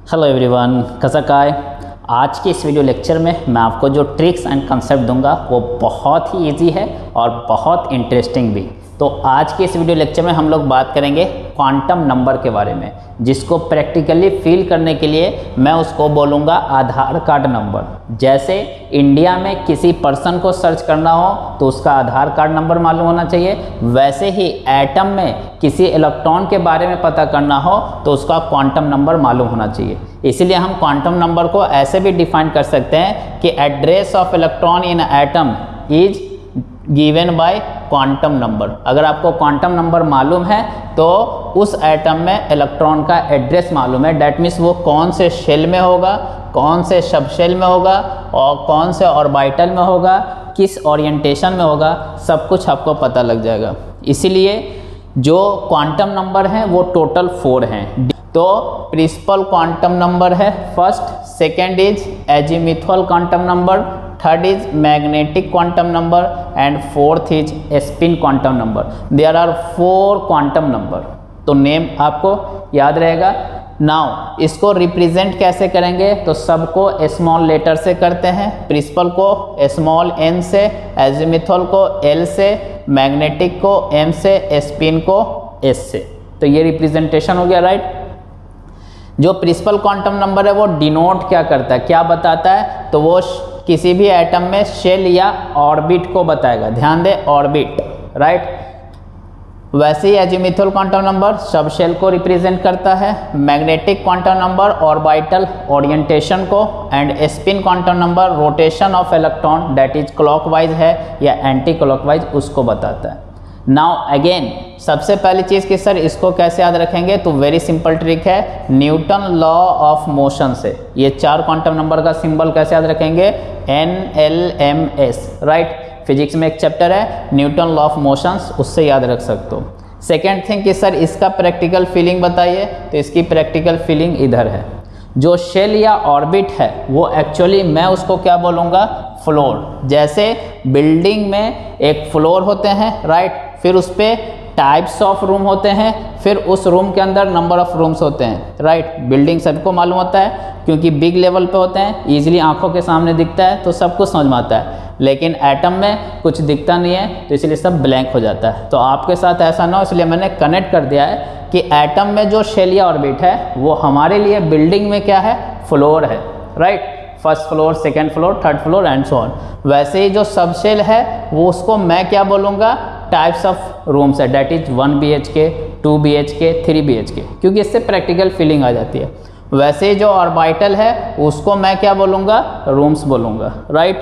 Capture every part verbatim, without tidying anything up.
Hello everyone, कसाकाय। आज के इस वीडियो लेक्चर में मैं आपको जो ट्रिक्स एंड कंसेप्ट दूंगा वो बहुत ही इजी है और बहुत इंटरेस्टिंग भी। तो आज के इस वीडियो लेक्चर में हम लोग बात करेंगे क्वांटम नंबर के बारे में, जिसको प्रैक्टिकली फील करने के लिए मैं उसको बोलूँगा आधार कार्ड नंबर। जैसे इंडिया में किसी पर्सन को सर्च करना हो तो उसका आधार कार्ड नंबर मालूम होना चाहिए, वैसे ही एटम में किसी इलेक्ट्रॉन के बारे में पता करना हो तो उसका क्वांटम नंबर मालूम होना चाहिए। इसीलिए हम क्वांटम नंबर को ऐसे भी डिफाइन कर सकते हैं कि address of electron in atom is given by quantum number. अगर आपको क्वांटम नंबर मालूम है तो उस एटम में इलेक्ट्रॉन का एड्रेस मालूम है। डैट मीन्स वो कौन से शेल में होगा, कौन से सब शेल में होगा और कौन से ऑर्बिटल में होगा, किस ओरिएंटेशन में होगा, सब कुछ आपको पता लग जाएगा। इसीलिए जो क्वांटम नंबर हैं वो टोटल फोर हैं। तो प्रिंसिपल क्वांटम नंबर है first, second is azimuthal quantum number, third is magnetic quantum number and fourth is spin quantum number. There are four quantum number. तो नेम आपको याद रहेगा। नाउ इसको रिप्रेजेंट कैसे करेंगे, तो सबको स्मॉल लेटर से करते हैं। प्रिंसिपल को स्मॉल एन से, एजीमुथल को एल से, मैग्नेटिक को एम से, स्पिन को एस से। तो ये रिप्रेजेंटेशन हो गया, राइट। जो प्रिंसिपल क्वांटम नंबर है वो डिनोट क्या करता है, क्या बताता है, तो वो किसी भी एटम में शेल या ऑर्बिट को बताएगा। ध्यान दे, ऑर्बिट, राइट। वैसे ही azimuthal quantum number sub shell को रिप्रेजेंट करता है, magnetic quantum number orbital orientation को, and spin quantum number rotation of electron that is clockwise है या एंटी क्लॉकवाइज उसको बताता है। नाउ अगेन सबसे पहली चीज़ कि सर इसको कैसे याद रखेंगे, तो वेरी सिंपल ट्रिक है, न्यूटन लॉ ऑफ मोशन से ये चार क्वांटम नंबर का सिंबल कैसे याद रखेंगे, n l m s, right. Physics में एक चैप्टर है न्यूटन लॉ ऑफ मोशंस, उससे याद रख सकते हो। सेकेंड थिंग कि सर इसका प्रैक्टिकल फीलिंग बताइए, तो इसकी प्रैक्टिकल फीलिंग इधर है। जो शेल या ऑर्बिट है वो एक्चुअली मैं उसको क्या बोलूँगा, फ्लोर। जैसे बिल्डिंग में एक फ्लोर होते हैं, राइट, फिर उस पर टाइप्स ऑफ रूम होते हैं, फिर उस रूम के अंदर नंबर ऑफ रूम्स होते हैं, राइट। बिल्डिंग सबको मालूम होता है क्योंकि बिग लेवल पे होते हैं, इजीली आंखों के सामने दिखता है तो सब कुछ समझ में आता है। लेकिन एटम में कुछ दिखता नहीं है तो इसलिए सब ब्लैंक हो जाता है। तो आपके साथ ऐसा ना हो इसलिए मैंने कनेक्ट कर दिया है कि एटम में जो शेल या ऑर्बिट है वो हमारे लिए बिल्डिंग में क्या है, फ्लोर है, right. First floor, second floor, third floor and so on. वैसे ही जो सब शेल है वो उसको मैं क्या बोलूँगा, टाइप्स ऑफ रूम्स है, that is one B H K, two B H K, three B H K, क्योंकि इससे प्रैक्टिकल फीलिंग आ जाती है। वैसे जो ऑर्बिटल है उसको मैं क्या बोलूँगा, रूम्स बोलूँगा, राइट।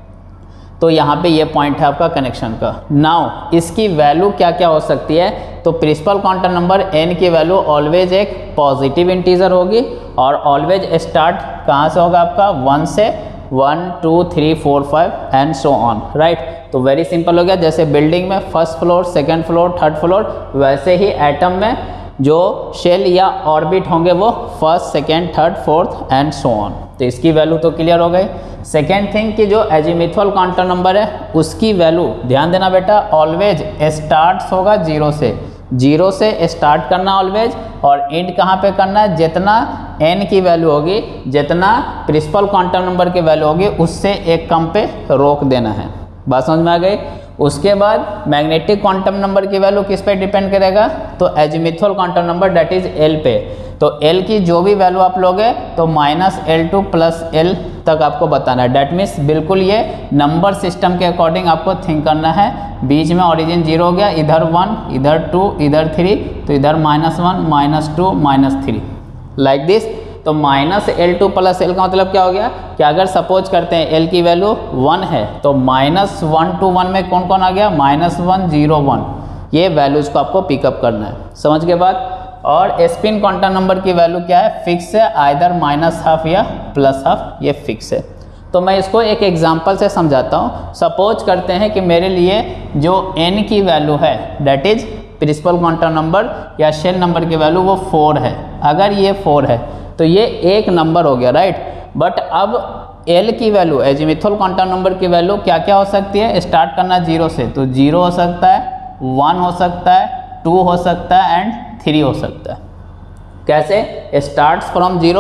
तो यहाँ पे ये पॉइंट है आपका कनेक्शन का। नाउ इसकी वैल्यू क्या क्या हो सकती है, तो प्रिंसिपल क्वांटम नंबर n की वैल्यू ऑलवेज एक पॉजिटिव इंटीजर होगी और ऑलवेज स्टार्ट कहाँ से होगा आपका, वन से, one two three four five and so on, right. तो वेरी सिंपल हो गया। जैसे बिल्डिंग में first floor, second floor, third floor, वैसे ही एटम में जो शेल या ऑर्बिट होंगे वो first, second, third, fourth and so on. तो इसकी वैल्यू तो क्लियर हो गई। सेकेंड थिंग कि जो एजीमुथल क्वांटम नंबर है उसकी वैल्यू ध्यान देना बेटा, ऑलवेज स्टार्ट होगा जीरो से, जीरो से स्टार्ट करना ऑलवेज, और एंड कहाँ पे करना है, जितना n की वैल्यू होगी, जितना प्रिंसिपल क्वांटम नंबर की वैल्यू होगी उससे एक कम पे रोक देना है। बात समझ में आ गई। उसके बाद मैग्नेटिक क्वांटम नंबर की वैल्यू किस पे डिपेंड करेगा, तो azimuthal quantum number that is L पे। तो एल की जो भी वैल्यू आप लोगे तो minus l to plus l तक आपको बताना है। डेट मीन्स बिल्कुल ये नंबर सिस्टम के अकॉर्डिंग आपको थिंक करना है। बीच में ओरिजिन जीरो हो गया, इधर वन, इधर टू, इधर थ्री, तो इधर minus one, minus two, minus three, like this. तो minus l to plus l का मतलब क्या हो गया कि अगर सपोज करते हैं एल की वैल्यू वन है तो माइनस वन टू वन में कौन कौन आ गया, माइनस वन, जीरो, वन, ये वैल्यूज को आपको पिकअप करना है। समझ के बाद। और स्पिन क्वांटम नंबर की वैल्यू क्या है, फिक्स है, आइदर माइनस हाफ या प्लस हाफ, ये फिक्स है। तो मैं इसको एक एग्जांपल से समझाता हूँ। सपोज करते हैं कि मेरे लिए जो n की वैल्यू है that is principal quantum number या शेल नंबर की वैल्यू वो फोर है। अगर ये फोर है तो ये एक नंबर हो गया, राइट। बट अब l की वैल्यू, एजीमुथल क्वांटम नंबर की वैल्यू क्या क्या हो सकती है, स्टार्ट करना जीरो से, तो जीरो हो सकता है, वन हो सकता है, टू हो सकता है एंड थ्री हो सकता है। कैसे, starts from zero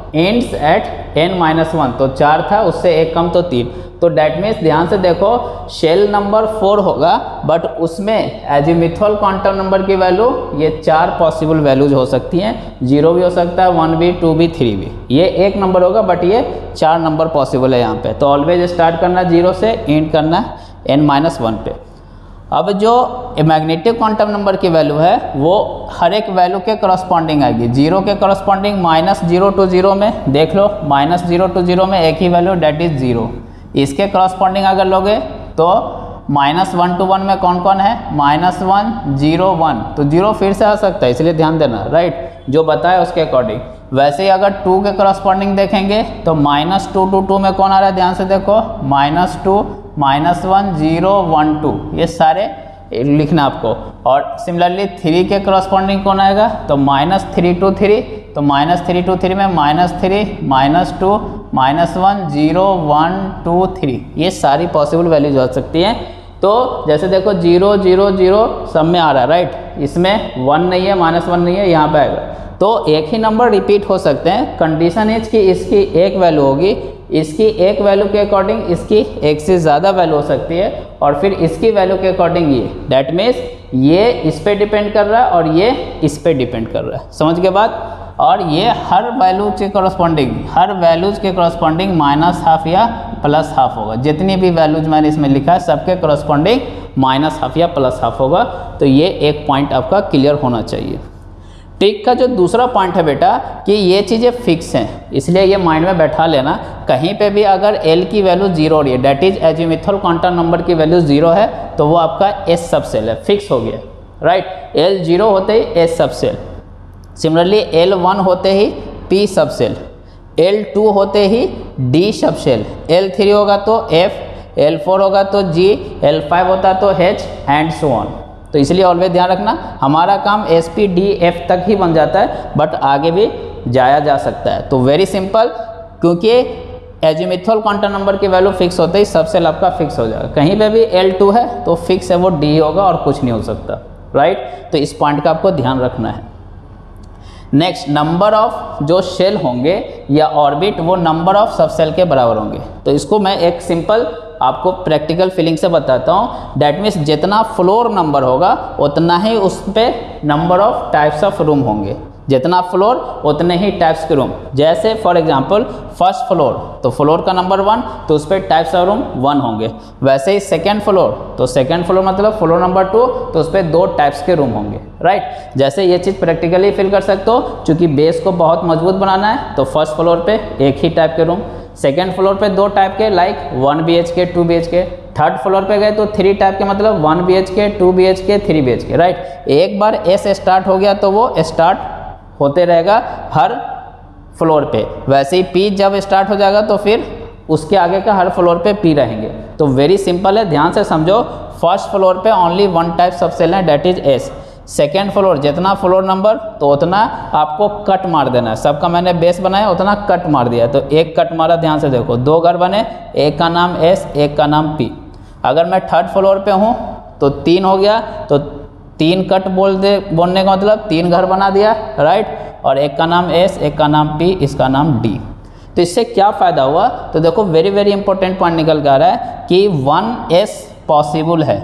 ends at n minus one, तो चार था, उससे एक कम तो तीन। तो डैट मीन्स ध्यान से देखो शेल नंबर फोर होगा बट उसमें एजिमिथल क्वांटम नंबर की वैल्यू ये चार पॉसिबल वैल्यूज हो सकती हैं, जीरो भी हो सकता है, वन भी, टू भी, थ्री भी। ये एक नंबर होगा बट ये चार नंबर पॉसिबल है यहाँ पे। तो ऑलवेज स्टार्ट करना जीरो से, एंड करना एन माइनस वन पे। अब जो मैग्नेटिक क्वांटम नंबर की वैल्यू है वो हर एक वैल्यू के करस्पॉन्डिंग आएगी। जीरो के corresponding minus zero to zero में देख लो, माइनस जीरो टू जीरो में एक ही वैल्यू डेट इज जीरो। इसके करस्पॉन्डिंग अगर लोगे तो माइनस वन टू वन में कौन कौन है, माइनस वन, जीरो, वन, तो जीरो फिर से आ सकता है, इसलिए ध्यान देना, राइट, जो बताया उसके अकॉर्डिंग। वैसे ही अगर टू के करस्पॉन्डिंग देखेंगे तो माइनस टू टू टू में कौन आ रहा है, ध्यान से देखो, minus two, minus one, zero, one, two, ये सारे लिखना आपको। और सिमिलरली थ्री के करस्पॉन्डिंग कौन आएगा, तो माइनस थ्री टू थ्री, तो माइनस थ्री टू थ्री में minus three, minus two, minus one, zero, one, two, three, ये सारी पॉसिबल वैल्यूज हो सकती हैं। तो जैसे देखो जीरो जीरो जीरो सब में आ रहा है, राइट, इसमें वन नहीं है, माइनस वन नहीं है, यहाँ पे आएगा। तो एक ही नंबर रिपीट हो सकते हैं। कंडीशन इज कि इसकी एक वैल्यू होगी, इसकी एक वैल्यू के अकॉर्डिंग इसकी एक से ज़्यादा वैल्यू हो सकती है, और फिर इसकी वैल्यू के अकॉर्डिंग ये, डैट मीन्स ये इस पे डिपेंड कर रहा है और ये इस पे डिपेंड कर रहा है, समझ के बाद। और ये हर वैल्यू के करस्पॉन्डिंग, हर वैल्यूज के करस्पॉन्डिंग माइनस हाफ या प्लस हाफ होगा। जितनी भी वैल्यूज मैंने इसमें लिखा है सबके करस्पॉन्डिंग माइनस हाफ या प्लस हाफ होगा। तो ये एक पॉइंट आपका क्लियर होना चाहिए। ट्रिक का जो दूसरा पॉइंट है बेटा कि ये चीज़ें फिक्स हैं, इसलिए ये माइंड में बैठा लेना। कहीं पे भी अगर एल की वैल्यू जीरो हो रही है, that is azimuthal quantum number की वैल्यू जीरो है, तो वो आपका एस सबसेल है, फिक्स हो गया, राइट। एल जीरो होते ही s subshell, similarly l one होते ही पी सबसेल, एल टू होते ही डी सबसेल, एल थ्री होगा तो एफ, एल फोर होगा तो जी, एल फाइव होता तो एच एंड सो ऑन। तो इसलिए ऑलवेज ध्यान रखना हमारा काम एस पी डी एफ तक ही बन जाता है, बट आगे भी जाया जा सकता है। तो वेरी सिंपल, क्योंकि एजिमिथल क्वांटम नंबर की वैल्यू फिक्स होते ही सबसेल आपका फिक्स हो जाएगा। कहीं पे भी एल टू है तो फिक्स है, वो डी होगा और कुछ नहीं हो सकता, राइट। तो इस पॉइंट का आपको ध्यान रखना है। नेक्स्ट, नंबर ऑफ जो शेल होंगे या ऑर्बिट वो नंबर ऑफ सबसेल के बराबर होंगे। तो इसको मैं एक सिंपल आपको प्रैक्टिकल फीलिंग से बताता हूँ। डैट मीन्स जितना फ्लोर नंबर होगा उतना ही उस पर number of types of room होंगे, जितना फ्लोर उतने ही टाइप्स के रूम। जैसे फॉर एग्जांपल फर्स्ट फ्लोर, तो फ्लोर का नंबर वन, तो उस पर टाइप्स ऑफ रूम वन होंगे। वैसे ही सेकेंड फ्लोर, तो सेकेंड फ्लोर मतलब फ्लोर नंबर टू, तो उस पर दो टाइप्स के रूम होंगे, राइट। जैसे ये चीज़ प्रैक्टिकली फील कर सकते हो, चूँकि बेस को बहुत मजबूत बनाना है तो फर्स्ट फ्लोर पे एक ही टाइप के रूम, सेकेंड फ्लोर पे दो टाइप के, like one B H K, two B H K, third floor पे गए तो थ्री टाइप के, मतलब one B H K, two B H K, three B H K, right. एक बार एस स्टार्ट हो गया तो वो स्टार्ट होते रहेगा हर फ्लोर पे। वैसे ही पी जब स्टार्ट हो जाएगा तो फिर उसके आगे का हर फ्लोर पे पी रहेंगे। तो वेरी सिंपल है, ध्यान से समझो। फर्स्ट फ्लोर पे ओनली वन टाइप सबसेल है, that is s. Second floor जितना फ्लोर नंबर तो उतना आपको कट मार देना है। सबका मैंने बेस बनाया उतना कट मार दिया, तो एक कट मारा, ध्यान से देखो, दो घर बने, एक का नाम एस, एक का नाम पी। अगर मैं थर्ड फ्लोर पे हूँ तो तीन हो गया, तो तीन कट बोल दे बोलने का मतलब तीन घर बना दिया, राइट। और एक का नाम एस, एक का नाम पी, इसका नाम डी। तो इससे क्या फ़ायदा हुआ, तो देखो वेरी वेरी इंपॉर्टेंट पॉइंट निकल कर आ रहा है कि वन एस पॉसिबल है,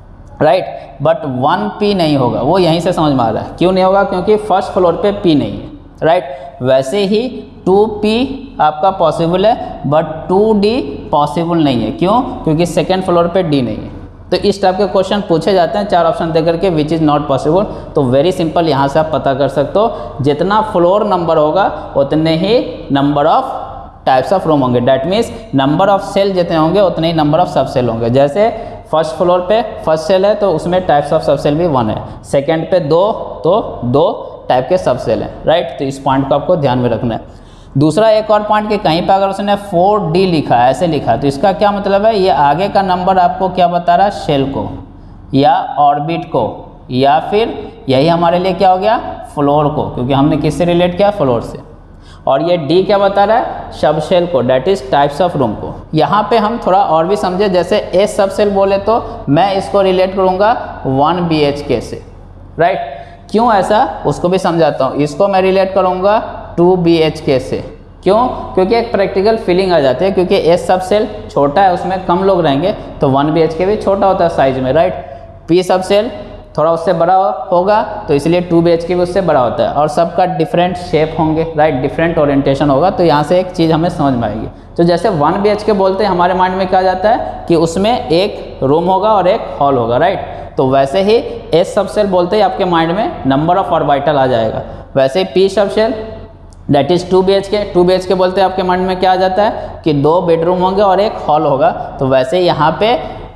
राइट, बट वन पी नहीं होगा। वो यहीं से समझ में आ रहा है क्यों नहीं होगा, क्योंकि फर्स्ट फ्लोर पे पी नहीं है, राइट। वैसे ही टू पी आपका पॉसिबल है बट टू डी पॉसिबल नहीं है। क्यों, क्योंकि सेकेंड फ्लोर पे डी नहीं है। तो इस टाइप के क्वेश्चन पूछे जाते हैं चार ऑप्शन देकर के, विच इज़ नॉट पॉसिबल। तो वेरी सिंपल, यहाँ से आप पता कर सकते हो, जितना फ्लोर नंबर होगा उतने ही number of types of room होंगे। That means number of shell जितने होंगे उतने ही नंबर ऑफ सब सेल होंगे। जैसे फर्स्ट फ्लोर पे फर्स्ट सेल है तो उसमें टाइप्स ऑफ सब सेल भी वन है, सेकेंड पे दो तो दो टाइप के सब सेल हैं, राइट। तो इस पॉइंट को आपको ध्यान में रखना है। दूसरा एक और पॉइंट कि कहीं पर अगर उसने फोर डी लिखा है, ऐसे लिखा है, तो इसका क्या मतलब है, ये आगे का नंबर आपको क्या बता रहा है, शेल को या ऑर्बिट को, या फिर यही हमारे लिए क्या हो गया, फ्लोर को, क्योंकि हमने किससे रिलेट किया, फ्लोर से। और ये डी क्या बता रहा है, सब शेल को, that is types of room को। यहाँ पे हम थोड़ा और भी समझे, जैसे एस सब सेल बोले तो मैं इसको रिलेट करूँगा वन बी एच के से, राइट। क्यों ऐसा उसको भी समझाता हूँ। इसको मैं रिलेट करूँगा टू बी एच के से, क्यों? क्योंकि एक प्रैक्टिकल फीलिंग आ जाती है, क्योंकि एस सब सेल छोटा है, उसमें कम लोग रहेंगे, तो वन बी एच के भी छोटा होता है साइज में, राइट। पी सब सेल थोड़ा उससे बड़ा होगा, तो इसलिए टू बी एच के भी उससे बड़ा होता है, और सबका डिफरेंट शेप होंगे, राइट, डिफरेंट ओरिएंटेशन होगा। तो यहाँ से एक चीज़ हमें समझ में आएगी। तो जैसे वन बी एच के बोलते हैं, हमारे माइंड में क्या जाता है कि उसमें एक रूम होगा और एक हॉल होगा, राइट। तो वैसे ही एस सब सेल बोलते ही आपके माइंड में नंबर ऑफ ऑर्बिटल आ जाएगा। वैसे ही पी सब shell that is two B H K, two B H K बोलते हैं आपके माइंड में क्या आ जाता है कि दो बेडरूम होंगे और एक हॉल होगा। तो वैसे यहाँ पे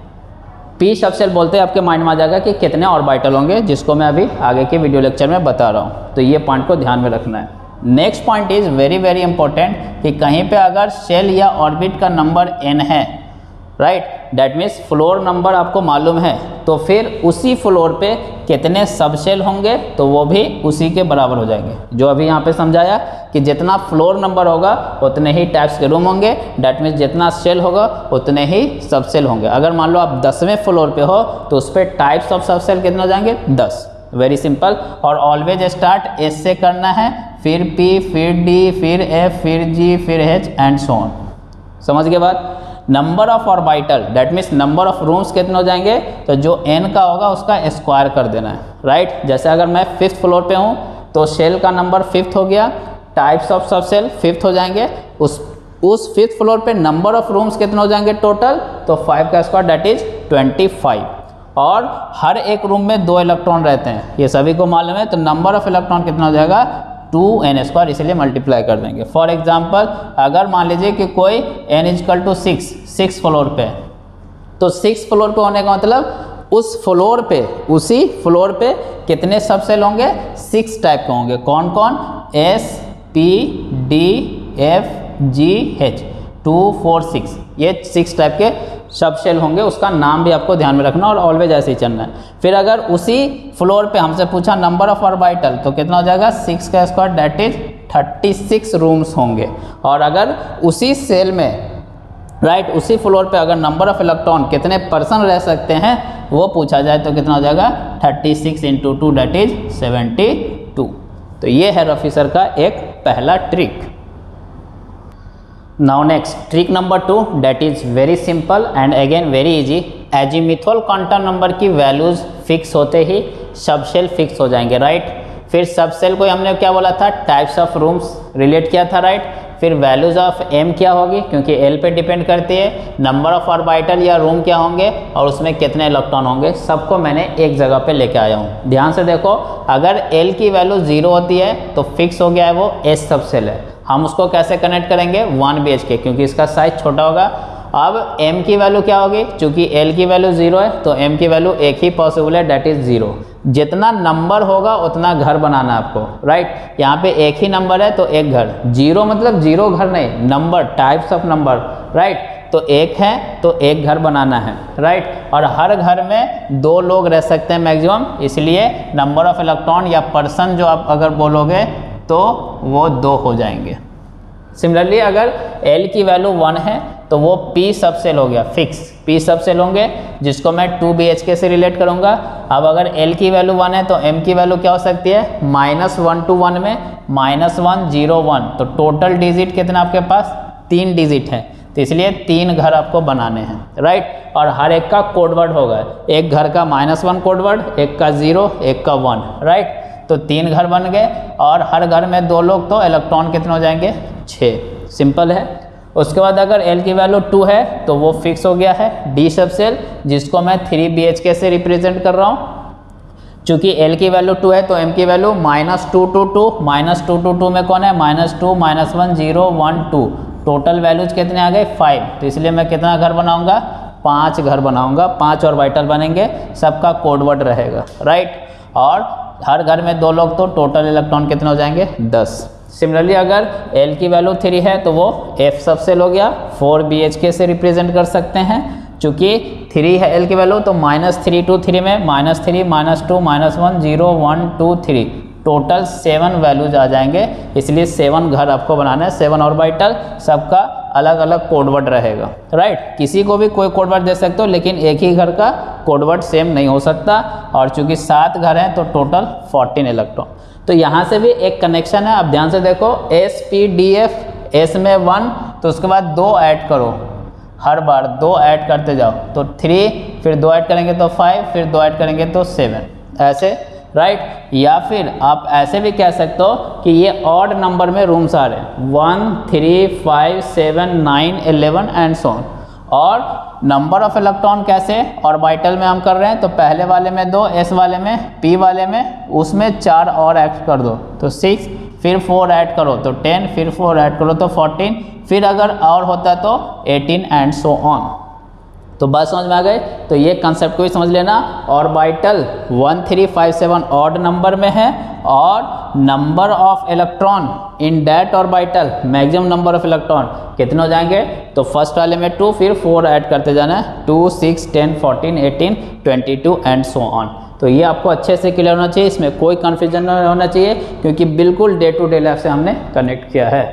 पी सब सेल बोलते हैं आपके माइंड में आ जाएगा कि कितने ऑर्बिटल होंगे, जिसको मैं अभी आगे के वीडियो लेक्चर में बता रहा हूँ। तो ये पॉइंट को ध्यान में रखना है। Next point is very very important कि कहीं पे अगर सेल या ऑर्बिट का नंबर एन है, right, that means floor number आपको मालूम है, तो फिर उसी फ्लोर पे कितने सब सेल होंगे तो वो भी उसी के बराबर हो जाएंगे। जो अभी यहाँ पे समझाया कि जितना फ्लोर नंबर होगा उतने ही टाइप्स के रूम होंगे, दैट मीन्स जितना सेल होगा उतने ही सब सेल होंगे। अगर मान लो आप दसवें फ्लोर पे हो तो उस पर टाइप्स ऑफ सब सेल कितने हो जाएंगे? दस। Very simple. और ऑलवेज स्टार्ट एस से करना है, फिर पी, फिर डी, फिर एफ, फिर जी, फिर एच एंड सो ऑन। समझ के बाद number of orbital that means number of rooms कितने हो जाएंगे, तो जो एन का होगा उसका स्क्वायर कर देना है, राइट। जैसे अगर मैं फिफ्थ फ्लोर पे हूँ तो सेल का नंबर फिफ्थ हो गया, types of sub shell fifth हो जाएंगे, उस उस फिफ्थ फ्लोर पे नंबर ऑफ रूम्स कितने हो जाएंगे टोटल, तो फाइव का square that is twenty five. और हर एक रूम में दो इलेक्ट्रॉन रहते हैं, ये सभी को मालूम है। तो नंबर ऑफ इलेक्ट्रॉन कितना हो जाएगा? टू एन स्क्वायर, इसलिए मल्टीप्लाई कर देंगे। फॉर एग्जाम्पल अगर मान लीजिए कि कोई n is equal to six six floor पे, तो सिक्स फ्लोर पे होने का मतलब उस फ्लोर पे, उसी फ्लोर पे कितने सब सेल होंगे? सिक्स टाइप के होंगे। कौन कौन? S, p, d, f, g, h, two, four, six, ये सिक्स टाइप के सब सेल होंगे। उसका नाम भी आपको ध्यान में रखना और ऑलवेज ऐसे ही चलना है। फिर अगर उसी फ्लोर पे हमसे पूछा नंबर ऑफ ऑर्बिटल, तो कितना हो जाएगा? सिक्स का square that is thirty six rooms होंगे। और अगर उसी सेल में, राइट, उसी फ्लोर पे अगर नंबर ऑफ इलेक्ट्रॉन कितने परसेंट रह सकते हैं वो पूछा जाए तो कितना हो जाएगा? Thirty six into two that is seventy two. तो ये है रफी सर का एक पहला trick. Now next trick number two that is very simple and again very easy. Azimuthal quantum number की वैल्यूज फिक्स होते ही सब सेल फिक्स हो जाएंगे, राइट। फिर सब सेल को हमने क्या बोला था? टाइप्स ऑफ रूम्स रिलेट किया था, राइट। फिर वैल्यूज ऑफ एम क्या होगी, क्योंकि एल पे डिपेंड करती है। नंबर ऑफ ऑर्बिटल या रूम क्या होंगे और उसमें कितने इलेक्ट्रॉन होंगे, सबको मैंने एक जगह पे लेके आया हूँ। ध्यान से देखो, अगर एल की वैल्यू जीरो होती है तो फिक्स हो गया है वो एस सब सेल है। हम उसको कैसे कनेक्ट करेंगे? वन बी एच के, क्योंकि इसका साइज छोटा होगा। अब m की वैल्यू क्या होगी? चूंकि l की वैल्यू जीरो है तो m की वैल्यू एक ही पॉसिबल है, डेट इज जीरो। जितना नंबर होगा उतना घर बनाना है आपको, राइट। यहाँ पे एक ही नंबर है तो एक घर, जीरो मतलब जीरो घर नहीं, number, types of number, right. तो एक है तो एक घर बनाना है, राइट। और हर घर में दो लोग रह सकते हैं मैक्सिमम, इसलिए नंबर ऑफ इलेक्ट्रॉन या पर्सन जो आप अगर बोलोगे तो वो दो हो जाएंगे। सिमिलरली अगर L की वैल्यू वन है तो वो P सब सेल हो गया, फिक्स P सब सेल होंगे, जिसको मैं टू बी एच के से रिलेट करूंगा। अब अगर L की वैल्यू वन है तो M की वैल्यू क्या हो सकती है? माइनस वन टू वन में माइनस वन जीरो वन, तो टोटल डिजिट कितना आपके पास? तीन डिजिट है, तो इसलिए तीन घर आपको बनाने हैं, राइट। और हर एक का कोडवर्ड होगा, एक घर का माइनस वन कोडवर्ड, एक का जीरो, एक का वन, राइट। तो तीन घर बन गए और हर घर में दो लोग, तो इलेक्ट्रॉन कितने हो जाएंगे? छः। सिंपल है। उसके बाद अगर L की वैल्यू टू है तो वो फिक्स हो गया है डी सब सेल, जिसको मैं थ्री बी एच के से रिप्रेजेंट कर रहा हूँ। चूंकि L की वैल्यू टू है तो M की value minus two to two, minus two to two में कौन है? Minus two, minus one, zero, one, two, total values कितने आ गए? फाइव। तो इसलिए मैं कितना घर बनाऊंगा? पाँच घर बनाऊंगा, पाँच ऑर्बिटल बनेंगे, सबका कोडवर्ड रहेगा, राइट। और हर घर में दो लोग, तो टोटल इलेक्ट्रॉन कितने हो जाएंगे? दस। सिमिलरली अगर L की वैल्यू थ्री है तो वो F सब सेल हो गया, फोर बी एच के से रिप्रेजेंट कर सकते हैं। चूँकि थ्री है L की वैल्यू तो माइनस थ्री टू थ्री में minus three, minus two, minus one, zero, one, two, three, total seven values आ जाएंगे। इसलिए सेवन घर आपको बनाना है, सेवन ऑर्बिटल, सबका अलग अलग कोडवर्ड रहेगा, राइट। किसी को भी कोई कोडवर्ड दे सकते हो, लेकिन एक ही घर का कोडवर्ड सेम नहीं हो सकता। और चूंकि सात घर हैं तो टोटल फोर्टीन इलेक्ट्रॉन। तो यहाँ से भी एक कनेक्शन है, आप ध्यान से देखो, s p d f s में वन, तो उसके बाद दो ऐड करो, हर बार दो ऐड करते जाओ, तो थ्री, फिर दो ऐड करेंगे तो फाइव, फिर दो ऐड करेंगे तो सेवन, ऐसे, राइट। या फिर आप ऐसे भी कह सकते हो कि ये ऑड नंबर में रूम्स आ रहे हैं, one, three, five, seven, nine, eleven and so on. और नंबर ऑफ इलेक्ट्रॉन कैसे ऑर्बिटल में हम कर रहे हैं, तो पहले वाले में दो, एस वाले में, पी वाले में, उसमें चार और ऐड कर दो तो सिक्स, फिर फोर ऐड करो तो टेन, फिर फोर ऐड करो तो फोर्टीन, फिर अगर और होता तो एटीन एंड सो ऑन। तो बात समझ में आ गए। तो ये कंसेप्ट को भी समझ लेना, orbital one three five seven odd number में है और number of electron in that orbital, maximum number of electron कितने हो जाएंगे, तो फर्स्ट वाले में टू, फिर फोर ऐड करते जाना है, two, six, ten, fourteen, eighteen, twenty two and so on. तो ये आपको अच्छे से क्लियर होना चाहिए, इसमें कोई कन्फ्यूजन नहीं होना चाहिए क्योंकि बिल्कुल डे टू डे लाइफ से हमने कनेक्ट किया है।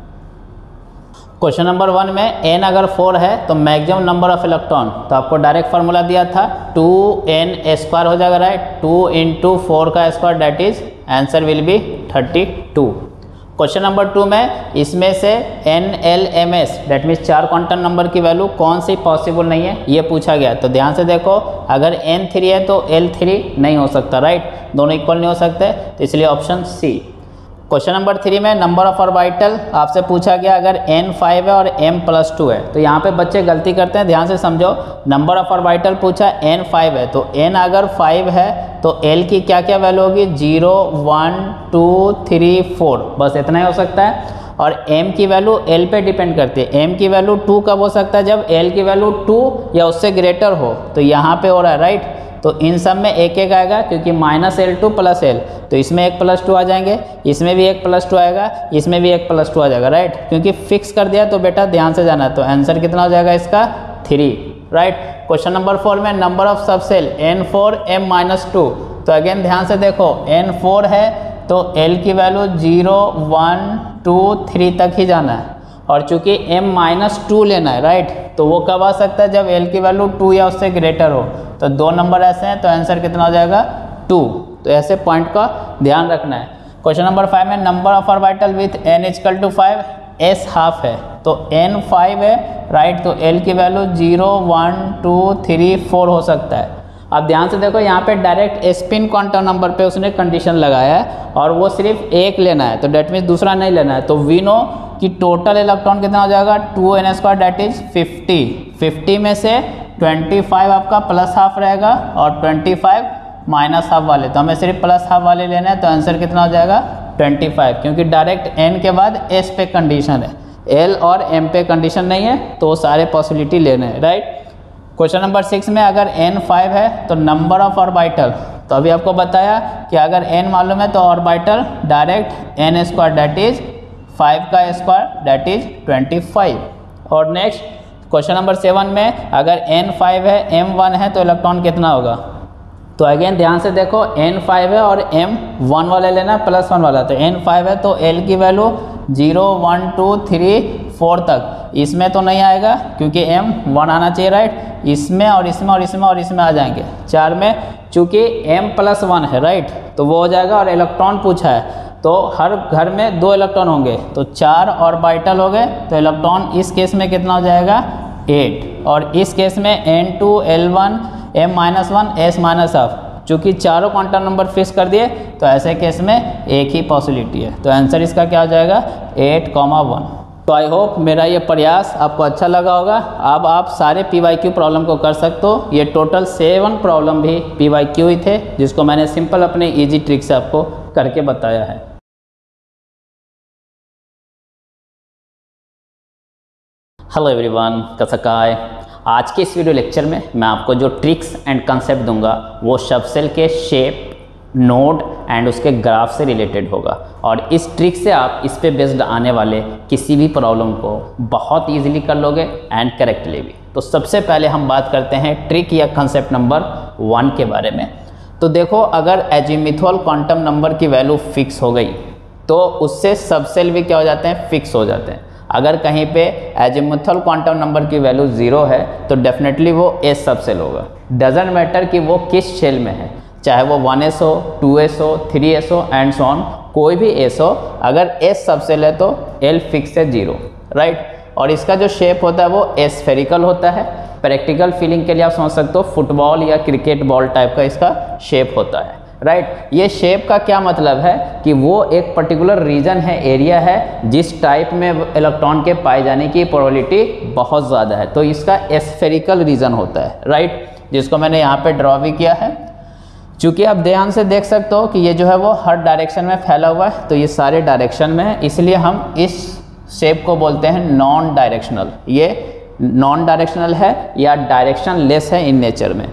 क्वेश्चन नंबर वन में एन अगर फोर है तो मैक्सिमम नंबर ऑफ इलेक्ट्रॉन, तो आपको डायरेक्ट फार्मूला दिया था टू एन स्क्वायर हो जाएगा, राइट, टू इंटू फोर का square, that is answer will be thirty two. Question number two में इसमें से n l m s that means चार क्वांटम नंबर की वैल्यू कौन सी पॉसिबल नहीं है ये पूछा गया। तो ध्यान से देखो, अगर एन थ्री है तो एल थ्री नहीं हो सकता, राइट, दोनों इक्वल नहीं हो सकते, तो इसलिए option C. Question number three में नंबर ऑफ ऑर्बिटल आपसे पूछा गया, अगर एन फाइव है और एम प्लस टू है, तो यहाँ पे बच्चे गलती करते हैं, ध्यान से समझो। नंबर ऑफ ऑर्बिटल पूछा एन फाइव है, तो एन अगर फाइव है तो एल की क्या क्या वैल्यू होगी, zero, one, two, three, four, बस इतना ही हो सकता है। और m की वैल्यू l पे डिपेंड करती है, m की वैल्यू टू कब हो सकता है, जब l की वैल्यू टू या उससे ग्रेटर हो, तो यहाँ पे हो रहा है, राइट। तो इन सब में एक एक आएगा क्योंकि minus l to plus l, तो इसमें एक प्लस टू आ जाएंगे, इसमें भी एक प्लस टू आएगा, इसमें भी एक प्लस टू आ जाएगा, राइट, क्योंकि फिक्स कर दिया। तो बेटा ध्यान से जाना, तो आंसर कितना हो जाएगा इसका, three, right. Question number four में number of subshell n four m minus two, तो अगेन ध्यान से देखो, एन फोर है तो एल की value zero, one, two, three तक ही जाना है, और चूंकि m माइनस टू लेना है, राइट, तो वो कब आ सकता है, जब l की वैल्यू टू या उससे ग्रेटर हो। तो दो नंबर ऐसे हैं, तो आंसर कितना हो जाएगा, टू। तो ऐसे पॉइंट का ध्यान रखना है। क्वेश्चन नंबर फाइव में number of orbital with n equal to five, s half है, तो n फाइव है, राइट, तो l की value zero, one, two, three, four हो सकता है। अब ध्यान से देखो, यहाँ पे डायरेक्ट स्पिन क्वांटम नंबर पे उसने कंडीशन लगाया है और वो सिर्फ एक लेना है, तो डेट मीन्स दूसरा नहीं लेना है। तो वी नो कि टोटल इलेक्ट्रॉन कितना हो जाएगा, two N square, that is fifty, fifty में से ट्वेंटी फाइव आपका प्लस हाफ रहेगा और ट्वेंटी फाइव माइनस हाफ वाले, तो हमें सिर्फ प्लस हाफ वाले लेना है, तो आंसर कितना हो जाएगा, ट्वेंटी फाइव, क्योंकि डायरेक्ट एन के बाद एस पे कंडीशन है, एल और एम पे कंडीशन नहीं है, तो सारे पॉसिबिलिटी लेने हैं, राइट। क्वेश्चन नंबर सिक्स में अगर एन फाइव है तो नंबर ऑफ ऑर्बिटल, तो अभी आपको बताया कि अगर एन मालूम है तो orbital direct n square, that is five का square, that is twenty five. और नेक्स्ट क्वेश्चन नंबर सेवन में अगर एन फाइव है एम वन है तो इलेक्ट्रॉन कितना होगा, तो अगेन ध्यान से देखो, एन फाइव है और एम वन वाला लेना प्लस वन वाला, तो एन फाइव है तो एल की value zero, one, two, three, four तक, इसमें तो नहीं आएगा क्योंकि एम वन आना चाहिए, राइट, इसमें और इसमें और इसमें और इसमें आ जाएंगे, चार में चूँकि एम प्लस वन है, राइट, तो वो हो जाएगा। और इलेक्ट्रॉन पूछा है तो हर घर में दो इलेक्ट्रॉन होंगे, तो चार ऑर्बिटल हो गए, तो इलेक्ट्रॉन इस केस में कितना हो जाएगा, एट, और इस केस में n two, l one, m minus one, s minus half, चूँकि चारों क्वांटम नंबर फिक्स कर दिए तो ऐसे केस में एक ही पॉसिबिलिटी है, तो आंसर इसका क्या हो जाएगा, एट कॉमा वन। तो आई होप मेरा ये प्रयास आपको अच्छा लगा होगा। अब आप सारे पी वाई क्यू प्रॉब्लम को कर सकते हो। ये टोटल सेवन प्रॉब्लम भी पी वाई क्यू ही थे, जिसको मैंने सिंपल अपने इजी ट्रिक से आपको करके बताया है। हेलो एवरीवन, कसकाय। आज के इस वीडियो लेक्चर में मैं आपको जो ट्रिक्स एंड कंसेप्ट दूंगा वो सबसेल के शेप, नोड एंड उसके ग्राफ से रिलेटेड होगा, और इस ट्रिक से आप इस पे बेस्ड आने वाले किसी भी प्रॉब्लम को बहुत इजीली कर लोगे एंड करेक्टली भी। तो सबसे पहले हम बात करते हैं ट्रिक या कंसेप्ट नंबर वन के बारे में। तो देखो, अगर एजीमुथल क्वांटम नंबर की वैल्यू फिक्स हो गई तो उससे सबसेल भी क्या हो जाते हैं, फिक्स हो जाते हैं। अगर कहीं पे एजीमुथल क्वांटम नंबर की वैल्यू ज़ीरो है तो डेफिनेटली वो एस सबसेल होगा। डजंट मैटर कि वो किस शेल में है, चाहे वो वन एस हो, टू एस हो, थ्री एस हो एंड सो ऑन, कोई भी एस हो, अगर एस सबसेल है तो एल फिक्स है जीरो, राइट। और इसका जो शेप होता है वो एस्फेरिकल होता है। प्रैक्टिकल फीलिंग के लिए आप समझ सकते हो फुटबॉल या क्रिकेट बॉल टाइप का इसका शेप होता है, राइट। ये शेप का क्या मतलब है कि वो एक पर्टिकुलर रीजन है, एरिया है, जिस टाइप में इलेक्ट्रॉन के पाए जाने की प्रोबेबिलिटी बहुत ज़्यादा है, तो इसका एस्फेरिकल रीजन होता है, राइट, जिसको मैंने यहाँ पे ड्रॉ भी किया है। चूँकि आप ध्यान से देख सकते हो कि ये जो है वो हर डायरेक्शन में फैला हुआ है, तो ये सारे डायरेक्शन में है, इसलिए हम इस शेप को बोलते हैं नॉन डायरेक्शनल। ये नॉन डायरेक्शनल है या डायरेक्शन लेस है इन नेचर में।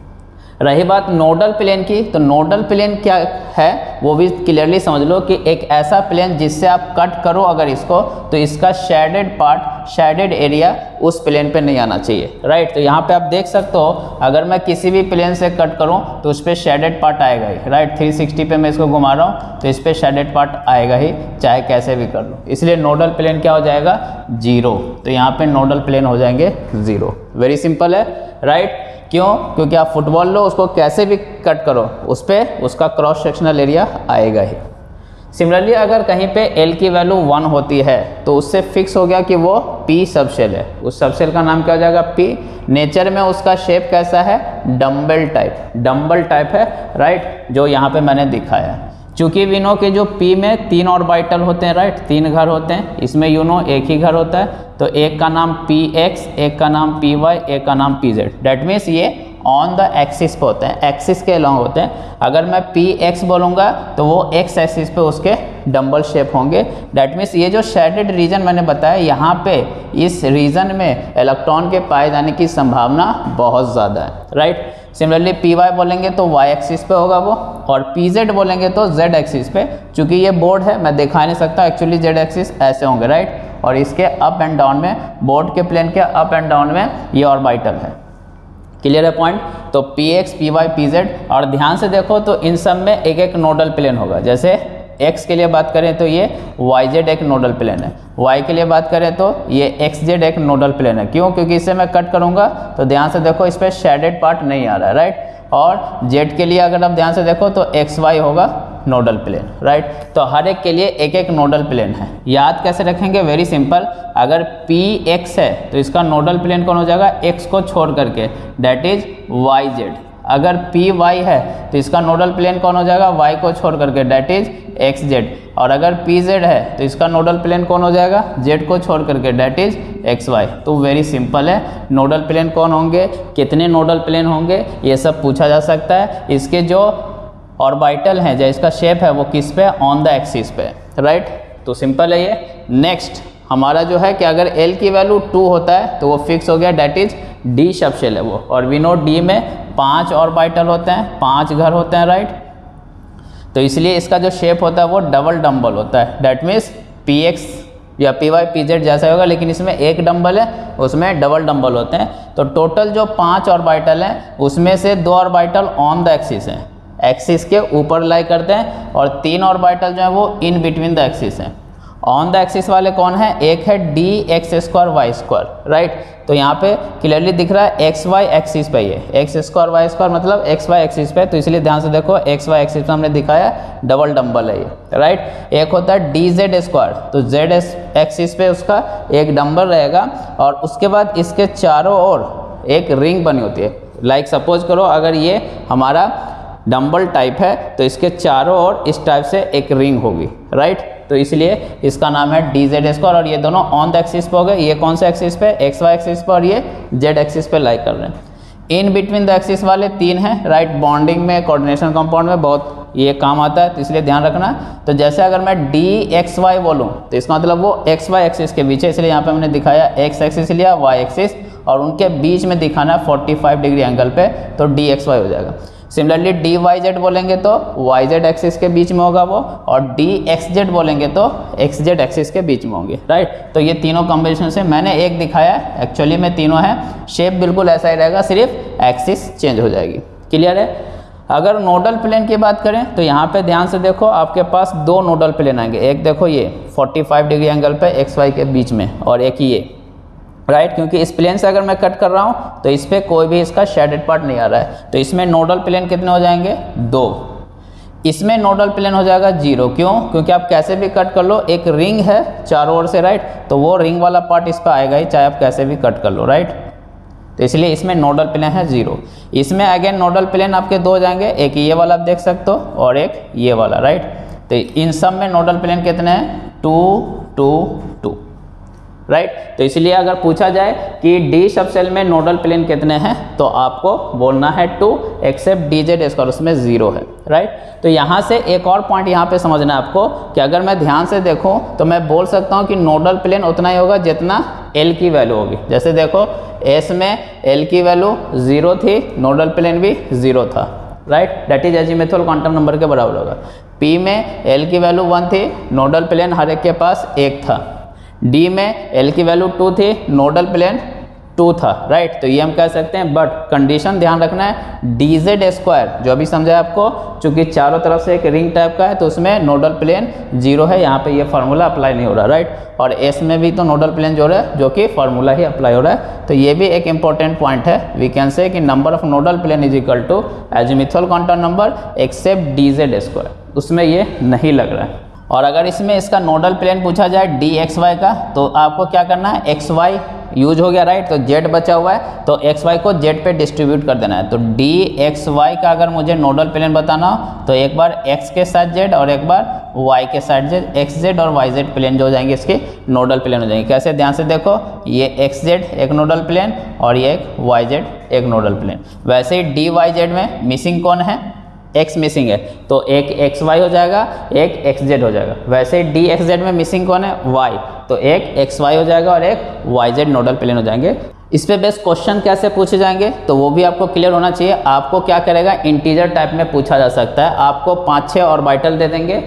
रही बात नोडल प्लेन की, तो नोडल प्लेन क्या है वो भी क्लियरली समझ लो कि एक ऐसा प्लेन जिससे आप कट करो अगर इसको, तो इसका शेडेड पार्ट, शेडेड एरिया उस प्लेन पे नहीं आना चाहिए, राइट। तो यहाँ पे आप देख सकते हो अगर मैं किसी भी प्लेन से कट करूँ तो उस पर शेडेड पार्ट आएगा ही, राइट। थ्री सिक्सटी पे मैं इसको घुमा रहा हूँ तो इस पर शेडेड पार्ट आएगा ही, चाहे कैसे भी कर लो, इसलिए नोडल प्लेन क्या हो जाएगा, जीरो। तो यहाँ पे नोडल प्लेन हो जाएंगे जीरो। वेरी सिंपल है, राइट। क्यों? क्योंकि आप फुटबॉल लो, उसको कैसे भी कट करो उस पर उसका क्रॉस सेक्शनल एरिया आएगा ही। सिमिलरली अगर कहीं पे L की वैल्यू वन होती है तो उससे फिक्स हो गया कि वो P सबसेल है। उस सबसेल का नाम क्या हो जाएगा, P। नेचर में उसका शेप कैसा है, डम्बल टाइप, डम्बल टाइप है, राइट, जो यहाँ पे मैंने दिखाया है। चूँकि वी नो कि जो P में तीन ऑर्बिटल होते हैं, राइट, तीन घर होते हैं, इसमें यू नो एक ही घर होता है, तो एक का नाम पी एक्स, एक का नाम पी वाई, एक का नाम पी जेड। डेट मीन्स ये ऑन द एक्सिस पे होते हैं, एक्सिस के अलॉन्ग होते हैं। अगर मैं पी एक्स बोलूँगा तो वो एक्स एक्सिस पे उसके डम्बल शेप होंगे। डेट मीन्स ये जो शेडेड रीजन मैंने बताया, यहाँ पे इस रीजन में इलेक्ट्रॉन के पाए जाने की संभावना बहुत ज़्यादा है, राइट। सिमिलरली पी वाई बोलेंगे तो वाई एक्सिस पे होगा वो, और पी जेड बोलेंगे तो जेड एक्सिस पे। चूँकि ये बोर्ड है मैं दिखा नहीं सकता, एक्चुअली जेड एक्सिस ऐसे होंगे, राइट। और इसके अप एंड डाउन में, बोर्ड के प्लेन के अप एंड डाउन में ये ऑर्बिटल है। क्लियर है पॉइंट? तो p x, p y, p z, और ध्यान से देखो तो इन सब में एक एक नोडल प्लेन होगा। जैसे x के लिए बात करें तो ये वाई जेड एक नोडल प्लेन है, y के लिए बात करें तो ये एक्स जेड एक नोडल प्लेन है। क्यों? क्योंकि इसे मैं कट करूंगा तो ध्यान से देखो इस पर शेडेड पार्ट नहीं आ रहा है, राइट। और z के लिए अगर आप ध्यान से देखो तो एक्स वाई होगा नोडल प्लेन, राइट। तो हर एक के लिए एक एक नोडल प्लेन है। याद कैसे रखेंगे? Very simple. अगर पी एक्स है तो इसका नोडल प्लेन कौन हो जाएगा, x को छोड़ करके, डेट इज वाई जेड। अगर पी वाई है तो इसका नोडल प्लेन कौन हो जाएगा, y को छोड़ करके, डेट इज एक्स जेड। और अगर पी जेड है तो इसका नोडल प्लेन कौन हो जाएगा, z को छोड़ करके, डेट इज एक्स वाई। तो वेरी सिंपल है। नोडल प्लेन कौन होंगे, कितने नोडल प्लेन होंगे, ये सब पूछा जा सकता है। इसके जो ऑर्बिटल हैं, जो इसका शेप है वो किस पे, ऑन द एक्सिस पे, राइट। तो सिंपल है ये। नेक्स्ट हमारा जो है कि अगर L की वैल्यू टू होता है तो वो फिक्स हो गया, डेट इज D सबसेल है वो। और वी नो D में पांच ऑर्बिटल होते हैं, पांच घर होते हैं, राइट। तो इसलिए इसका जो शेप होता है वो डबल डम्बल होता है। डेट मीन्स पी एक्स या पी वाई पी जेड जैसा होगा, लेकिन इसमें एक डम्बल है, उसमें डबल डम्बल होते हैं। तो टोटल जो पांच ऑर्बिटल हैं उसमें से दो ऑर्बिटल ऑन द एक्सिस हैं, एक्सिस के ऊपर लाई करते हैं, और तीन ऑर्बिटल जो है वो इन बिटवीन द एक्सिस हैं। ऑन द एक्सिस वाले कौन है, एक है D x square Y square, right. तो यहाँ पे क्लियरली दिख रहा है एक्स वाई एक्सिस पे, ये एक्स स्क्वायर वाई स्क्वायर मतलब एक्स वाई एक्सिस पे। तो इसलिए ध्यान से देखो एक्स वाई एक्सिस पे हमने दिखाया डबल डम्बल है ये, राइट। एक होता है डी जेड स्क्वायर, तो जेड एक्सिस पे उसका एक डम्बल रहेगा, और उसके बाद इसके चारों ओर एक रिंग बनी होती है। लाइक सपोज करो अगर ये हमारा डम्बल टाइप है तो इसके चारों ओर इस टाइप से एक रिंग होगी, राइट। तो इसलिए इसका नाम है डी जेड स्क्वायर, और ये दोनों ऑन द एक्सिस पे हो गए। ये कौन से एक्सिस पे, एक्स वाई एक्सिस पे, और ये जेड एक्सिस पे लाई कर रहे हैं। इन बिटवीन द एक्सिस वाले तीन हैं, राइट। बॉन्डिंग में, कोऑर्डिनेशन कंपाउंड में बहुत ये काम आता है, तो इसलिए ध्यान रखना। तो जैसे अगर मैं डी एक्स वाई बोलूँ तो इसका मतलब वो एक्स वाई एक्सिस के बीच है, इसलिए यहाँ पे हमने दिखाया एक्स एक्सिस लिया, वाई एक्सिस, और उनके बीच में दिखाना है फोर्टी फाइव डिग्री एंगल पे, तो डी एक्स वाई हो जाएगा। सिमिलरली डी वाई जेड बोलेंगे तो वाई जेड एक्सिस के बीच में होगा वो, और डी एक्स जेड बोलेंगे तो एक्स जेड एक्सिस के बीच में होंगे, राइट। तो ये तीनों कॉम्बिनेशन से मैंने एक दिखाया, एक्चुअली में तीनों है। शेप बिल्कुल ऐसा ही रहेगा, सिर्फ एक्सिस चेंज हो जाएगी। क्लियर है? अगर नोडल प्लेन की बात करें तो यहाँ पे ध्यान से देखो, आपके पास दो नोडल प्लेन आएंगे। एक देखो ये फोर्टी फाइव डिग्री एंगल पे एक्स वाई के बीच में, और एक ये, राइट। क्योंकि इस प्लेन से अगर मैं कट कर रहा हूँ तो इस पर कोई भी इसका शेडेड पार्ट नहीं आ रहा है, तो इसमें नोडल प्लेन कितने हो जाएंगे, दो। इसमें नोडल प्लेन हो जाएगा जीरो। क्यों? क्योंकि आप कैसे भी कट कर लो, एक रिंग है चारों ओर से, राइट, तो वो रिंग वाला पार्ट इस पर आएगा ही, चाहे आप कैसे भी कट कर लो, राइट। तो इसलिए इसमें नोडल प्लेन है जीरो। इसमें अगेन नोडल प्लेन आपके दो जाएंगे, एक ये वाला आप देख सकते हो और एक ये वाला, राइट। तो इन सब में नोडल प्लेन कितने हैं? Two to two, right. तो इसलिए अगर पूछा जाए कि डी सब सेल में नोडल प्लेन कितने हैं तो आपको बोलना है two, except d Z square उसमें जीरो है, राइट। तो यहाँ से एक और पॉइंट यहाँ पे समझना है आपको कि अगर मैं ध्यान से देखूँ तो मैं बोल सकता हूँ कि नोडल प्लेन उतना ही होगा जितना एल की वैल्यू होगी। जैसे देखो एस में एल की वैल्यू जीरो थी, नोडल प्लेन भी जीरो था, right, that is azimuthal quantum number के बराबर होगा। पी में एल की वैल्यू वन थी, नोडल प्लेन हर एक के पास एक था। डी में एल की वैल्यू टू थी, नोडल प्लेन टू था, राइट। तो ये हम कह सकते हैं, बट कंडीशन ध्यान रखना है, डी जेड स्क्वायर जो अभी समझा आपको, चूंकि चारों तरफ से एक रिंग टाइप का है तो उसमें नोडल प्लेन जीरो है, यहाँ पे ये फार्मूला अप्लाई नहीं हो रहा, राइट। और एस में भी तो नोडल प्लेन जो है जो कि फार्मूला ही अप्लाई हो रहा है। तो ये भी एक इंपॉर्टेंट पॉइंट है। वी कैन से कि number of nodal plane is equal to azimuthal quantum number except d Z square, उसमें ये नहीं लग रहा है। और अगर इसमें इसका नोडल प्लेन पूछा जाए डी एक्स वाई का, तो आपको क्या करना है, एक्स वाई यूज हो गया, राइट, तो जेड बचा हुआ है, तो एक्स वाई को जेड पे डिस्ट्रीब्यूट कर देना है। तो डी एक्स वाई का अगर मुझे नोडल प्लेन बताना हो तो एक बार एक्स के साथ जेड और एक बार वाई के साथ जेड, एक्स जेड और वाई जेड प्लेन जो हो जाएंगे इसके नोडल प्लेन हो जाएंगे। कैसे? ध्यान से देखो, ये एक्स जेड एक नोडल प्लेन और ये एक वाई जेड एक नोडल प्लेन। वैसे ही डी वाई जेड में मिसिंग कौन है? एक्स मिसिंग है, तो एक एक्स वाई हो जाएगा, एक एक्स जेड हो जाएगा। वैसे डी एक्स जेड में मिसिंग कौन है? वाई, तो एक एक्स वाई हो जाएगा और एक वाई जेड नोडल प्लेन हो जाएंगे। इस पे बेस्ट क्वेश्चन कैसे पूछे जाएंगे तो वो भी आपको क्लियर होना चाहिए। आपको क्या करेगा, इंटीजर टाइप में पूछा जा सकता है। आपको पाँच छः ऑर्बिटल दे देंगे,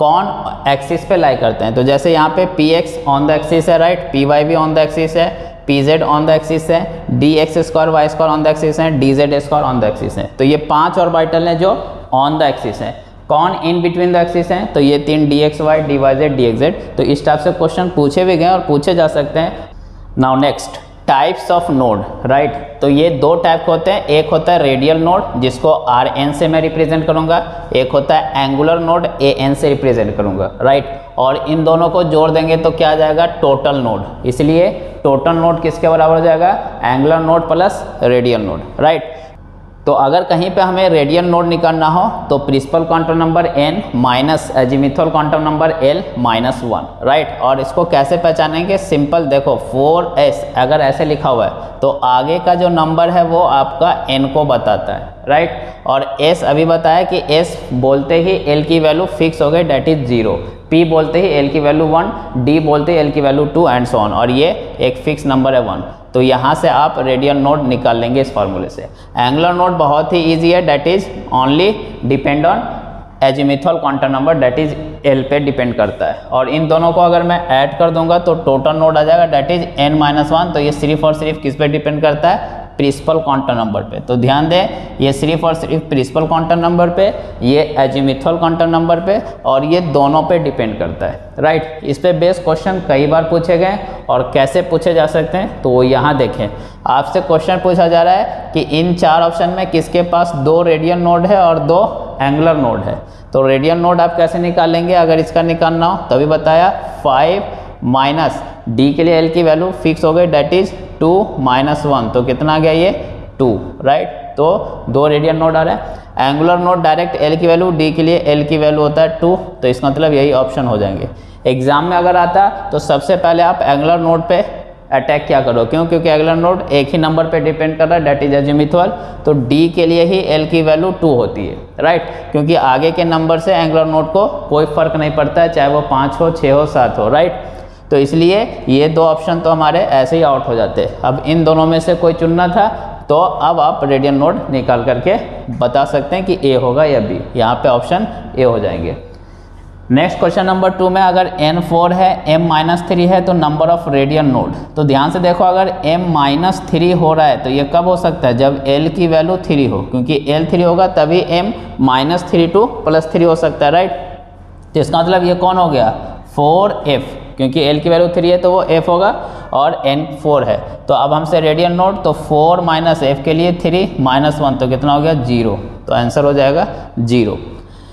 कौन एक्सिस पे लाई करते हैं। तो जैसे यहाँ पे P X on the axis है, राइट, पी वाई भी ऑन द एक्सिस है, P Z on the axis है, D x square Y square on the axis है, D Z square on the axis है। तो ये पांच ऑर्बिटल हैं जो ऑन द एक्सिस है। कौन इन बिटवीन द एक्सिस हैं? तो ये तीन D X Y, D Y Z, D X Z. तो इस टाइप से क्वेश्चन पूछे भी गए और पूछे जा सकते हैं। Now next, types of node, right. तो ये दो टाइप होते हैं, एक होता है रेडियल नोड जिसको आर एन से मैं रिप्रेजेंट करूंगा, एक होता है एंगुलर नोड ए एन से रिप्रेजेंट करूंगा, राइट। और इन दोनों को जोड़ देंगे तो क्या आ जाएगा? Total node. इसलिए टोटल नोड किसके बराबर हो जाएगा? Angular node plus radial node, right. तो अगर कहीं पे हमें रेडियल नोड निकालना हो तो principal quantum number n minus azimuthal quantum number l minus one, right. और इसको कैसे पहचानेंगे? सिंपल देखो, फोर एस अगर ऐसे लिखा हुआ है तो आगे का जो नंबर है वो आपका n को बताता है, राइट। और s अभी बताया कि s बोलते ही l की वैल्यू फिक्स हो गई, डेट इज जीरो। p बोलते ही l की वैल्यू वन, d बोलते ही l की value two and so on, और ये एक फिक्स नंबर है वन। तो यहाँ से आप रेडियल नोड निकाल लेंगे इस फार्मूले से। एंगुलर नोड बहुत ही इजी है, that is only depend on azimuthal quantum number, that is L पे डिपेंड करता है। और इन दोनों को अगर मैं ऐड कर दूंगा तो टोटल नोड आ जाएगा, that is N minus one. तो ये सिर्फ और सिर्फ किस पे डिपेंड करता है? प्रिंसिपल क्वांटम नंबर पे। तो ध्यान दें, ये सिर्फ और सिर्फ प्रिंसिपल क्वांटम नंबर पे, ये एजीमुथल क्वांटम नंबर पे, और ये दोनों पे डिपेंड करता है, राइट। इस पे बेस्ड क्वेश्चन कई बार पूछे गए और कैसे पूछे जा सकते हैं तो वो यहाँ देखें। आपसे क्वेश्चन पूछा जा रहा है कि इन चार ऑप्शन में किसके पास दो रेडियल नोड है और दो एंगुलर नोड है। तो रेडियल नोड आप कैसे निकालेंगे अगर इसका निकालना हो? तभी बताया, फाइव माइनस डी के लिए एल की वैल्यू फिक्स हो गई, that is two minus one. तो कितना आ गया? ये टू, राइट। तो दो रेडियल नोड आ रहा है। एंगुलर नोड डायरेक्ट एल की वैल्यू, डी के लिए एल की वैल्यू होता है टू, तो इसका मतलब यही ऑप्शन हो जाएंगे। एग्जाम में अगर आता तो सबसे पहले आप एंगुलर नोड पे अटैक क्या करो, क्यों? क्योंकि एंगुलर नोड एक ही नंबर पे डिपेंड कर रहा है, डेट इज एजीमुथल। तो डी के लिए ही एल की वैल्यू टू होती है, राइट, क्योंकि आगे के नंबर से एंगुलर नोड को कोई फर्क नहीं पड़ता है, चाहे वो पाँच हो, छः हो, सात हो, राइट। तो इसलिए ये दो ऑप्शन तो हमारे ऐसे ही आउट हो जाते हैं। अब इन दोनों में से कोई चुनना था तो अब आप रेडियल नोड निकाल करके बता सकते हैं कि ए होगा या बी। यहाँ पे ऑप्शन ए हो जाएंगे। नेक्स्ट क्वेश्चन नंबर टू में अगर एन फोर है, एम माइनस थ्री है तो नंबर ऑफ रेडियल नोड। तो ध्यान से देखो, अगर एम माइनस थ्री हो रहा है तो ये कब हो सकता है? जब एल की वैल्यू थ्री हो, क्योंकि एल थ्री होगा तभी M minus three to plus three हो सकता है, राइट। तो इसका मतलब ये कौन हो गया? फोर एफ, क्योंकि एल की वैल्यू थ्री है तो वो एफ होगा और एन फोर है। तो अब हमसे रेडियल नोड, तो फोर माइनस एफ के लिए थ्री माइनस वन, तो कितना हो गया? जीरो। तो आंसर हो जाएगा जीरो।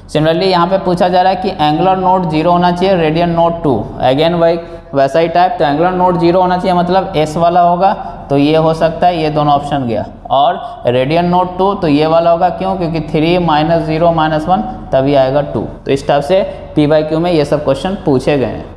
सिमिलरली यहाँ पे पूछा जा रहा है कि एंगुलर नोड जीरो होना चाहिए, रेडियन नोड टू। अगेन वही वैसा ही टाइप, तो एंगुलर नोड जीरो होना चाहिए मतलब एस वाला होगा, तो ये हो सकता है, ये दोनों ऑप्शन गया। और रेडियन नोड टू तो ये वाला होगा, क्यों? क्योंकि three minus zero minus one तभी आएगा टू। तो इस टाइप से पी वाई क्यू में ये सब क्वेश्चन पूछे गए हैं।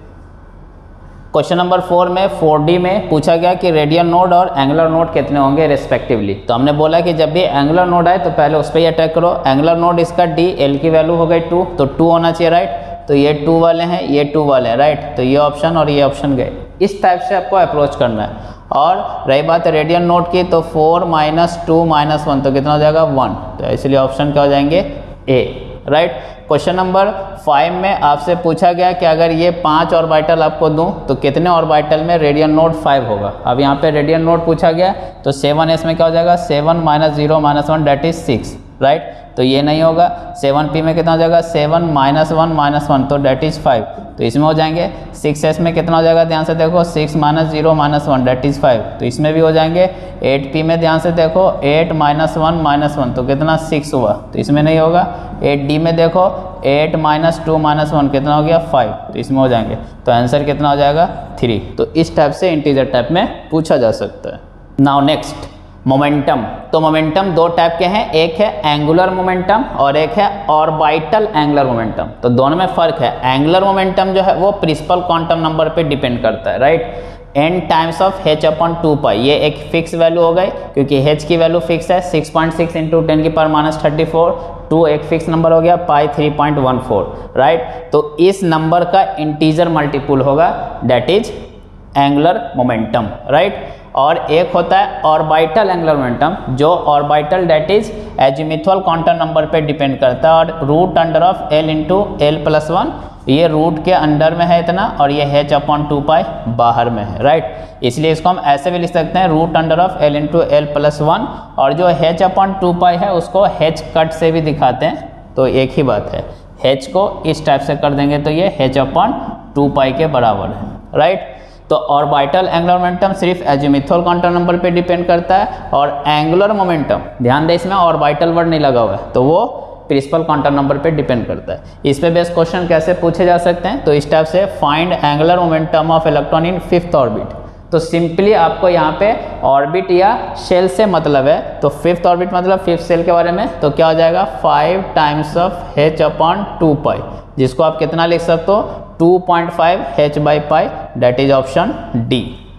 क्वेश्चन नंबर फोर में फोर डी में पूछा गया कि रेडियन नोड और एंगुलर नोड कितने होंगे रेस्पेक्टिवली। तो हमने बोला कि जब भी एंगुलर नोड आए तो पहले उस पर ही अटैक करो। एंगुलर नोड इसका डी, एल की वैल्यू हो गई टू, तो टू होना चाहिए, राइट। तो ये टू वाले हैं, ये टू वाले हैं, राइट। तो ये ऑप्शन और ये ऑप्शन गए। इस टाइप से आपको अप्रोच करना है। और रही बात है रेडियन नोड की, तो four minus two minus one तो कितना हो जाएगा? वन। तो इसलिए ऑप्शन क्या हो जाएंगे? A, right. Question number five में आपसे पूछा गया कि अगर ये पांच ऑर्बिटल आपको दूं तो कितने ऑर्बिटल में रेडियन नोड फाइव होगा। अब यहाँ पे रेडियन नोड पूछा गया, तो सेवन एस में क्या हो जाएगा? Seven minus zero minus one that is six, right. तो ये नहीं होगा। सेवन पी में कितना हो जाएगा? Seven minus one minus one तो डेट इज फाइव, तो इसमें हो जाएंगे। सिक्स एस में कितना हो जाएगा? ध्यान से देखो, six minus zero minus one that is five, तो इसमें भी हो जाएंगे। एट पी में ध्यान से देखो, eight minus one minus one तो कितना? सिक्स हुआ, तो इसमें नहीं होगा। एट डी में देखो, eight minus two minus one कितना हो गया? फाइव, तो इसमें हो जाएंगे। तो आंसर कितना हो जाएगा? थ्री। तो इस टाइप से इंटीजर टाइप में पूछा जा सकता है। Now next, momentum. तो मोमेंटम दो टाइप के हैं, एक है एंगुलर मोमेंटम और एक है ऑर्बिटल एंगुलर मोमेंटम। तो दोनों में फर्क है। एंगुलर मोमेंटम जो है वो प्रिंसिपल क्वांटम नंबर पे डिपेंड करता है, right. N times of H upon two pi, ये एक फिक्स वैल्यू हो गई क्योंकि एच की वैल्यू फिक्स है, six point six into ten की power minus thirty four. Two एक फिक्स नंबर हो गया, pi three point one four, right. तो इस नंबर का इंटीजर मल्टीपुल होगा, that is angular momentum, right. और एक होता है ऑर्बिटल एंगुलर मोमेंटम, जो orbital that is azimuthal quantum number पे डिपेंड करता है। और root under of L into L plus one, ये रूट के अंडर में है इतना, और ये एच अपॉन टू पाई बाहर में है, राइट। इसलिए इसको हम ऐसे भी लिख सकते हैं, root under of L into L plus one. और जो एच अपॉन टू पाई है उसको एच कट से भी दिखाते हैं, तो एक ही बात है। एच को इस टाइप से कर देंगे तो ये एच अपॉन टू पाई के बराबर है, राइट। तो ऑर्बिटल एंगुलर मोमेंटम सिर्फ एजिमुथल क्वांटम नंबर पे डिपेंड करता है, और एंगुलर मोमेंटम, ध्यान दें इसमें ऑर्बिटल वर्ड नहीं लगा हुआ है, तो वो प्रिंसिपल क्वांटम नंबर पे डिपेंड करता है। इस पे बेस्ड क्वेश्चन कैसे पूछे जा सकते हैं? तो इस टाइप से, find angular momentum of electron in fifth orbit. तो सिंपली आपको यहाँ पे ऑर्बिट या शेल से मतलब है, तो फिफ्थ ऑर्बिट मतलब फिफ्थ शेल के बारे में, तो क्या हो जाएगा? Five times of H upon two pi, जिसको आप कितना लिख सकते हो? Two point five H by pi, that is option D,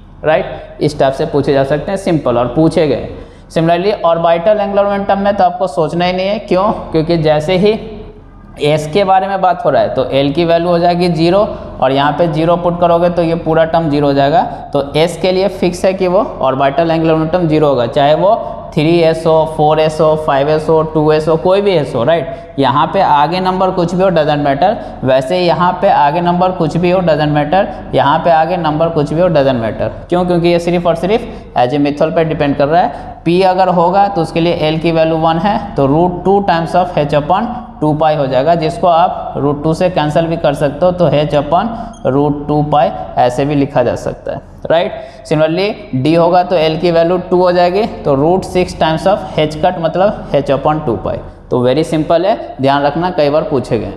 right. इस टाइप से पूछे जा सकते हैं, सिंपल, और पूछे गए। सिमिलरली ऑर्बिटल एंगुलर मोमेंटम में तो आपको सोचना ही नहीं है, क्यों? क्योंकि जैसे ही एस के बारे में बात हो रहा है तो एल की वैल्यू हो जाएगी जीरो, और यहाँ पे जीरो पुट करोगे तो ये पूरा टर्म जीरो हो जाएगा। तो एस के लिए फिक्स है कि वो ऑर्बिटल एंगुलर मोमेंटम जीरो होगा, चाहे वो थ्री एस हो, फोर एस हो, फाइव एस हो, टू एस हो, कोई भी एस हो, राइट। यहाँ पे आगे नंबर कुछ भी हो, डजेंट मैटर। वैसे यहाँ पे आगे नंबर कुछ भी हो, डजेंट मैटर। यहाँ पे आगे नंबर कुछ भी हो, डजेंट मैटर। क्यों? क्योंकि ये सिर्फ और सिर्फ एजिमुथल पे डिपेंड कर रहा है। पी अगर होगा तो उसके लिए एल की वैल्यू वन है, तो root two times of H upon two pi हो जाएगा, जिसको आप रूट टू से कैंसिल भी कर सकते हो, तो H upon root two pi ऐसे भी लिखा जा सकता है, राइट। सिमिलरली डी होगा तो एल की वैल्यू टू हो जाएगी, तो root six times of H cut मतलब एच अपॉन टू पाई। तो वेरी सिंपल है, ध्यान रखना, कई बार पूछे गए।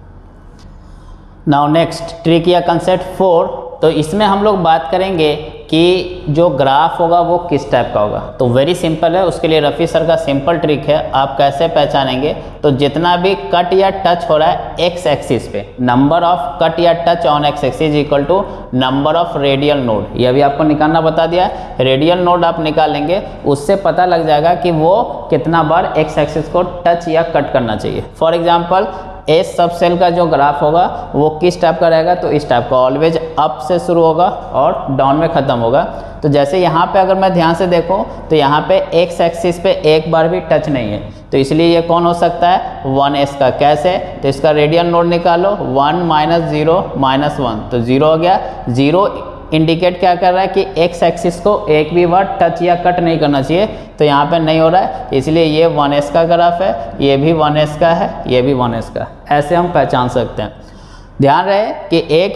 नाउ नेक्स्ट, ट्रिक या कंसेप्ट फोर। तो इसमें हम लोग बात करेंगे कि जो ग्राफ होगा वो किस टाइप का होगा। तो वेरी सिंपल है, उसके लिए रफ़ी सर का सिंपल ट्रिक है। आप कैसे पहचानेंगे? तो जितना भी कट या टच हो रहा है एक्स एक्सिस पे, नंबर ऑफ कट या touch on X axis equal to number of radial node, ये अभी आपको निकालना बता दिया है। रेडियल नोड आप निकालेंगे, उससे पता लग जाएगा कि वो कितना बार एक्स एक्सिस को टच या कट करना चाहिए। For example S sub shell का जो ग्राफ होगा वो किस टाइप का रहेगा? तो इस टाइप का, ऑलवेज अप से शुरू होगा और डाउन में ख़त्म होगा। तो जैसे यहाँ पे अगर मैं ध्यान से देखूँ तो यहाँ पे एक्स एक्सिस पे एक बार भी टच नहीं है, तो इसलिए ये कौन हो सकता है? वन एस का। कैसे? तो इसका रेडियल नोड निकालो, one minus zero minus one, तो जीरो हो गया। जीरो इंडिकेट क्या कर रहा है कि एक्स एक्सिस को एक भी बार टच या कट नहीं करना चाहिए, तो यहाँ पे नहीं हो रहा है, इसलिए ये वन एस का ग्राफ है, ये भी वन एस का है, ये भी वन एस का। ऐसे हम पहचान सकते हैं। ध्यान रहे कि एक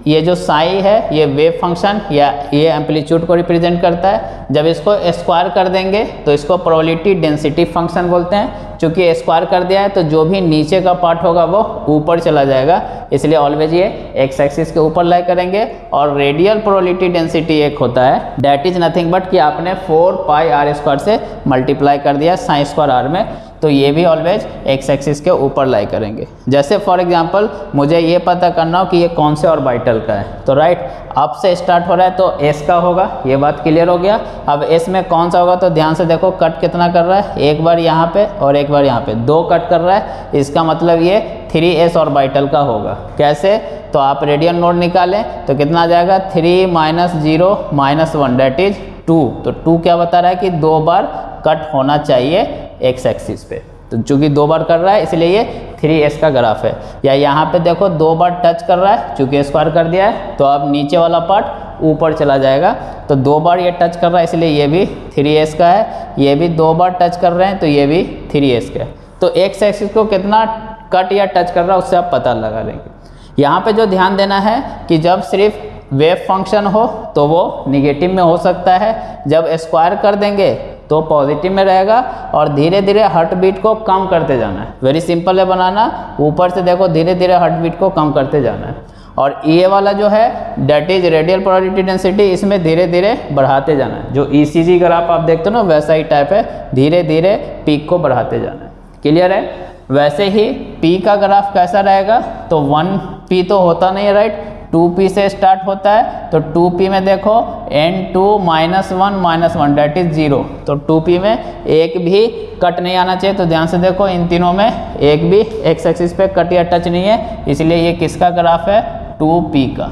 ये जो साई है ये वेव फंक्शन या ये एम्पलीट्यूड को रिप्रेजेंट करता है। जब इसको स्क्वायर कर देंगे तो इसको प्रोबेबिलिटी डेंसिटी फंक्शन बोलते हैं। चूँकि स्क्वायर कर दिया है तो जो भी नीचे का पार्ट होगा वो ऊपर चला जाएगा, इसलिए ऑलवेज ये एक्स एक्सिस के ऊपर लाई करेंगे। और रेडियल प्रोबेबिलिटी डेंसिटी एक होता है, डैट इज नथिंग बट कि आपने फोर पाई आर स्क्वायर से मल्टीप्लाई कर दिया साइन स्क्वायर आर में, तो ये भी ऑलवेज एक्स एक्सिस के ऊपर लाई करेंगे। जैसे फॉर एग्जांपल मुझे ये पता करना हो कि ये कौन से ऑर्बिटल का है, तो राइट अप से स्टार्ट हो रहा है तो एस का होगा, ये बात क्लियर हो गया। अब एस में कौन सा होगा तो ध्यान से देखो, कट कितना कर रहा है, एक बार यहाँ पे और एक बार यहाँ पे, दो कट कर रहा है, इसका मतलब ये थ्री एस ऑर्बिटल का होगा। कैसे, तो आप रेडियल नोड निकालें तो कितना आ जाएगा, three minus zero minus one that is two. तो टू क्या बता रहा है कि दो बार कट होना चाहिए एक्स एक्सिस पे, तो चूंकि दो बार कर रहा है इसलिए ये थ्री एस का ग्राफ है। या यहाँ पे देखो दो बार टच कर रहा है, चूंकि स्क्वायर कर दिया है तो अब नीचे वाला पार्ट ऊपर चला जाएगा, तो दो बार ये टच कर रहा है इसलिए ये भी थ्री एस का है। ये भी दो बार टच कर रहे हैं तो ये भी थ्री एस का है। तो एक्स एक्सिस को कितना कट या टच कर रहा है उससे आप पता लगा लेंगे। यहाँ पे जो ध्यान देना है कि जब सिर्फ वेव फंक्शन हो तो वो निगेटिव में हो सकता है, जब स्क्वायर कर देंगे तो पॉजिटिव में रहेगा, और धीरे धीरे हार्ट बीट को कम करते जाना है। वेरी सिंपल है बनाना, ऊपर से देखो धीरे धीरे हार्ट बीट को कम करते जाना है। और ये वाला जो है that is radial probability density, इसमें धीरे धीरे बढ़ाते जाना है। जो ईसीजी ग्राफ आप देखते हो ना वैसा ही टाइप है, धीरे धीरे पीक को बढ़ाते जाना है। क्लियर है। वैसे ही पी का ग्राफ कैसा रहेगा, तो वन पी तो होता नहीं है राइट, टू पी से स्टार्ट होता है। तो टू पी में देखो N two minus one minus one that is zero, तो टू पी में एक भी कट नहीं आना चाहिए। तो ध्यान से देखो इन तीनों में एक भी एक्स एक्सिस पे कट या टच नहीं है, इसलिए ये किसका ग्राफ है, टू पी का।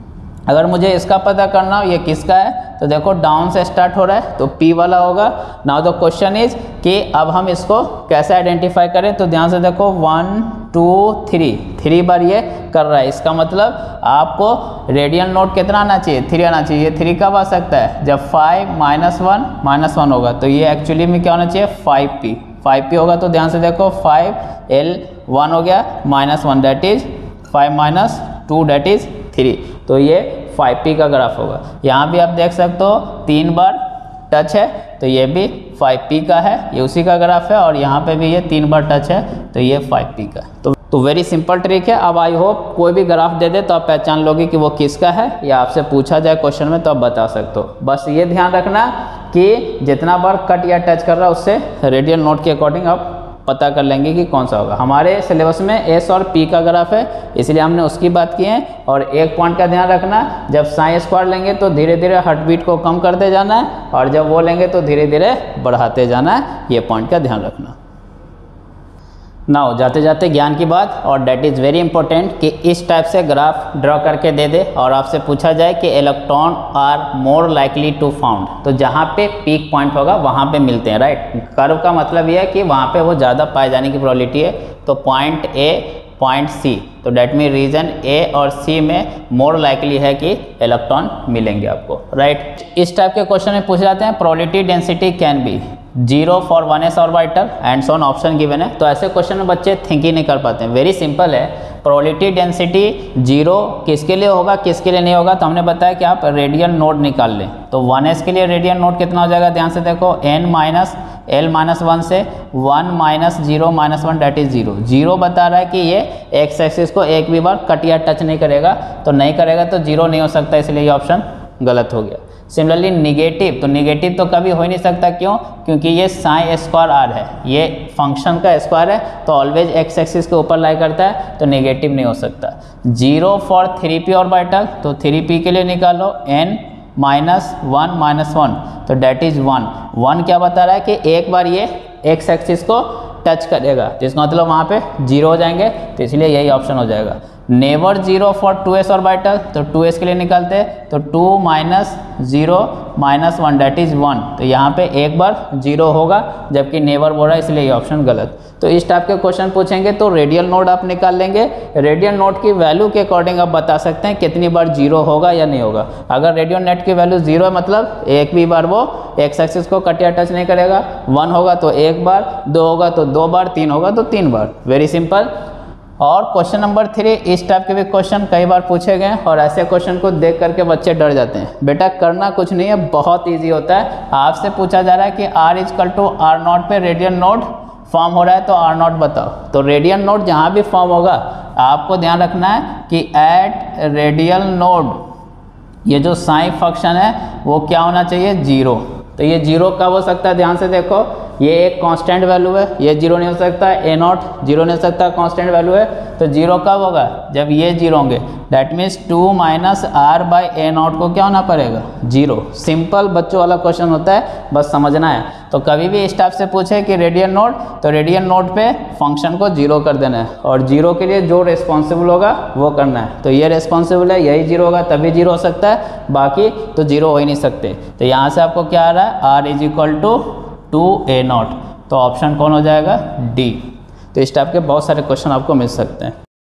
अगर मुझे इसका पता करना हो ये किसका है, तो देखो डाउन से स्टार्ट हो रहा है तो P वाला होगा। नाउ द क्वेश्चन इज कि अब हम इसको कैसे आइडेंटिफाई करें, तो ध्यान से देखो वन टू थ्री, थ्री बार ये कर रहा है, इसका मतलब आपको रेडियल नोट कितना आना चाहिए, थ्री आना चाहिए। ये थ्री कब आ सकता है, जब five minus one minus one होगा, तो ये एक्चुअली में क्या होना चाहिए, फाइव पी, फाइव पी होगा। तो ध्यान से देखो फाइव एल वन हो गया minus one that is five minus two that is three, तो ये फाइव पी का ग्राफ होगा। यहाँ भी आप देख सकते हो तीन बार टच है तो ये भी फाइव पी का है, ये उसी का ग्राफ है। और यहाँ पे भी ये तीन बार टच है तो ये फाइव पी का है। तो तो वेरी सिंपल ट्रिक है। अब आई होप कोई भी ग्राफ दे दे तो आप पहचान लोगे कि वो किसका है, या आपसे पूछा जाए क्वेश्चन में तो आप बता सकते हो। बस ये ध्यान रखना कि जितना बार कट या टच कर रहा है उससे रेडियल नोट के अकॉर्डिंग आप पता कर लेंगे कि कौन सा होगा। हमारे सिलेबस में एस और पी का ग्राफ है इसलिए हमने उसकी बात की है। और एक पॉइंट का ध्यान रखना, जब साइन स्क्वायर लेंगे तो धीरे धीरे हार्ट बीट को कम करते जाना है, और जब वो लेंगे तो धीरे धीरे बढ़ाते जाना है। ये पॉइंट का ध्यान रखना। नाउ जाते जाते ज्ञान की बात, और डेट इज़ वेरी इंपॉर्टेंट कि इस टाइप से ग्राफ ड्रॉ करके दे दे और आपसे पूछा जाए कि electron are more likely to found, तो जहाँ पे पीक पॉइंट होगा वहाँ पे मिलते हैं राइट। कर्व का मतलब ये है कि वहाँ पे वो ज़्यादा पाए जाने की प्रोबेबिलिटी है। तो पॉइंट ए पॉइंट सी, तो डेट मीन रीजन ए और सी में मोर लाइकली है कि इलेक्ट्रॉन मिलेंगे आपको राइट। इस टाइप के क्वेश्चन में पूछ जाते हैं probability density can be zero for one S orbital and some option given है। तो ऐसे क्वेश्चन में बच्चे थिंक ही नहीं कर पाते हैं। वेरी सिंपल है, प्रोबेबिलिटी डेंसिटी जीरो किसके लिए होगा किसके लिए नहीं होगा, तो हमने बताया कि आप रेडियल नोड निकाल लें। तो वन एस के लिए रेडियल नोड कितना हो जाएगा, ध्यान से देखो N minus L minus one से one minus zero minus one that is zero. Zero बता रहा है कि ये एक्स एक्सिस को एक भी बार कट या टच नहीं करेगा, तो नहीं करेगा तो जीरो नहीं हो सकता, इसलिए ये ऑप्शन गलत हो गया। सिमिलरली निगेटिव, तो निगेटिव तो कभी हो ही नहीं सकता, क्यों, क्योंकि ये साइन स्क्वायर आर है, ये फंक्शन का स्क्वायर है तो ऑलवेज एक्स एक्सिस के ऊपर लाई करता है, तो निगेटिव नहीं हो सकता। Zero for three P orbital, तो थ्री पी के लिए निकालो N minus one minus one, तो डेट इज वन। वन क्या बता रहा है कि एक बार ये एक्स एक्सिस को टच करेगा, जिसका मतलब वहाँ पे जीरो हो जाएंगे, तो इसलिए यही ऑप्शन हो जाएगा। Never zero for two S orbital, तो टू एस के लिए निकालते हैं तो two minus zero minus one that is one, तो यहाँ पे एक बार जीरो होगा जबकि नेवर बोल रहा है, इसलिए ये ऑप्शन गलत। तो इस टाइप के क्वेश्चन पूछेंगे तो रेडियल नोड आप निकाल लेंगे। रेडियल नोड की वैल्यू के अकॉर्डिंग आप बता सकते हैं कितनी बार जीरो होगा या नहीं होगा। अगर रेडियल नेट की वैल्यू जीरो है मतलब एक भी बार वो एक्स एक्सिस को कट या टच नहीं करेगा, वन होगा तो एक बार, दो होगा तो दो बार, तीन होगा तो तीन बार। Very simple. और क्वेश्चन नंबर थ्री, इस टाइप के भी क्वेश्चन कई बार पूछे गए और ऐसे क्वेश्चन को देख करके बच्चे डर जाते हैं। बेटा करना कुछ नहीं है, बहुत इजी होता है। आपसे पूछा जा रहा है कि r is equal to r naught पे रेडियन नोड फॉर्म हो रहा है, तो आर नॉट बताओ। तो रेडियन नोड जहाँ भी फॉर्म होगा आपको ध्यान रखना है कि एट रेडियल नोड ये जो साइन फंक्शन है वो क्या होना चाहिए, जीरो। तो ये जीरो कब हो सकता है, ध्यान से देखो, ये एक कांस्टेंट वैल्यू है, ये जीरो नहीं हो सकता, ए नॉट जीरो नहीं हो सकता, कांस्टेंट वैल्यू है। तो जीरो कब होगा, जब ये जीरो होंगे। That means two minus r by a naught को क्या होना पड़ेगा, जीरो। सिंपल बच्चों वाला क्वेश्चन होता है, बस समझना है। तो कभी भी इस टाइप से पूछे कि रेडियन नोड, तो रेडियन नोड पे फंक्शन को जीरो कर देना है और जीरो के लिए जो रिस्पॉन्सिबल होगा वो करना है। तो ये रिस्पॉन्सिबल है, यही जीरो होगा तभी जीरो हो सकता है, बाकी तो जीरो हो ही नहीं सकते। तो यहाँ से आपको क्या आ रहा है, r is equal to two a not. तो ऑप्शन कौन हो जाएगा, डी। तो इस टाइप के बहुत सारे क्वेश्चन आपको मिल सकते हैं।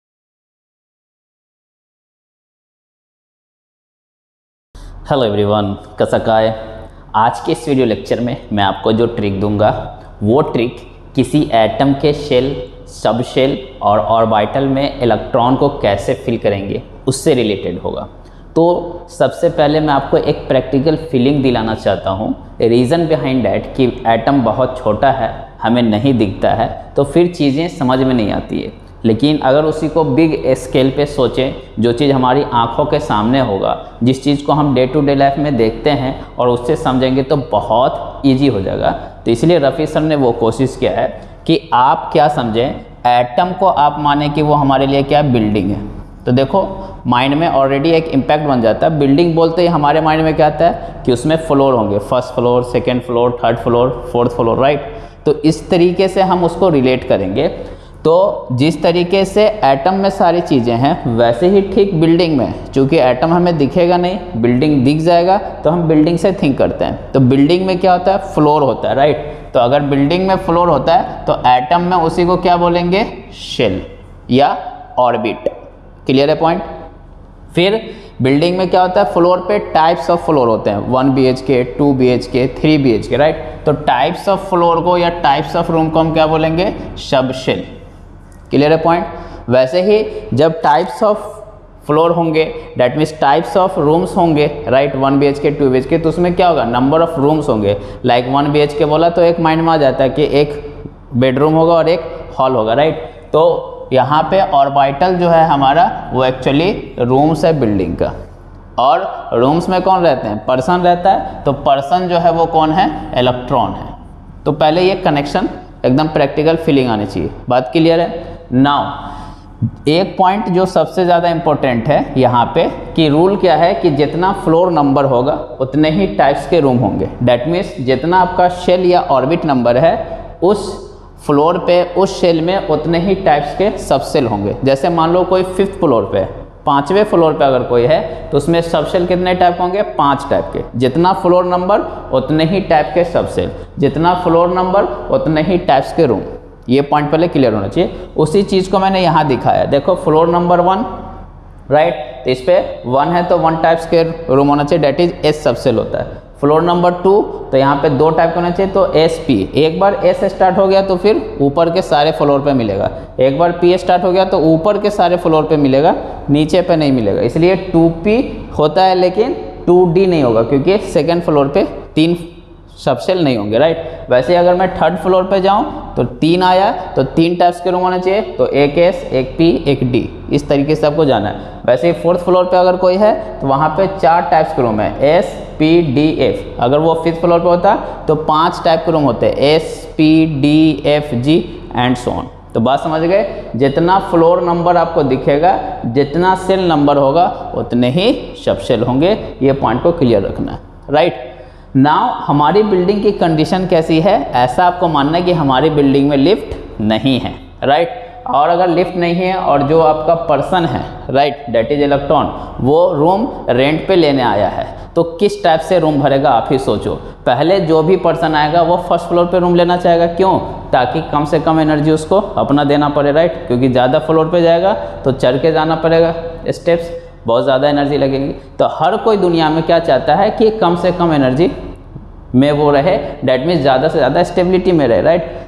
हेलो एवरीवन, कसकाय। आज के इस वीडियो लेक्चर में मैं आपको जो ट्रिक दूंगा वो ट्रिक किसी एटम के शेल, सब शेल और ऑर्बिटल में इलेक्ट्रॉन को कैसे फिल करेंगे उससे रिलेटेड होगा। तो सबसे पहले मैं आपको एक प्रैक्टिकल फीलिंग दिलाना चाहता हूँ। रीज़न बिहाइंड डैट कि एटम बहुत छोटा है, हमें नहीं दिखता है, तो फिर चीज़ें समझ में नहीं आती है। लेकिन अगर उसी को बिग स्केल पे सोचें, जो चीज़ हमारी आंखों के सामने होगा, जिस चीज़ को हम डे टू डे लाइफ में देखते हैं और उससे समझेंगे तो बहुत ईजी हो जाएगा। तो इसलिए रफ़ी सर ने वो कोशिश किया है कि आप क्या समझें, एटम को आप माने कि वो हमारे लिए क्या बिल्डिंग है। तो देखो माइंड में ऑलरेडी एक इम्पैक्ट बन जाता है। बिल्डिंग बोलते ही हमारे माइंड में क्या आता है कि उसमें फ्लोर होंगे, first floor, second floor, third floor, fourth floor, right. तो इस तरीके से हम उसको रिलेट करेंगे। तो जिस तरीके से एटम में सारी चीज़ें हैं वैसे ही ठीक बिल्डिंग में, चूँकि एटम हमें दिखेगा नहीं, बिल्डिंग दिख जाएगा तो हम बिल्डिंग से थिंक करते हैं। तो बिल्डिंग में क्या होता है, फ्लोर होता है, राइट। तो अगर बिल्डिंग में फ्लोर होता है तो एटम में उसी को क्या बोलेंगे, शेल या ऑर्बिट। क्लियर है पॉइंट। फिर बिल्डिंग में क्या होता है, फ्लोर पे टाइप्स ऑफ फ्लोर होते हैं, one B H K, two B H K, three B H K, right. तो टाइप्स ऑफ फ्लोर को या टाइप्स ऑफ रूम को हम क्या बोलेंगे, सब शेल। क्लियर है पॉइंट। वैसे ही जब टाइप्स ऑफ फ्लोर होंगे that means types of rooms होंगे, right, one B H K, two B H K, तो उसमें क्या होगा, नंबर ऑफ रूम्स होंगे। Like one B H K बोला तो एक माइंड में आ जाता है कि एक बेडरूम होगा और एक हॉल होगा, राइट। तो यहाँ पे ऑर्बिटल जो है हमारा वो एक्चुअली रूम्स है बिल्डिंग का। और रूम्स में कौन रहते हैं, पर्सन रहता है। तो पर्सन जो है वो कौन है, इलेक्ट्रॉन है। तो पहले ये कनेक्शन एकदम प्रैक्टिकल फीलिंग आनी चाहिए। बात क्लियर है। नाउ एक पॉइंट जो सबसे ज़्यादा इम्पोर्टेंट है यहाँ पे कि रूल क्या है कि जितना फ्लोर नंबर होगा उतने ही टाइप्स के रूम होंगे। डैट मीन्स जितना आपका शेल या ऑर्बिट नंबर है उस फ्लोर पे, उस शेल में उतने ही टाइप्स के सब शेल होंगे। जैसे मान लो कोई फिफ्थ फ्लोर पे है, पाँचवें फ्लोर पे अगर कोई है तो उसमें सब शेल कितने टाइप होंगे, पांच टाइप के। जितना फ्लोर नंबर उतने ही टाइप के सब शेल, जितना फ्लोर नंबर उतने ही टाइप्स के रूम। ये पॉइंट पहले क्लियर होना चाहिए। उसी चीज़ को मैंने यहाँ दिखाया, देखो फ्लोर नंबर वन, राइट। तो इस पे वन है तो वन टाइप्स के रूम होना चाहिए, that is s subshell होता है। फ्लोर नंबर टू तो यहाँ पे दो टाइप के होना चाहिए, तो एस पी। एक बार एस स्टार्ट हो गया तो फिर ऊपर के सारे फ्लोर पे मिलेगा, एक बार पी स्टार्ट हो गया तो ऊपर के सारे फ्लोर पे मिलेगा, नीचे पे नहीं मिलेगा। इसलिए टू पी होता है लेकिन टू डी नहीं होगा, क्योंकि सेकेंड फ्लोर पे तीन सब शेल नहीं होंगे, राइट। वैसे ही अगर मैं थर्ड फ्लोर पे जाऊँ तो तीन आया तो तीन टाइप्स के रूम होने चाहिए, तो एक एस, एक पी, एक डी, इस तरीके से आपको जाना है। वैसे ही फोर्थ फ्लोर पे अगर कोई है तो वहाँ पे चार टाइप्स के रूम है, एस, पी, डी, एफ। अगर वो फिफ्थ फ्लोर पे होता तो पांच टाइप के रूम होते हैं, s, p, d, f, g and so on. तो बात समझ गए। जितना फ्लोर नंबर आपको दिखेगा, जितना सेल नंबर होगा उतने ही सब शेल होंगे। ये पॉइंट को क्लियर रखना है, राइट। नाउ हमारी बिल्डिंग की कंडीशन कैसी है, ऐसा आपको मानना है कि हमारी बिल्डिंग में लिफ्ट नहीं है, राइट। और अगर लिफ्ट नहीं है और जो आपका पर्सन है, राइट, डेट इज इलेक्ट्रॉन, वो रूम रेंट पे लेने आया है, तो किस टाइप से रूम भरेगा आप ही सोचो। पहले जो भी पर्सन आएगा वो फर्स्ट फ्लोर पे रूम लेना चाहेगा, क्यों, ताकि कम से कम एनर्जी उसको अपना देना पड़े, राइट। क्योंकि ज़्यादा फ्लोर पे जाएगा तो चढ़ के जाना पड़ेगा स्टेप्स, बहुत ज़्यादा एनर्जी लगेगी। तो हर कोई दुनिया में क्या चाहता है कि कम से कम एनर्जी में वो रहे, डैट मीन्स ज़्यादा से ज़्यादा स्टेबिलिटी में रहे, राइट।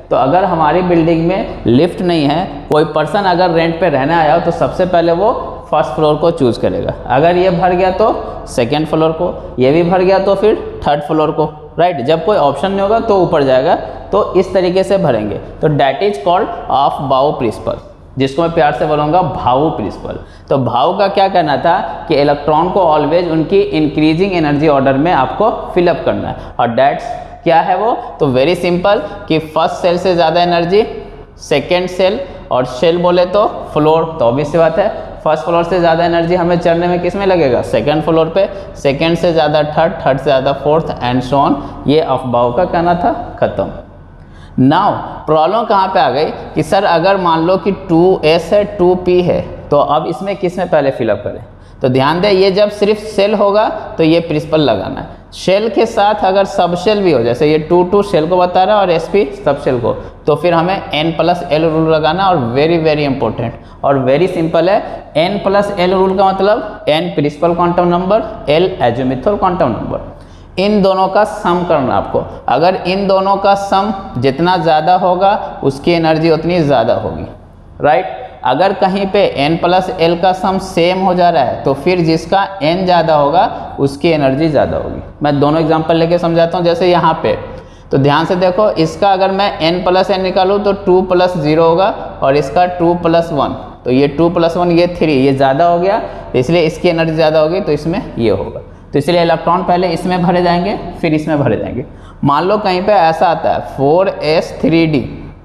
तो अगर हमारी बिल्डिंग में लिफ्ट नहीं है, कोई पर्सन अगर रेंट पे रहने आया हो तो सबसे पहले वो फर्स्ट फ्लोर को चूज़ करेगा। अगर ये भर गया तो सेकेंड फ्लोर को, ये भी भर गया तो फिर थर्ड फ्लोर को, राइट। जब कोई ऑप्शन नहीं होगा तो ऊपर जाएगा। तो इस तरीके से भरेंगे। तो that is called aufbau principle, जिसको मैं प्यार से बोलूँगा भाऊ प्रिंसिपल। तो भाऊ का क्या कहना था कि इलेक्ट्रॉन को ऑलवेज उनकी इंक्रीजिंग एनर्जी ऑर्डर में आपको फिलअप करना है। और डैट्स क्या है वो, तो वेरी सिंपल कि फर्स्ट सेल से ज़्यादा एनर्जी सेकेंड सेल, और सेल बोले तो फ्लोर, तो ऑब्वियस सी बात है फर्स्ट फ्लोर से ज़्यादा एनर्जी हमें चढ़ने में किस में लगेगा, सेकेंड फ्लोर पे, सेकेंड से ज़्यादा थर्ड, थर्ड से ज़्यादा फोर्थ एंड सो ऑन। ये ऑफ बाउ का कहना था, खत्म। नाउ प्रॉब्लम कहाँ पे आ गई कि सर अगर मान लो कि टू एस है टू पी है, तो अब इसमें किस में पहले फिलअप करें। तो ध्यान दें, ये जब सिर्फ सेल होगा तो ये प्रिंसिपल लगाना है। शेल के साथ अगर सब शेल भी हो, जैसे ये टू टू शेल को बता रहा है और एस पी सब शेल को, तो फिर हमें एन प्लस एल रूल लगाना। और वेरी वेरी इंपॉर्टेंट और वेरी सिंपल है, एन प्लस एल रूल का मतलब n principal quantum number, l azimuthal quantum number. इन दोनों का सम करना आपको। अगर इन दोनों का सम जितना ज़्यादा होगा उसकी एनर्जी उतनी ज़्यादा होगी, राइट। अगर कहीं पे n प्लस एल का सम सेम हो जा रहा है तो फिर जिसका n ज़्यादा होगा उसकी एनर्जी ज़्यादा होगी। मैं दोनों एग्जांपल लेके समझाता हूँ। जैसे यहाँ पे तो ध्यान से देखो, इसका अगर मैं n प्लस एन निकालूँ तो टू प्लस जीरो होगा, और इसका टू प्लस वन, तो ये टू प्लस वन ये थ्री, ये ज़्यादा हो गया तो इसलिए इसकी एनर्जी ज़्यादा होगी, तो इसमें ये होगा। तो इसलिए इलेक्ट्रॉन पहले इसमें भरे जाएंगे फिर इसमें भरे जाएंगे। मान लो कहीं पे ऐसा आता है फोर एस थ्री डी,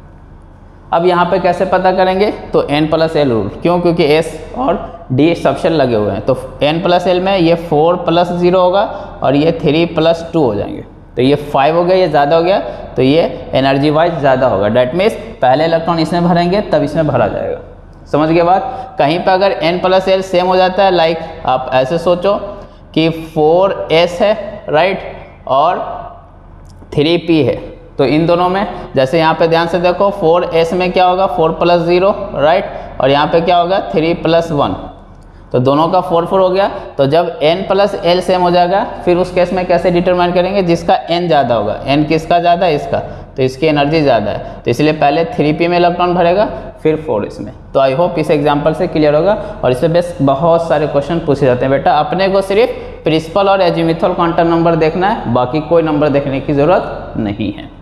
अब यहाँ पे कैसे पता करेंगे, तो n प्लस एल रूल। क्यों, क्योंकि s और d सबशेल लगे हुए हैं। तो n प्लस एल में ये फोर प्लस जीरो होगा और ये थ्री प्लस टू हो जाएंगे, तो ये फाइव हो गया, ये ज़्यादा हो गया, तो ये एनर्जी वाइज ज़्यादा होगा। डैट मीन्स पहले इलेक्ट्रॉन इसमें भरेंगे तब इसमें भरा जाएगा। समझ गए बात। कहीं पर अगर n प्लस एल सेम हो जाता है, लाइक आप ऐसे सोचो कि फोर एस है, राइट, और थ्री पी है, तो इन दोनों में जैसे यहाँ पे ध्यान से देखो, फोर एस में क्या होगा, फोर प्लस जीरो, राइट, और यहाँ पे क्या होगा, थ्री प्लस वन, तो दोनों का फोर फोर हो गया। तो जब n प्लस एल सेम हो जाएगा, फिर उस केस में कैसे डिटरमाइन करेंगे, जिसका n ज़्यादा होगा। n किसका ज़्यादा है, इसका, तो इसकी एनर्जी ज़्यादा है, तो इसलिए पहले थ्री पी में इलेक्ट्रॉन भरेगा फिर फोर इसमें। तो आई होप इस एग्जाम्पल से क्लियर होगा। और इससे बेस बहुत सारे क्वेश्चन पूछे जाते हैं बेटा, अपने को सिर्फ प्रिंसिपल और एजिमुथल क्वांटम नंबर देखना है, बाकी कोई नंबर देखने की ज़रूरत नहीं है।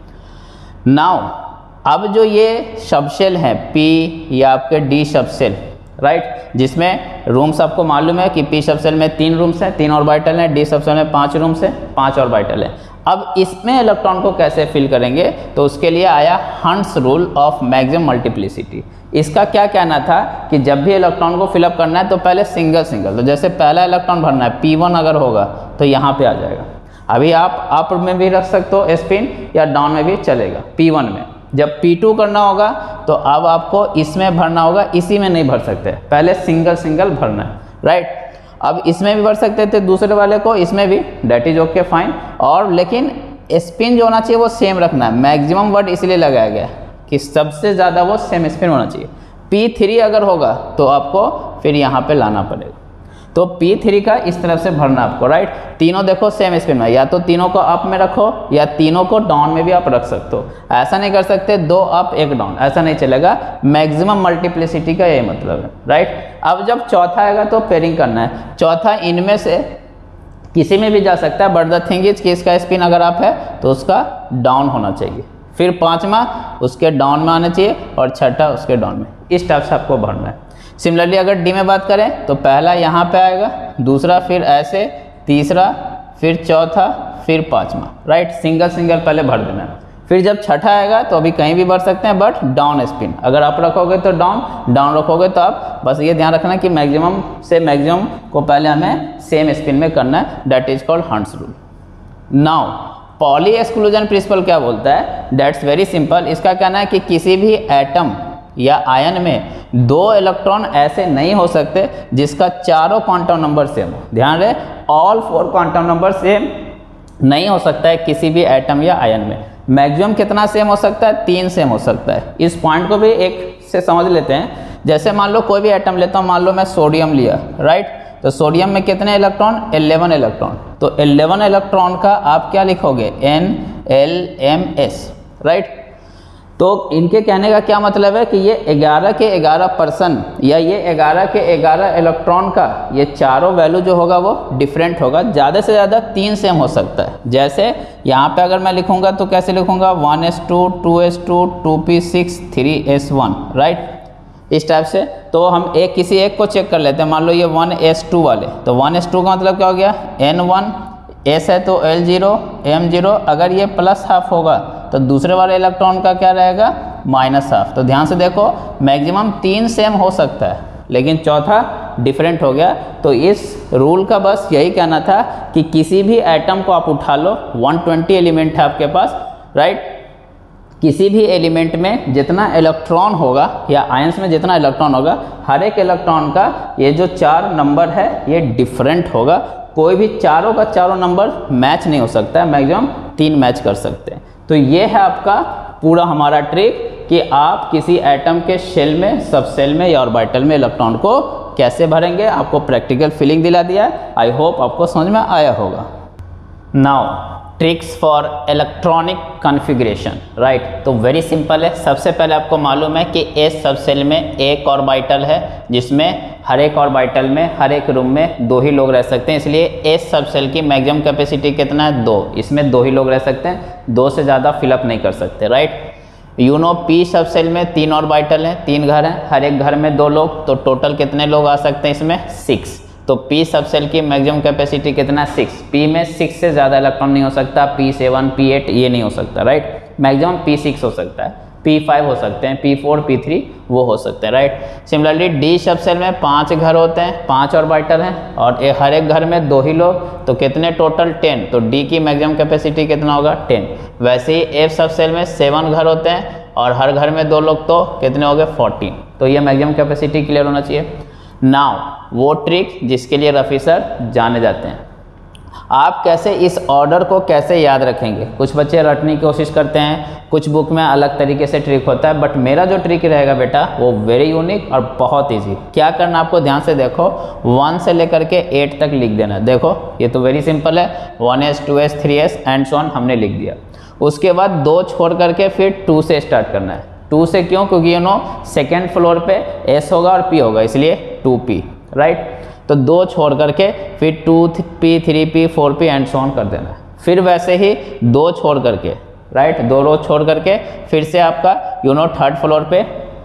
नाउ अब जो ये सबशेल हैं P या आपके D सबशेल, राइट, जिसमें रूम्स आपको मालूम है कि P सबशेल में तीन रूम्स हैं, तीन ऑर्बिटल हैं, D सबशेल में पांच रूम्स हैं, पांच ऑर्बिटल हैं। अब इसमें इलेक्ट्रॉन को कैसे फिल करेंगे, तो उसके लिए आया Hund's rule of maximum multiplicity. इसका क्या कहना था कि जब भी इलेक्ट्रॉन को फिलअप करना है तो पहले सिंगल सिंगल, तो जैसे पहला इलेक्ट्रॉन भरना है P वन अगर होगा तो यहाँ पे आ जाएगा। अभी आप अप में भी रख सकते हो स्पिन, या डाउन में भी चलेगा P वन में। जब P टू करना होगा तो अब आपको इसमें भरना होगा, इसी में नहीं भर सकते, पहले सिंगल सिंगल भरना है, राइट। अब इसमें भी भर सकते थे दूसरे वाले को, इसमें भी, डेट इज ओके फाइन। और लेकिन स्पिन जो होना चाहिए वो सेम रखना है। मैक्सिमम वर्ड इसलिए लगाया गया कि सबसे ज़्यादा वो सेम स्पिन होना चाहिए। P थ्री अगर होगा तो आपको फिर यहाँ पे लाना पड़ेगा। तो P थ्री का इस तरफ से भरना आपको, राइट। तीनों देखो सेम स्पिन में, या तो तीनों को अप में रखो या तीनों को डाउन में भी आप रख सकते हो। ऐसा नहीं कर सकते दो अप एक डाउन, ऐसा नहीं चलेगा। मैक्सिमम मल्टीप्लिसिटी का यही मतलब है, राइट। अब जब चौथा आएगा तो पेयरिंग करना है। चौथा इनमें से किसी में भी जा सकता है, बट द थिंग इज कि इसका स्पिन अगर अप है तो उसका डाउन होना चाहिए, फिर पाँचवा उसके डाउन में आना चाहिए और छठा उसके डाउन में। इस टाइप से आपको भरना है। सिमिलरली अगर डी में बात करें तो पहला यहाँ पे आएगा, दूसरा फिर ऐसे, तीसरा फिर चौथा फिर पांचवा, राइट। सिंगल सिंगल पहले भर देना है। फिर जब छठा आएगा तो अभी कहीं भी भर सकते हैं, बट डाउन स्पिन। अगर आप रखोगे तो डाउन, डाउन रखोगे तो आप, बस ये ध्यान रखना कि मैक्सिमम से मैक्सिमम को पहले हमें सेम स्पिन में करना है। That is called Hund's rule. Now Pauli exclusion principle क्या बोलता है, दैट्स वेरी सिंपल। इसका कहना है कि किसी भी एटम या आयन में दो इलेक्ट्रॉन ऐसे नहीं हो सकते जिसका चारों क्वांटम नंबर सेम हो। ध्यान रहे, all four quantum number same नहीं हो सकता है किसी भी एटम या आयन में। मैक्सिमम कितना सेम हो सकता है, तीन सेम हो सकता है। इस पॉइंट को भी एक से समझ लेते हैं। जैसे मान लो कोई भी एटम लेता हूँ, मान लो मैं सोडियम लिया, राइट। तो सोडियम में कितने इलेक्ट्रॉन, इलेवन इलेक्ट्रॉन। तो इलेवन इलेक्ट्रॉन का आप क्या लिखोगे, n l m s, right. तो इनके कहने का क्या मतलब है कि ये ग्यारह के ग्यारह पर्सन या ये ग्यारह के ग्यारह इलेक्ट्रॉन का ये चारों वैल्यू जो होगा वो डिफरेंट होगा, ज़्यादा से ज़्यादा तीन सेम हो सकता है। जैसे यहाँ पे अगर मैं लिखूँगा तो कैसे लिखूँगा, one s two, two s two, two p six, three s one, right, इस टाइप से। तो हम एक किसी एक को चेक कर लेते हैं, मान लो ये वन एस टू वाले, तो वन एस टू का मतलब क्या हो गया, एन वन, एस है तो एल जीरो, एम जीरो, अगर ये प्लस हाफ होगा तो दूसरे वाले इलेक्ट्रॉन का क्या रहेगा, माइनस हाफ। तो ध्यान से देखो, मैक्सिमम तीन सेम हो सकता है लेकिन चौथा डिफरेंट हो गया। तो इस रूल का बस यही कहना था कि किसी भी एटम को आप उठा लो, वन ट्वेंटी एलिमेंट है आपके पास, राइट, किसी भी एलिमेंट में जितना इलेक्ट्रॉन होगा या आयंस में जितना इलेक्ट्रॉन होगा, हर एक इलेक्ट्रॉन का ये जो चार नंबर है ये डिफरेंट होगा। कोई भी चारों का चारों नंबर मैच नहीं हो सकता है, मैक्सिमम तीन मैच कर सकते हैं। तो ये है आपका पूरा हमारा ट्रिक कि आप किसी एटम के शेल में, सब सेल में या ऑर्बिटल में इलेक्ट्रॉन को कैसे भरेंगे। आपको प्रैक्टिकल फीलिंग दिला दिया है, आई होप आपको समझ में आया होगा। Now tricks for electronic configuration, right. तो वेरी सिंपल है। सबसे पहले आपको मालूम है कि एस सब सेल में एक ऑर्बिटल है जिसमें हर एक ऑर्बिटल में हर एक रूम में दो ही लोग रह सकते हैं, इसलिए एस सब सेल की मैक्सिमम कैपेसिटी कितना है, दो। इसमें दो ही लोग रह सकते हैं, दो से ज़्यादा फिलअप नहीं कर सकते, राइट। यू नो पी सब सेल में तीन ऑर्बिटल हैं, तीन घर हैं, हर एक घर में दो लोग, तो टोटल कितने लोग आ सकते हैं इसमें, सिक्स। तो पी सब सेल की मैक्सिमम कैपेसिटी कितना है, सिक्स। पी में सिक्स से ज़्यादा इलेक्ट्रॉन नहीं हो सकता, पी सेवन, पी एट ये नहीं हो सकता, राइट। मैक्सिमम पी सिक्स हो सकता है, पी फाइव हो सकते हैं, पी फोर, पी थ्री वो हो सकते हैं, right. Similarly d subshell में पांच घर होते हैं, पांच ऑर्बिटल हैं और ए, हर एक घर में दो ही लोग, तो कितने टोटल, टेन। तो डी की मैक्सिमम कैपेसिटी कितना होगा, टेन। वैसे ही एफ सब सेल में सेवन घर होते हैं और हर घर में दो लोग, तो कितने हो गए, फोर्टीन। तो ये मैक्सिमम कैपेसिटी क्लियर होना चाहिए। नाउ वो ट्रिक जिसके लिए रफ़ी सर जाने जाते हैं, आप कैसे इस ऑर्डर को कैसे याद रखेंगे। कुछ बच्चे रटने की कोशिश करते हैं, कुछ बुक में अलग तरीके से ट्रिक होता है, बट मेरा जो ट्रिक रहेगा बेटा वो वेरी यूनिक और बहुत इजी। क्या करना आपको, ध्यान से देखो, वन से लेकर के एट तक लिख देना। देखो ये तो वेरी सिंपल है, one s, two s, three s and so on हमने लिख दिया। उसके बाद दो छोड़ करके फिर टू से स्टार्ट करना है। टू से क्यों, क्योंकि यू नो सेकेंड फ्लोर पे एस होगा और पी होगा, इसलिए टू पी, राइट। तो दो छोड़ करके फिर two p, three p, four p and so on कर देना है। फिर वैसे ही दो छोड़ करके, राइट, दो रो छोड़ करके फिर से आपका यू नो थर्ड फ्लोर पे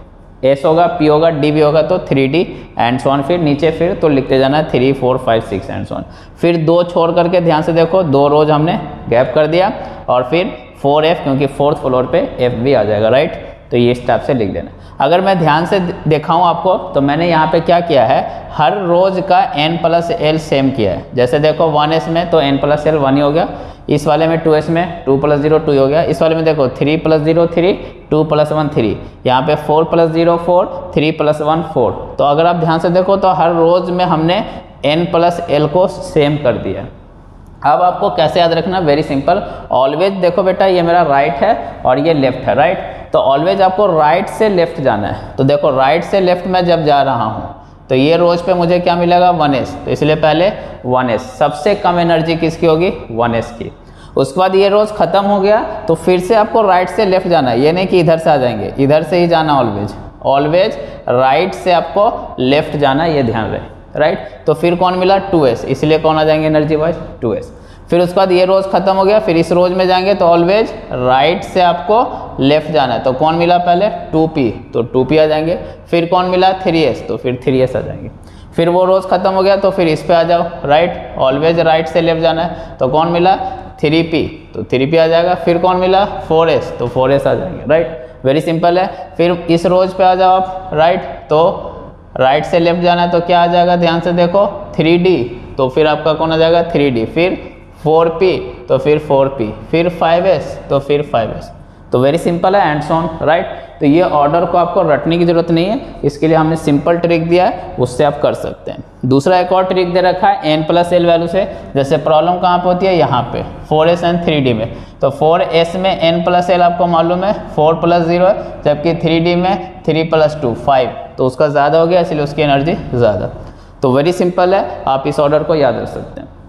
एस होगा, पी होगा, डी भी होगा, तो three d and so on. फिर नीचे फिर तो लिखते जाना है three, four, five, six and so on. फिर दो छोड़ करके, ध्यान से देखो, दो रोज हमने गैप कर दिया और फिर फोर एफ, क्योंकि फोर्थ फ्लोर पे एफ भी आ जाएगा, राइट। तो ये इस टाइप से लिख देना। अगर मैं ध्यान से दिखाऊं आपको तो मैंने यहाँ पे क्या किया है, हर रोज का n प्लस एल सेम किया है। जैसे देखो वन एस में तो n प्लस एल वन ही हो गया, इस वाले में टू एस में टू प्लस जीरो टू हो गया, इस वाले में देखो three plus zero three, to plus one three, यहाँ पे four plus zero four, three plus one four. तो अगर आप ध्यान से देखो तो हर रोज में हमने n प्लस एल को सेम कर दिया। अब आपको कैसे याद रखना, वेरी सिंपल, ऑलवेज देखो बेटा ये मेरा राइट है और ये लेफ्ट है, राइट। तो ऑलवेज आपको राइट से लेफ्ट जाना है। तो देखो राइट से लेफ्ट में जब जा रहा हूँ तो ये रोज पे मुझे क्या मिलेगा, वन एस। तो इसलिए पहले वन एस, सबसे कम एनर्जी किसकी होगी, वन एस की। उसके बाद ये रोज खत्म हो गया तो फिर से आपको राइट से लेफ्ट जाना है, ये नहीं कि इधर से आ जाएंगे, इधर से ही जाना, ऑलवेज ऑलवेज राइट से आपको लेफ्ट जाना, ये ध्यान रहे, राइट। तो फिर कौन मिला, टू एस, इसलिए कौन आ जाएंगे एनर्जी वाइज, टू एस। फिर उसके बाद ये रोज खत्म हो गया, फिर इस रोज में जाएंगे तो ऑलवेज राइट से आपको लेफ्ट जाना है। तो कौन मिला पहले, टू पी, तो टू पी आ जाएंगे। फिर कौन मिला, थ्री एस, तो फिर थ्री एस आ जाएंगे। फिर वो रोज खत्म हो गया तो फिर इस पे आ जाओ, राइट, ऑलवेज राइट से लेफ्ट जाना है। तो कौन मिला, थ्री पी, तो थ्री पी आ जाएगा। फिर कौन मिला, फोर एस, तो फोर एस आ जाएंगे, राइट। वेरी सिंपल है। फिर इस रोज पे आ जाओ आप, राइट, तो राइट से लेफ्ट जाना है तो क्या आ जाएगा, ध्यान से देखो, थ्री डी, तो फिर आपका कौन आ जाएगा, थ्री डी। फिर फोर पी, तो फिर फोर पी, फिर फाइव एस, तो फिर फाइव एस। तो वेरी सिंपल है एंड सो ऑन, राइट। तो ये ऑर्डर को आपको रटने की जरूरत नहीं है, इसके लिए हमने सिंपल ट्रिक दिया है, उससे आप कर सकते हैं। दूसरा एक और ट्रिक दे रखा है एन प्लस एल वैल्यू से। जैसे प्रॉब्लम कहाँ पे होती है, यहाँ पे four s and three d में। तो फोर एस में एन प्लस एल आपको मालूम है फोर प्लस जीरो है, जबकि थ्री डी में थ्री प्लस टू फाइव, तो उसका ज़्यादा हो गया इसलिए उसकी एनर्जी ज़्यादा। तो वेरी सिंपल है, आप इस ऑर्डर को याद रख सकते हैं।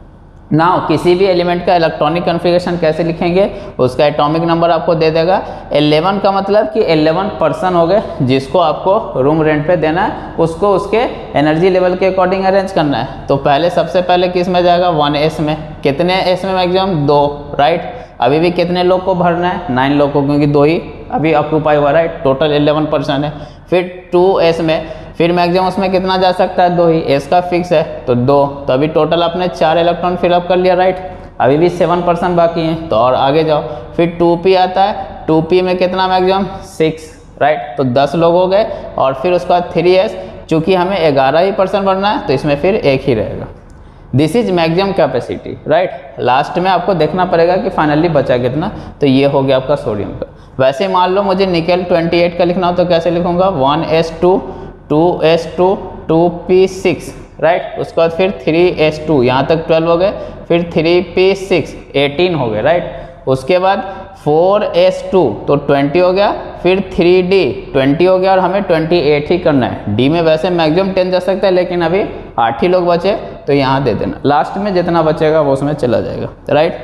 नाउ किसी भी एलिमेंट का इलेक्ट्रॉनिक कॉन्फ़िगरेशन कैसे लिखेंगे, उसका एटॉमिक नंबर आपको दे देगा। इलेवन का मतलब कि इलेवन पर्सन हो गए जिसको आपको रूम रेंट पे देना है, उसको उसके एनर्जी लेवल के अकॉर्डिंग अरेंज करना है। तो पहले सबसे पहले किस में जाएगा, वन एस में। कितने एस में मैक्सिमम, दो, राइट। अभी भी कितने लोग को भरना है, नाइन लोग को, क्योंकि दो ही अभी ऑक्यूपाई हुआ, राइट। टोटल इलेवन पर्सन है। फिर टू एस में, फिर मैक्सिमम उसमें कितना जा सकता है, दो ही, एस का फिक्स है तो दो, तो अभी टोटल आपने चार इलेक्ट्रॉन फिलअप कर लिया, राइट। अभी भी सेवन परसेंट बाकी हैं, तो और आगे जाओ। फिर टू पी आता है, टू पी में कितना मैक्सिमम, सिक्स, राइट। तो दस लोग हो गए। और फिर उसके बाद थ्री एस, चूँकि हमें ग्यारह ही परसेंट भरना है तो इसमें फिर एक ही रहेगा। This is maximum capacity, right. Last में आपको देखना पड़ेगा कि फाइनली बचा कितना, तो ये हो गया आपका सोडियम का। वैसे मान लो मुझे निकेल अट्ठाईस का लिखना हो तो कैसे लिखूंगा, one s two, two s two, two p six, right. उसके बाद फिर थ्री एस टू, यहाँ तक ट्वेल्व हो गए। फिर थ्री पी सिक्स, एटीन हो गए, राइट। उसके बाद फोर एस टू तो ट्वेंटी हो गया। फिर थ्री डी ट्वेंटी हो गया और हमें ट्वेंटी एट ही करना है। डी में वैसे मैक्सिमम टेन जा सकता है, लेकिन अभी आठ ही लोग बचे तो यहाँ दे देना। लास्ट में जितना बचेगा वो उसमें चला जाएगा, राइट।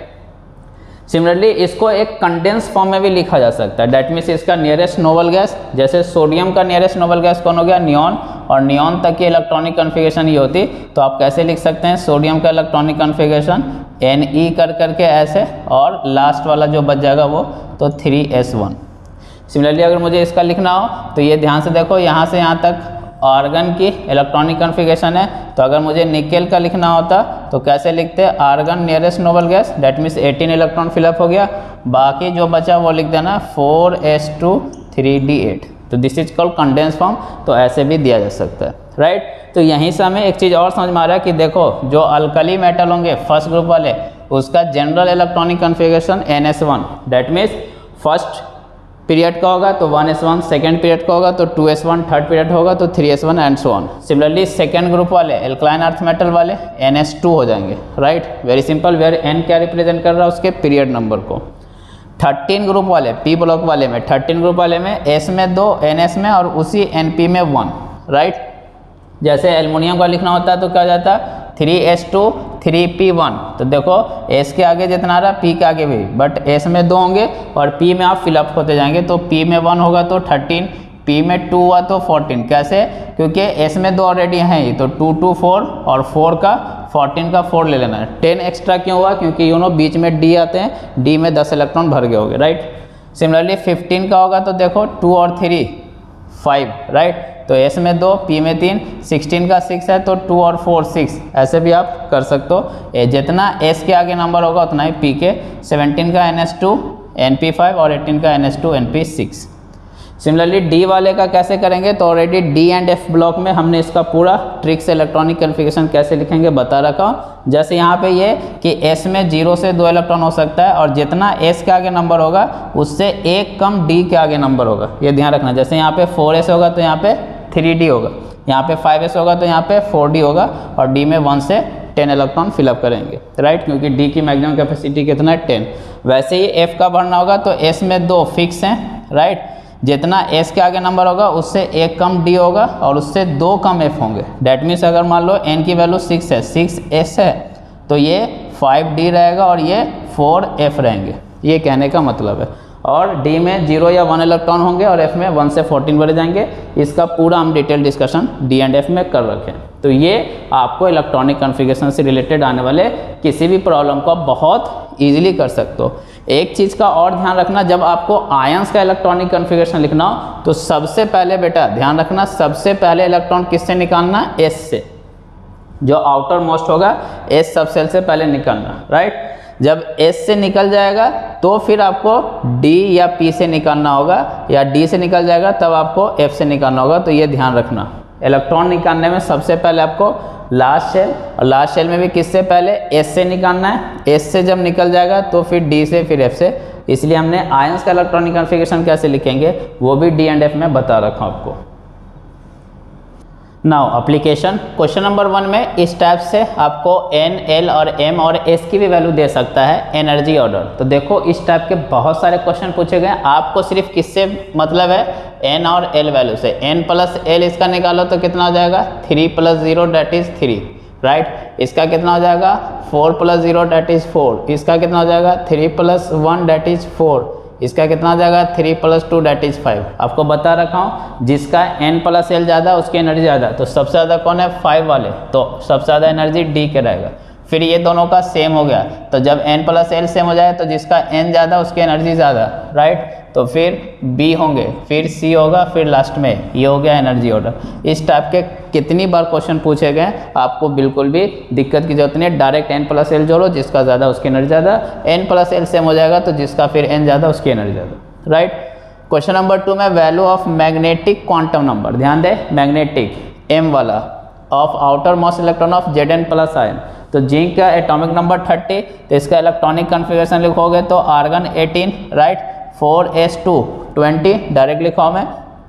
सिमिलरली इसको एक कंडेंस फॉर्म में भी लिखा जा सकता है। डेट मीन्स इसका नियरेस्ट नोबल गैस, जैसे सोडियम का नियरेस्ट नोबल गैस कौन हो गया, नियॉन, और नियॉन तक की इलेक्ट्रॉनिक कॉन्फ़िगरेशन ये होती, तो आप कैसे लिख सकते हैं, सोडियम का इलेक्ट्रॉनिक कॉन्फ़िगरेशन एन ई कर करके ऐसे, और लास्ट वाला जो बच जाएगा वो तो थ्री एस वन। सिमिलरली अगर मुझे इसका लिखना हो तो ये ध्यान से देखो, यहाँ से यहाँ तक आर्गन की इलेक्ट्रॉनिक कॉन्फ़िगरेशन है। तो अगर मुझे निकेल का लिखना होता तो कैसे लिखते हैं, argon nearest noble gas, that means eighteen electron fill up हो गया। बाकी जो बचा वो लिख देना four s two three d eight. तो this is called condensed form, तो ऐसे भी दिया जा सकता है, राइट। तो यहीं से हमें एक चीज़ और समझ में आ रहा है कि देखो जो अल्कली मेटल होंगे फर्स्ट ग्रुप वाले, उसका general electronic configuration n s one, that means first period का होगा तो one s one, second period का होगा तो two s one, third period होगा तो three s one and so on. Similarly second group वाले एल्कलाइन अर्थ मेटल वाले एन एस टू हो जाएंगे, right. Very simple, where n क्या रिप्रेजेंट कर रहा है, उसके पीरियड नंबर को। थर्टीन ग्रुप वाले पी ब्लॉक वाले में, थर्टीन ग्रुप वाले में एस में दो, एन एस में और उसी एन पी में वन, राइट। जैसे एल्युमिनियम का लिखना होता है तो क्या जाता है, three s two three p one. तो देखो एस के आगे जितना आ रहा है पी के आगे भी, बट एस में दो होंगे और पी में आप फिलअप होते जाएंगे। तो पी में वन होगा तो थर्टीन, पी में टू हुआ तो फोर्टीन। कैसे, क्योंकि एस में दो ऑलरेडी हैं ही, तो टू टू फोर और फोर का फोर्टीन का फोर ले लेना है। टेन एक्स्ट्रा क्यों हुआ, क्योंकि यू नो बीच में डी आते हैं, डी में दस इलेक्ट्रॉन भर गए होंगे, राइट। सिमिलरली फिफ्टीन का होगा तो देखो टू और थ्री फाइव, राइट। तो एस में दो, पी में तीन, सिक्सटीन का सिक्स है तो टू और फोर सिक्स, ऐसे भी आप कर सकते हो। जितना एस के आगे नंबर होगा उतना ही पी के। सेवनटीन का n s two n p five और एटीन का n s two n p six. Similarly d वाले का कैसे करेंगे, तो already d and f block में हमने इसका पूरा ट्रिक से इलेक्ट्रॉनिक कॉन्फ़िगरेशन कैसे लिखेंगे बता रखा हूँ। जैसे यहाँ पे ये कि एस में जीरो से दो इलेक्ट्रॉन हो सकता है, और जितना एस के आगे नंबर होगा उससे एक कम डी के आगे नंबर होगा, ये ध्यान रखना। जैसे यहाँ पे फोर एस होगा तो यहाँ पे थ्री डी होगा, यहाँ पे फाइव एस होगा तो यहाँ पे फोर डी होगा, और डी में वन से टेन इलेक्ट्रॉन फिलअप करेंगे, राइट, क्योंकि डी की मैक्सिमम कैपेसिटी कितना है, टेन। वैसे ही एफ का भरना होगा तो एस में दो फिक्स हैं, राइट। जितना एस के आगे नंबर होगा उससे एक कम डी होगा और उससे दो कम एफ होंगे। डैट मीन्स अगर मान लो एन की वैल्यू सिक्स है, सिक्स एस है, तो ये फाइव डी रहेगा और ये फोर एफ रहेंगे, ये कहने का मतलब है। और डी में जीरो या वन इलेक्ट्रॉन होंगे और एफ में वन से फोर्टीन बढ़ जाएंगे। इसका पूरा हम detail discussion d and f में कर रखे हैं। तो ये आपको इलेक्ट्रॉनिक कॉन्फ़िगरेशन से रिलेटेड आने वाले किसी भी प्रॉब्लम को बहुत ईजिली कर सकते हो। एक चीज़ का और ध्यान रखना, जब आपको आयंस का इलेक्ट्रॉनिक कॉन्फ़िगरेशन लिखना हो तो सबसे पहले बेटा ध्यान रखना, सबसे पहले इलेक्ट्रॉन किससे निकालना, एस से। जो आउटर मोस्ट होगा एस सबसेल से पहले निकालना, राइट। जब एस से निकल जाएगा तो फिर आपको डी या पी से निकालना होगा, या डी से निकल जाएगा तब आपको एफ से निकालना होगा। तो ये ध्यान रखना, इलेक्ट्रॉन निकालने में सबसे पहले आपको लास्ट शेल, और लास्ट शेल में भी किससे पहले एस से निकालना है। एस से जब निकल जाएगा तो फिर डी से, फिर एफ से। इसलिए हमने आयंस का इलेक्ट्रॉनिक कॉन्फ़िगरेशन कैसे लिखेंगे वो भी डी एंड एफ में बता रखा हूँ आपको। Now application, question number one में इस टाइप से आपको एन, एल और एम और एस की भी वैल्यू दे सकता है एनर्जी ऑर्डर। तो देखो इस टाइप के बहुत सारे क्वेश्चन पूछे गए, आपको सिर्फ किससे मतलब है, एन और एल वैल्यू से। एन प्लस एल इसका निकालो तो कितना हो जाएगा, three plus zero that is three, right. इसका कितना हो जाएगा four plus zero that is four, इसका कितना हो जाएगा three plus one that is four, इसका कितना हो जाएगा three plus two that is five. आपको बता रखा हूँ जिसका n प्लस एल ज़्यादा उसकी एनर्जी ज़्यादा, तो सबसे ज़्यादा कौन है फाइव वाले, तो सबसे ज़्यादा एनर्जी डी के रहेगा। फिर ये दोनों का सेम हो गया, तो जब n प्लस एल सेम हो जाए तो जिसका n ज़्यादा उसकी एनर्जी ज़्यादा, राइट। तो फिर B होंगे, फिर C होगा, फिर लास्ट में ये हो गया एनर्जी ऑर्डर। इस टाइप के कितनी बार क्वेश्चन पूछे गए, आपको बिल्कुल भी दिक्कत की जरूरत नहीं है। डायरेक्ट n प्लस एल जोड़ो, जिसका ज़्यादा उसकी एनर्जी ज़्यादा, n प्लस एल सेम हो जाएगा तो जिसका फिर n ज़्यादा उसकी एनर्जी ज़्यादा, राइट। क्वेश्चन नंबर टू में value of magnetic quantum number, ध्यान दे मैग्नेटिक m वाला of outermost electron of Z N plus ion. तो जिंक का एटॉमिक नंबर थर्टी, तो इसका इलेक्ट्रॉनिक कन्फिगरेशन लिखोगे तो argon eighteen, right, four s two twenty direct लिखा हूँ मैं,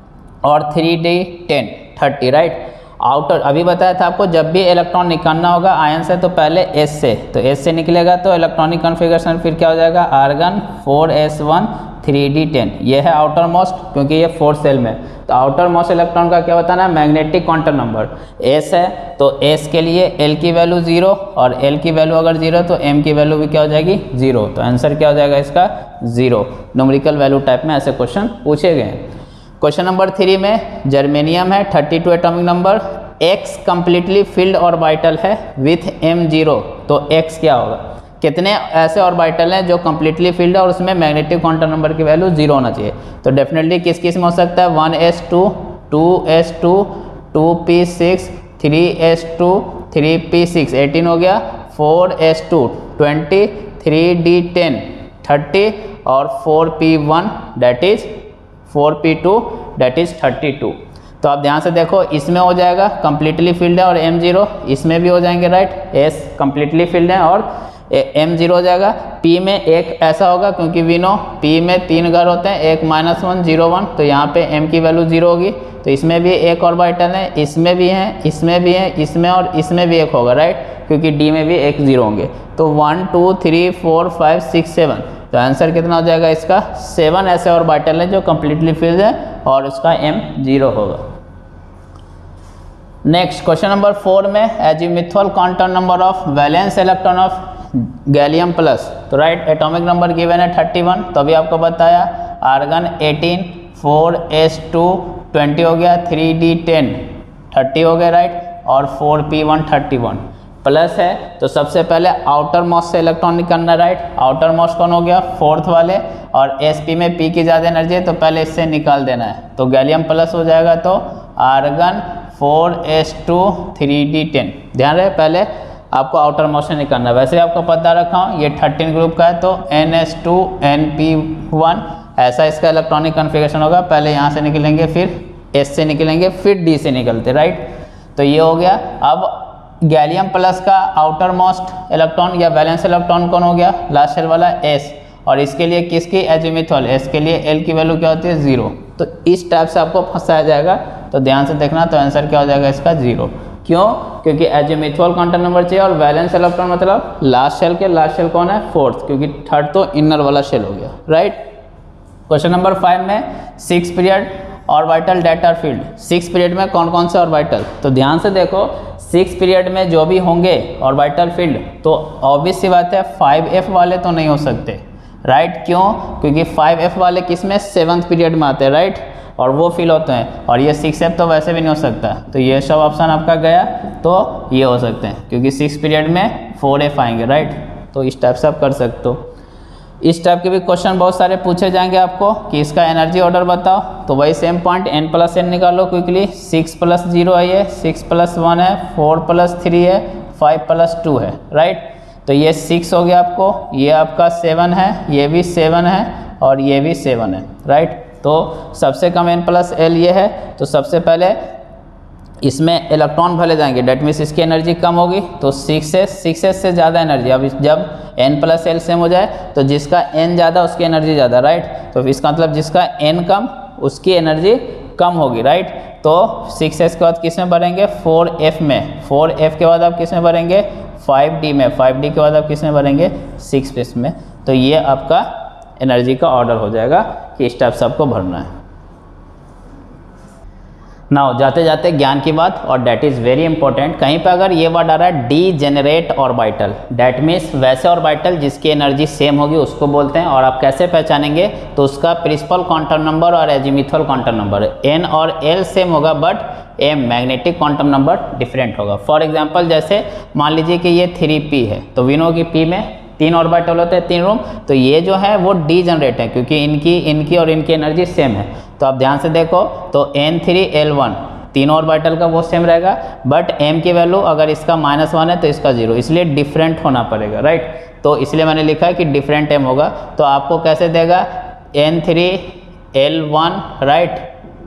और three d ten thirty, right. Outer अभी बताया था आपको जब भी इलेक्ट्रॉन निकालना होगा आयन से तो पहले एस से, तो एस से निकलेगा तो इलेक्ट्रॉनिक कन्फिगरेशन फिर क्या हो जाएगा argon four s one three d ten. ये है आउटर मोस्ट क्योंकि ये फोर्थ सेल में, तो आउटर मोस्ट इलेक्ट्रॉन का क्या बताना है मैग्नेटिक क्वांटम नंबर एस है, तो एस के लिए एल की वैल्यू जीरो, और एल की वैल्यू अगर जीरो तो एम की वैल्यू भी क्या हो जाएगी जीरो, तो आंसर क्या हो जाएगा इसका जीरो। न्यूमेरिकल वैल्यू टाइप में ऐसे क्वेश्चन पूछे गए हैं। क्वेश्चन नंबर थ्री में जर्मेनियम है thirty two atomic number, x completely filled orbital है विथ एम जीरो, तो एक्स क्या होगा, कितने ऐसे ऑर्बिटल हैं जो कंप्लीटली फिल्ड है और उसमें मैग्नेटिक क्वांटम नंबर की वैल्यू जीरो होना चाहिए। तो डेफिनेटली किस किस में हो सकता है one s two, two s two, two p six, three s two, three p six eighteen हो गया, four s two twenty, three d ten thirty, और four p one that is four p two that is thirty two. तो आप ध्यान से देखो इसमें हो जाएगा कंप्लीटली फिल्ड है और एम जीरो, इसमें भी हो जाएंगे, राइट, एस कंप्लीटली फिल्ड है और एम जीरो हो जाएगा। पी में एक ऐसा होगा क्योंकि वी नो पी में तीन घर होते हैं, एक माइनस वन जीरो वन, तो यहाँ पे एम की वैल्यू जीरो होगी, तो इसमें भी एक ऑर्बिटल है, इसमें भी है, इसमें भी है, इसमें और इसमें भी एक होगा, राइट, क्योंकि डी में भी एक जीरो होंगे। तो one two three four five six seven, तो आंसर कितना हो जाएगा इसका सेवन ऐसे ऑर्बिटल है जो कंप्लीटली फिल्ड है और उसका एम जीरो होगा। नेक्स्ट क्वेश्चन नंबर फोर में azimuthal quantum number of valence electron of gallium plus, तो राइट एटॉमिक नंबर गिवन है थर्टी वन, तो अभी आपको बताया argon eighteen, four s two twenty हो गया, थ्री डी टेन थर्टी हो गया, राइट, और four p one thirty one plus है। तो सबसे पहले आउटर मोस्ट से इलेक्ट्रॉन निकालना, राइट, आउटर मोस्ट कौन हो गया फोर्थ वाले, और एसपी में पी की ज़्यादा एनर्जी है तो पहले इससे निकाल देना है, तो गैलियम प्लस हो जाएगा, तो argon four s two three d ten. ध्यान रहे पहले आपको आउटर मोस्ट से निकालना है, वैसे आपको पता रखा हूँ ये थर्टीन ग्रुप का है, तो n s two n p one ऐसा इसका इलेक्ट्रॉनिक कन्फिगरेशन होगा, पहले यहाँ से निकलेंगे फिर एस से निकलेंगे फिर डी से निकलते, राइट। तो ये हो गया। अब गैलियम प्लस का आउटर मोस्ट इलेक्ट्रॉन या वैलेंस इलेक्ट्रॉन कौन हो गया लास्ट सेल वाला एस, और इसके लिए किसकी एजीमुथल एस के लिए एल की वैल्यू क्या होती है जीरो, तो इस टाइप से आपको फंसाया जाएगा, तो ध्यान से देखना, तो आंसर क्या हो जाएगा इसका जीरो। क्यों, क्योंकि एजीमुथल क्वांटम नंबर चाहिए और वैलेंस इलेक्ट्रॉन मतलब लास्ट शेल के लास्ट शेल कौन है फोर्थ, क्योंकि थर्ड तो इनर वाला शेल हो गया, राइट। क्वेश्चन नंबर फाइव में six period orbital data filled, six period में कौन कौन से ऑर्बिटल, तो ध्यान से देखो सिक्स पीरियड में जो भी होंगे ऑर्बिटल फील्ड, तो ऑब्वियस सी बात है फाइव एफ वाले तो नहीं हो सकते, राइट। क्यों, क्योंकि फाइव एफ वाले किस में सेवन्थ पीरियड में आते हैं, राइट, और वो फील होते हैं, और ये सिक्स एफ तो वैसे भी नहीं हो सकता, तो ये सब ऑप्शन आपका गया, तो ये हो सकते हैं क्योंकि सिक्स पीरियड में फोर एफ आएंगे, राइट। तो इस टाइप से आप कर सकते हो। इस टाइप के भी क्वेश्चन बहुत सारे पूछे जाएंगे आपको कि इसका एनर्जी ऑर्डर बताओ, तो वही same point n plus n निकालो क्विकली, सिक्स प्लस जीरो है ये, सिक्स प्लस वन है, फोर प्लस थ्री है, फाइव प्लस टू है, राइट। तो ये सिक्स हो गया आपको, ये आपका सेवन है, ये भी सेवन है और ये भी सेवन है, राइट। तो सबसे कम एन प्लस एल ये है, तो सबसे पहले इसमें इलेक्ट्रॉन भले जाएंगे, डेट मीन्स इसकी एनर्जी कम होगी, तो सिक्स एस सिक्स एस से ज़्यादा एनर्जी, अब जब एन प्लस एल सेम हो जाए तो जिसका एन ज़्यादा उसकी एनर्जी ज़्यादा, राइट। तो इसका मतलब जिसका एन कम उसकी एनर्जी कम होगी, राइट। तो सिक्स एस के बाद किस में भरेंगे फोर एफ में, फोर एफ के बाद आप किस में भरेंगे फाइव डी में, फाइव डी के बाद आप किस में भरेंगे सिक्स एस में। तो ये आपका एनर्जी का ऑर्डर हो जाएगा कि इस टाइप से आपको भरना है। नाउ जाते जाते ज्ञान की बात, और डैट इज़ वेरी इंपॉर्टेंट। कहीं पे अगर ये वर्ड आ रहा है डीजेनरेट ऑर्बिटल, डैट मीन्स वैसे ऑर्बिटल जिसकी एनर्जी सेम होगी उसको बोलते हैं। और आप कैसे पहचानेंगे, तो उसका प्रिंसिपल क्वांटम नंबर और एजीमुथल क्वांटम नंबर, एन और एल सेम होगा but m magnetic quantum number different होगा। फॉर एग्जाम्पल जैसे मान लीजिए कि ये थ्री पी है, तो वी नो कि पी में तीन ऑर्बिटल होते हैं, तीन रूम, तो ये जो है वो डीजेनरेट है क्योंकि इनकी इनकी और इनकी एनर्जी सेम है। तो आप ध्यान से देखो तो एन थ्री एल वन तीनों ऑर्बिटल का वो सेम रहेगा, बट एम की वैल्यू अगर इसका माइनस वन है तो इसका जीरो, इसलिए डिफरेंट होना पड़ेगा, राइट। तो इसलिए मैंने लिखा है कि डिफरेंट एम होगा। तो आपको कैसे देगा, n three l one right,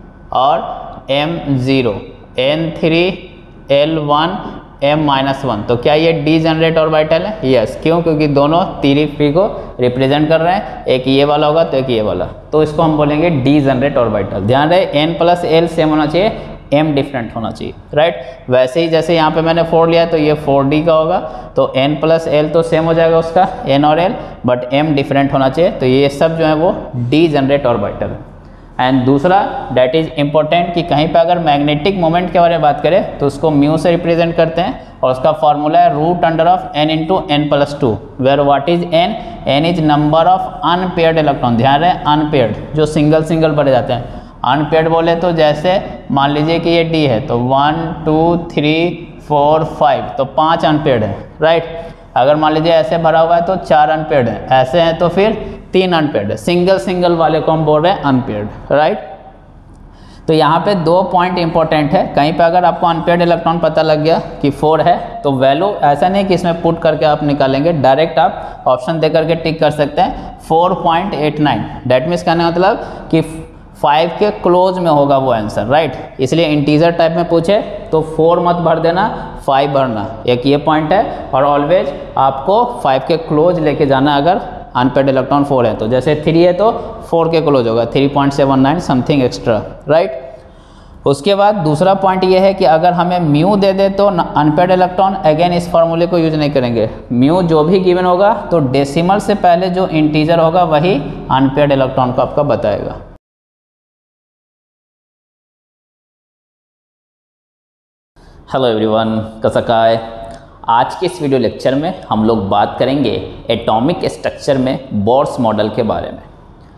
और m zero, n three l one m minus one. तो क्या ये डीजेनरेट ऑर्बिटल है? यस। क्यों? क्योंकि दोनों थ्री पी को रिप्रेजेंट कर रहे हैं, एक ये वाला होगा तो एक ये वाला, तो इसको हम बोलेंगे डीजेनरेट ऑर्बिटल। ध्यान रहे एन प्लस एल सेम होना चाहिए, एम डिफरेंट होना चाहिए, राइट। वैसे ही जैसे यहाँ पे मैंने फोर लिया तो ये फोर डी का होगा, तो एन प्लस एल तो सेम हो जाएगा उसका, एन और एल, बट एम डिफरेंट होना चाहिए। तो ये सब जो है वो डीजेनरेट ऑर्बिटल है। एंड दूसरा डैट इज इम्पोर्टेंट कि कहीं पे अगर मैग्नेटिक मोमेंट के बारे में बात करें तो उसको म्यू से रिप्रेजेंट करते हैं, और उसका फॉर्मूला है root under of n into n plus two, where what is n, n is number of unpaired electron. ध्यान रहे अनपेयर्ड, जो सिंगल सिंगल पढ़े जाते हैं। अनपेयर्ड बोले तो जैसे मान लीजिए कि ये डी है तो one two three four five, तो पाँच अनपेयर्ड है, राइट। अगर मान लीजिए ऐसे भरा हुआ है तो चार अनपेयर्ड है, ऐसे हैं तो फिर तीन अनपेयर्ड है। सिंगल सिंगल वाले को हम बोल रहे हैं अनपेयर्ड, राइट। तो यहाँ पे दो पॉइंट इंपॉर्टेंट है। कहीं पे अगर आपको अनपेयर्ड इलेक्ट्रॉन पता लग गया कि फोर है तो वैल्यू ऐसा नहीं कि इसमें पुट करके आप निकालेंगे, डायरेक्ट आप ऑप्शन दे करके टिक कर सकते हैं four point eight nine. That means कहने का मतलब कि फाइव के क्लोज में होगा वो आंसर, राइट। इसलिए इंटीजर टाइप में पूछे तो फोर मत भर देना, फाइव भरना, एक ये पॉइंट है। और ऑलवेज आपको फाइव के क्लोज लेके जाना अगर अनपेयर्ड इलेक्ट्रॉन फोर है तो। जैसे थ्री है तो फोर के क्लोज होगा, three point seven nine something extra, right. उसके बाद दूसरा पॉइंट ये है कि अगर हमें म्यू दे दे तो अनपेयर्ड इलेक्ट्रॉन अगेन इस फॉर्मूले को यूज नहीं करेंगे। म्यू जो भी गिवन होगा तो डेसिमल से पहले जो इंटीजर होगा वही अनपेयर्ड इलेक्ट्रॉन को आपका बताएगा। हेलो एवरीवन, कसकाय। आज के इस वीडियो लेक्चर में हम लोग बात करेंगे एटॉमिक स्ट्रक्चर में बोर्स मॉडल के बारे में।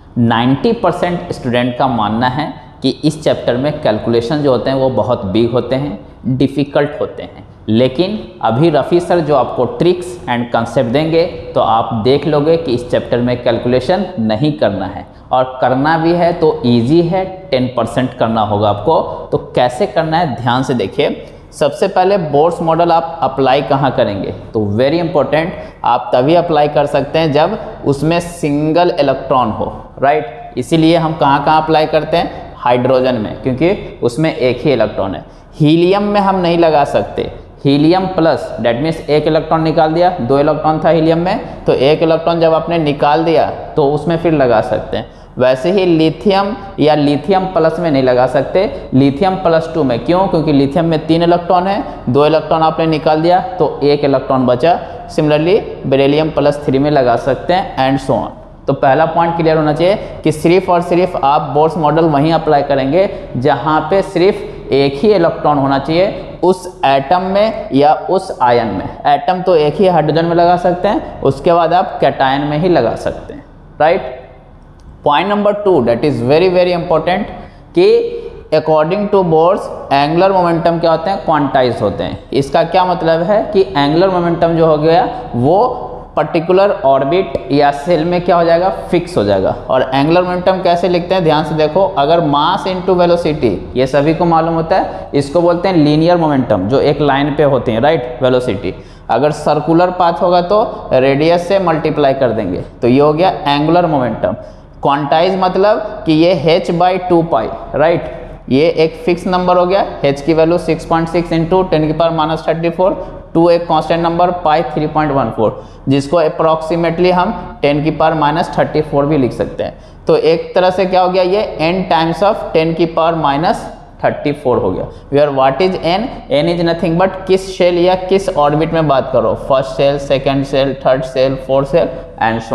नब्बे परसेंट स्टूडेंट का मानना है कि इस चैप्टर में कैलकुलेशन जो होते हैं वो बहुत बिग होते हैं, डिफ़िकल्ट होते हैं, लेकिन अभी रफ़ी सर जो आपको ट्रिक्स एंड कंसेप्ट देंगे तो आप देख लोगे कि इस चैप्टर में कैलकुलेशन नहीं करना है, और करना भी है तो ईजी है, टेन परसेंट करना होगा आपको। तो कैसे करना है ध्यान से देखिए। सबसे पहले बोर्स मॉडल आप अप्लाई कहाँ करेंगे, तो वेरी इंपॉर्टेंट, आप तभी अप्लाई कर सकते हैं जब उसमें सिंगल इलेक्ट्रॉन हो, राइट। इसीलिए हम कहाँ कहाँ अप्लाई करते हैं, हाइड्रोजन में, क्योंकि उसमें एक ही इलेक्ट्रॉन है। हीलियम में हम नहीं लगा सकते, हीलियम प्लस, डेट मीन्स एक इलेक्ट्रॉन निकाल दिया, दो इलेक्ट्रॉन था हीलियम में, तो एक इलेक्ट्रॉन जब आपने निकाल दिया तो उसमें फिर लगा सकते हैं। वैसे ही लिथियम या लिथियम प्लस में नहीं लगा सकते, लिथियम प्लस टू में। क्यों? क्योंकि लिथियम में तीन इलेक्ट्रॉन है, दो इलेक्ट्रॉन आपने निकाल दिया तो एक इलेक्ट्रॉन बचा। सिमिलरली बेरिलियम प्लस थ्री में लगा सकते हैं एंड सो ऑन। तो पहला पॉइंट क्लियर होना चाहिए कि सिर्फ और सिर्फ आप बोर्स मॉडल वहीं अप्लाई करेंगे जहां पे सिर्फ एक ही इलेक्ट्रॉन होना चाहिए उस एटम में या उस आयन में। एटम तो एक ही हाइड्रोजन में लगा सकते हैं, उसके बाद आप कैटायन में ही लगा सकते हैं, right. Point number two that is very very important कि according to Bohr's angular momentum क्या होते हैं, क्वांटाइज होते हैं। इसका क्या मतलब है कि एंगुलर मोमेंटम जो हो गया वो पर्टिकुलर ऑर्बिट या सेल में क्या हो जाएगा, फिक्स हो जाएगा। और एंगुलर मोमेंटम कैसे लिखते हैं, ध्यान से देखो। अगर मास इनटू वेलोसिटी, ये सभी को मालूम होता है, इसको बोलते हैं लीनियर मोमेंटम, जो एक लाइन पे होती है, राइट, वेलोसिटी। अगर सर्कुलर पाथ होगा तो रेडियस से मल्टीप्लाई कर देंगे, तो ये हो गया एंगुलर मोमेंटम। क्वांटाइज मतलब कि ये h by two pi, right, ये एक फिक्स नंबर हो गया। h की value six point six into ten की power minus thirty four, two एक constant number, pi three point one four, जिसको अप्रॉक्सीमेटली हम टेन की पावर माइनस थर्टी फोर भी लिख सकते हैं। तो एक तरह से क्या हो गया, ये n टाइम्स ऑफ टेन की पावर माइनस थर्टी फोर हो गया। Where what is n, n is nothing but किस शेल या किस ऑर्बिट में बात करो, first shell, second shell, third shell, fourth shell and so on,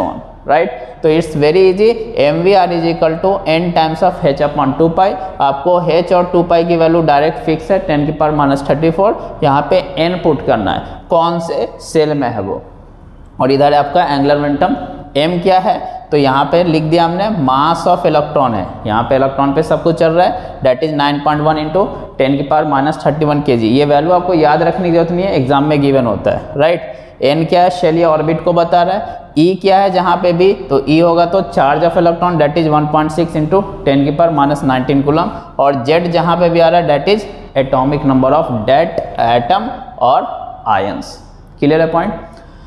right right? तो it's very easy, m v r is equal to N times of H upon two pi. आपको h और two pi की value direct fix है, ten की power minus thirty four, यहाँ पे N put करना है, कौन से सेल में है वो, और इधर है आपका एंगुलर मोमेंटम m क्या है, तो यहाँ पे लिख दिया हमने मास ऑफ इलेक्ट्रॉन है, यहाँ पे इलेक्ट्रॉन पे सब कुछ चल रहा है, that is nine point one into ten की पावर माइनस थर्टी वन के जी। ये वैल्यू आपको याद रखने की जरूरत नहीं है, एग्जाम में गिवन होता है, राइट। n क्या है, शेल या ऑर्बिट को बता रहा है। e क्या है जहाँ पे भी, तो e होगा तो charge of electron that is one point six into ten की पावर माइनस नाइनटीन कूलम, और z जहाँ पे भी आ रहा है that is atomic number of that atom और आयंस। क्लियर है पॉइंट।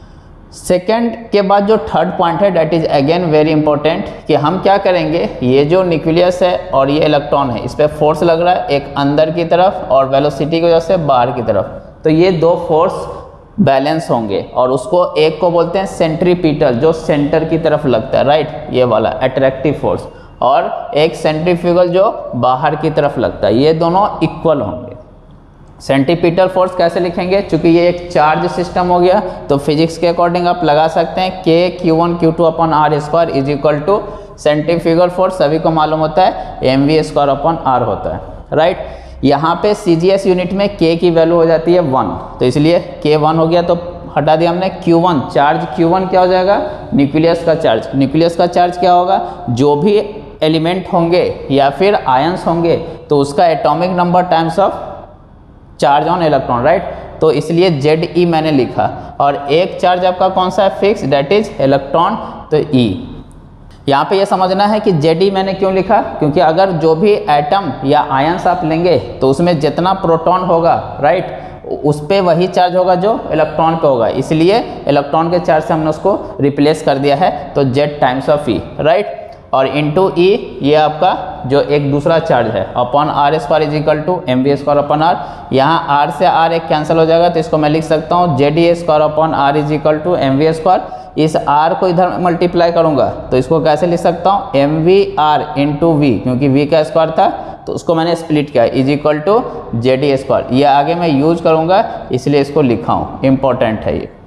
सेकेंड के बाद जो थर्ड पॉइंट है that is again very important, कि हम क्या करेंगे, ये जो न्यूक्लियस है और ये इलेक्ट्रॉन है, इस पर फोर्स लग रहा है, एक अंदर की तरफ और वेलोसिटी की वजह से बाहर की तरफ, तो ये दो फोर्स बैलेंस होंगे, और उसको एक को बोलते हैं सेंट्रीपिटल, जो सेंटर की तरफ लगता है, राइट, ये वाला अट्रैक्टिव फोर्स, और एक सेंट्रीफ्यूगल जो बाहर की तरफ लगता है, ये दोनों इक्वल होंगे। सेंट्रीपिटल फोर्स कैसे लिखेंगे, चूंकि ये एक चार्ज सिस्टम हो गया, तो फिजिक्स के अकॉर्डिंग आप लगा सकते हैं के Q one Q two upon r square is equal to centrifugal force, सभी को मालूम होता है m we square upon r होता है, राइट। यहाँ पे सी जी एस यूनिट में के की वैल्यू हो जाती है वन, तो इसलिए के वन हो गया, तो हटा दिया हमने q one, charge q one क्या हो जाएगा, न्यूक्लियस का चार्ज। न्यूक्लियस का चार्ज क्या होगा, जो भी एलिमेंट होंगे या फिर आयंस होंगे तो उसका atomic number times of charge on electron, right. तो इसलिए जेड ई मैंने लिखा, और एक चार्ज आपका कौन सा है, फिक्स, दैट इज इलेक्ट्रॉन, तो ई। यहाँ पे ये समझना है कि जेड ई मैंने क्यों लिखा, क्योंकि अगर जो भी एटम या आयंस आप लेंगे तो उसमें जितना प्रोटॉन होगा, राइट, उस पर वही चार्ज होगा जो इलेक्ट्रॉन पे होगा, इसलिए इलेक्ट्रॉन के चार्ज से हमने उसको रिप्लेस कर दिया है, तो z times of e, right. और इंटू ई ये आपका जो एक दूसरा चार्ज है, upon r square is equal to m we square upon r, यहाँ आर से आर एक कैंसिल हो जाएगा, तो इसको मैं लिख सकता हूँ z E square upon r is equal to m we square. इस आर को इधर मल्टीप्लाई करूँगा तो इसको कैसे लिख सकता हूँ, m v r into v, क्योंकि वी का स्क्वायर था तो उसको मैंने स्प्लिट किया, is equal to z E square. ये आगे मैं यूज करूँगा इसलिए इसको लिखा हूँ, इंपॉर्टेंट है ये।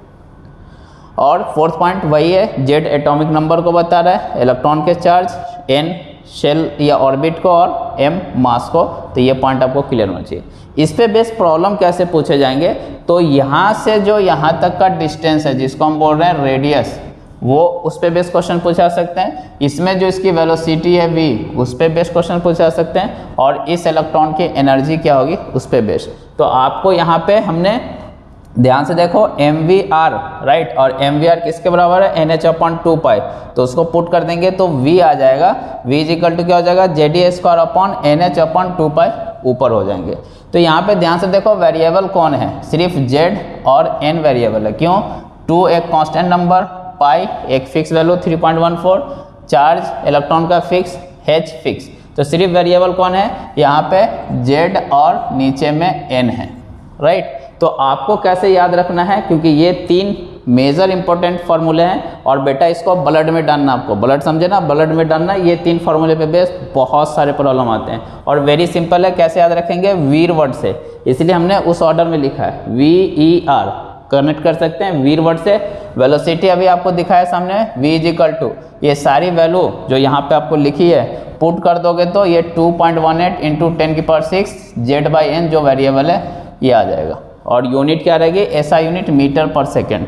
और फोर्थ पॉइंट वही है, जेड एटॉमिक नंबर को बता रहा है, इलेक्ट्रॉन के चार्ज, एन शेल या ऑर्बिट को, और एम मास को, तो ये पॉइंट आपको क्लियर होना चाहिए। इस पे बेस प्रॉब्लम कैसे पूछे जाएंगे, तो यहाँ से जो यहाँ तक का डिस्टेंस है जिसको हम बोल रहे हैं रेडियस, वो उस पे बेस क्वेश्चन पूछा सकते हैं। इसमें जो इसकी वेलोसिटी है वी, उस पे बेस क्वेश्चन पूछा सकते हैं, और इस इलेक्ट्रॉन की एनर्जी क्या होगी उस पे बेस। तो आपको यहाँ पे हमने ध्यान से देखो एम वी आर, राइट, और एम वी आर किसके बराबर है, n H upon two pi, तो उसको पुट कर देंगे तो v आ जाएगा, v इज इक्वल टू क्या हो जाएगा, जेड ई square upon N H upon two pi, ऊपर हो जाएंगे। तो यहाँ पे ध्यान से देखो वेरिएबल कौन है, सिर्फ z और n वेरिएबल है, क्यों, टू एक कांस्टेंट नंबर, पाई एक fix value three point one four, charge electron का फिक्स, h फिक्स, तो सिर्फ वेरिएबल कौन है यहाँ पे, z और नीचे में n है, राइट। तो आपको कैसे याद रखना है, क्योंकि ये तीन मेजर इंपॉर्टेंट फार्मूले हैं, और बेटा इसको ब्लड में डालना, आपको ब्लड समझे ना, ब्लड में डालना, ये तीन फार्मूले पे बेस बहुत सारे प्रॉब्लम आते हैं, और वेरी सिंपल है, कैसे याद रखेंगे, वीर वर्ड से, इसलिए हमने उस ऑर्डर में लिखा है, वी ई आर कनेक्ट कर सकते हैं वीर वर्ड से। वेलोसिटी अभी आपको दिखाया सामने, वी इज इक्वल टू, ये सारी वैल्यू जो यहाँ पे आपको लिखी है पुट कर दोगे तो ये two point one eight into ten की power six Z by N जो वेरिएबल है ये आ जाएगा, और यूनिट क्या रहेगी, ऐसा यूनिट मीटर पर सेकेंड।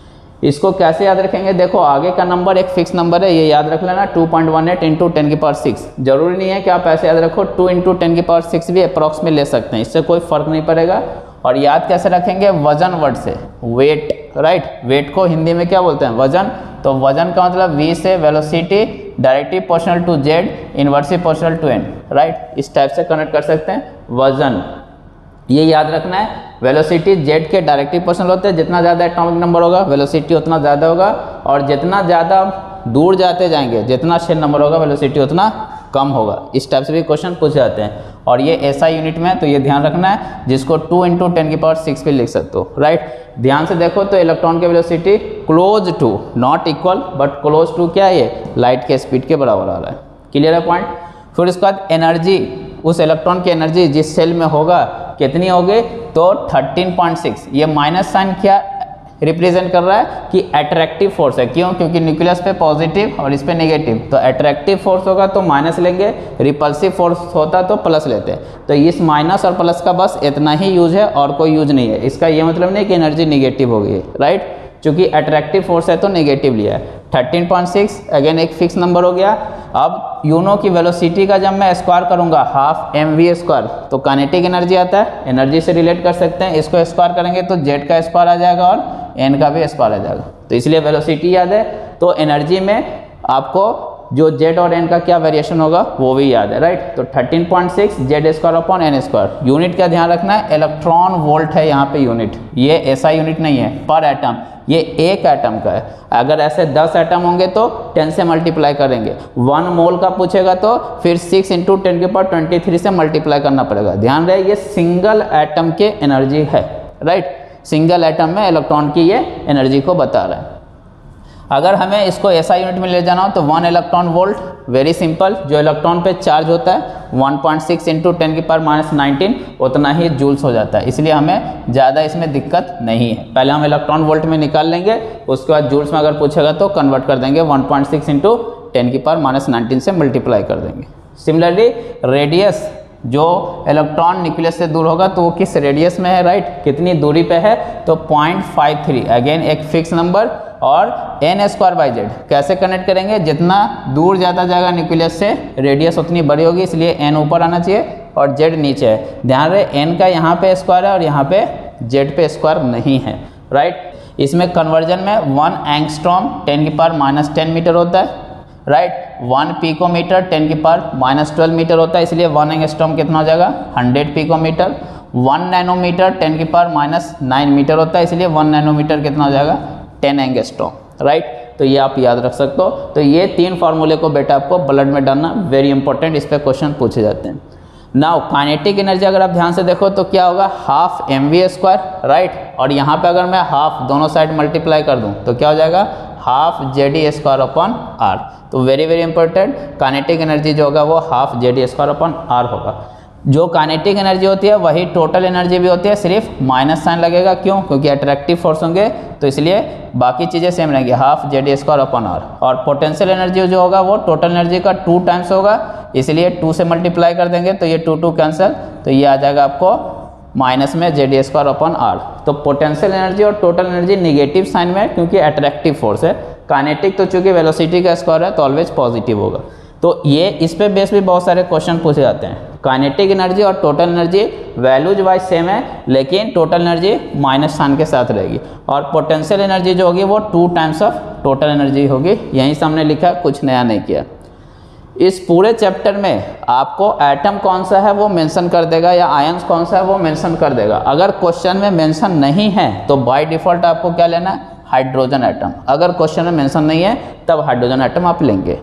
इसको कैसे याद रखेंगे, देखो आगे का नंबर एक फिक्स नंबर है, ये याद रख लेना, two point one eight into ten की पावर सिक्स। जरूरी नहीं है कि आप ऐसे याद रखो, टू इंटू टेन की पावर सिक्स भी अप्रॉक्स में ले सकते हैं, इससे कोई फर्क नहीं पड़ेगा। और याद कैसे रखेंगे, वजन वर्ड से, वेट, राइट, वेट को हिंदी में क्या बोलते हैं, वजन, तो वजन का मतलब v से velocity directly proportional to z, inversely proportional to n, right, इस टाइप से कनेक्ट कर सकते हैं, वजन, ये याद रखना है। वेलोसिटी जेड के डायरेक्टली प्रोपोर्शनल होते हैं, जितना ज़्यादा एटॉमिक नंबर होगा वेलोसिटी उतना ज़्यादा होगा, और जितना ज़्यादा दूर जाते जाएंगे जितना शेल नंबर होगा वेलोसिटी उतना कम होगा। इस टाइप से भी क्वेश्चन पूछे जाते हैं, और ये ऐसा यूनिट में है, तो ये ध्यान रखना है, जिसको टू इंटू टेन की पावर सिक्स भी लिख सकते हो, राइट। ध्यान से देखो तो इलेक्ट्रॉन की velocity close to, not equal but close to क्या है, ये लाइट के स्पीड के बराबर आ रहा है, क्लियर है पॉइंट। फिर उसके बाद एनर्जी, उस इलेक्ट्रॉन की एनर्जी जिस सेल में होगा कितनी होगी, तो थर्टीन पॉइंट सिक्स, ये माइनस साइन क्या रिप्रेजेंट कर रहा है कि अट्रैक्टिव फोर्स है। क्यों? क्योंकि न्यूक्लियस पे पॉजिटिव और इस पे नेगेटिव, तो अट्रैक्टिव फोर्स होगा तो माइनस लेंगे, रिपल्सिव फोर्स होता तो प्लस लेते हैं। तो इस माइनस और प्लस का बस इतना ही यूज है और कोई यूज नहीं है। इसका ये मतलब नहीं कि एनर्जी निगेटिव हो गई है, राइट, चूंकि अट्रैक्टिव फोर्स है तो नेगेटिव लिया है। थर्टीन पॉइंट सिक्स अगेन एक फिक्स नंबर हो गया। अब यूनो की वेलोसिटी का जब मैं स्क्वायर करूंगा हाफ एम वी स्क्वायर, तो काइनेटिक एनर्जी आता है, एनर्जी से रिलेट कर सकते हैं। इसको स्क्वायर करेंगे तो जेड का स्क्वायर आ जाएगा और एन का भी स्क्वायर आ जाएगा, तो इसलिए वेलोसिटी याद है। तो एनर्जी में आपको जो जेड और एन का क्या वेरिएशन होगा वो भी याद है, राइट। तो thirteen point six Z square upon N square. Unit का ध्यान रखना है, इलेक्ट्रॉन वोल्ट है यहाँ पे यूनिट, ये ऐसा यूनिट नहीं है पर एटम, ये एक एटम का है। अगर ऐसे दस एटम होंगे तो टेन से मल्टीप्लाई करेंगे। वन मोल का पूछेगा तो फिर सिक्स इंटू टेन के पावर ट्वेंटी थ्री से मल्टीप्लाई करना पड़ेगा। ध्यान रहे ये सिंगल एटम के एनर्जी है, राइट, सिंगल एटम में इलेक्ट्रॉन की ये एनर्जी को बता रहा है। अगर हमें इसको ऐसा यूनिट में ले जाना हो तो one electron volt, very simple, जो इलेक्ट्रॉन पे चार्ज होता है one point six into ten की पावर माइनस नाइनटीन उतना ही जूल्स हो जाता है, इसलिए हमें ज़्यादा इसमें दिक्कत नहीं है। पहले हम इलेक्ट्रॉन वोल्ट में निकाल लेंगे, उसके बाद जूल्स में अगर पूछेगा तो कन्वर्ट कर देंगे, one point six into ten की पावर माइनस नाइनटीन से मल्टीप्लाई कर देंगे। सिमिलरली रेडियस, जो इलेक्ट्रॉन न्यूक्लियस से दूर होगा तो वो किस रेडियस में है, राइट, कितनी दूरी पे है, तो पॉइंट फाइव थ्री, अगेन एक फिक्स नंबर। और एन स्क्वायर बाई जेड कैसे कनेक्ट करेंगे, जितना दूर ज़्यादा जाएगा न्यूक्लियस से रेडियस उतनी बड़ी होगी, इसलिए एन ऊपर आना चाहिए और जेड नीचे है। ध्यान रहे एन का यहाँ पे स्क्वायर है और यहाँ पे जेड पे स्क्वायर नहीं है, राइट। इसमें कन्वर्जन में वन एंगस्ट्रॉम टेन की पावर माइनस टेन मीटर होता है, राइट, वन पिकोमीटर टेन की पावर माइनस ट्वेल्व मीटर होता है, इसलिए वन एंगस्ट्रॉम कितना हो जाएगा hundred picometre. One nanometre ten की पावर माइनस नाइन मीटर होता है, इसलिए वन नैनोमीटर कितना हो जाएगा टेन एंगस्ट्रॉम, राइट। तो ये आप याद रख सकते हो। तो ये तीन फार्मूले को बेटा आपको ब्लड में डालना वेरी इंपॉर्टेंट, इस पर क्वेश्चन पूछे जाते हैं। नाउ काइनेटिक एनर्जी अगर आप ध्यान से देखो तो क्या होगा, half M we square, right, और यहाँ पे अगर मैं हाफ दोनों साइड मल्टीप्लाई कर दूँ तो क्या हो जाएगा half J D square upon R. तो very very important, kinetic energy जो होगा वो half J D square upon R होगा। जो काइनेटिक एनर्जी होती है वही टोटल एनर्जी भी होती है, सिर्फ माइनस साइन लगेगा। क्यों? क्योंकि अट्रैक्टिव फोर्स होंगे तो इसलिए बाकी चीज़ें सेम रहेंगी, half J D square upon R. और पोटेंशियल एनर्जी जो होगा वो टोटल एनर्जी का टू टाइम्स होगा, इसलिए टू से मल्टीप्लाई कर देंगे तो ये टू टू कैंसिल, तो ये आ जाएगा आपको माइनस में J D square upon R. तो पोटेंशियल एनर्जी और टोटल एनर्जी निगेटिव साइन में है क्योंकि अट्रैक्टिव फोर्स है। काइनेटिक तो चूंकि वेलोसिटी का स्क्वायर है तो ऑलवेज पॉजिटिव होगा। तो ये इस पे बेस भी बहुत सारे क्वेश्चन पूछे जाते हैं। काइनेटिक एनर्जी और total energy values wise same है, लेकिन टोटल एनर्जी माइनस साइन के साथ रहेगी और पोटेंशियल एनर्जी जो होगी वो two times of total energy होगी। यहीं सामने लिखा, कुछ नया नहीं किया। इस पूरे चैप्टर में आपको एटम कौन सा है वो मेंशन कर देगा या आयंस कौन सा है वो मेंशन कर देगा। अगर क्वेश्चन में मेंशन नहीं है तो बाय डिफॉल्ट आपको क्या लेना है, हाइड्रोजन एटम। अगर क्वेश्चन में मेंशन नहीं है तब हाइड्रोजन एटम आप लेंगे।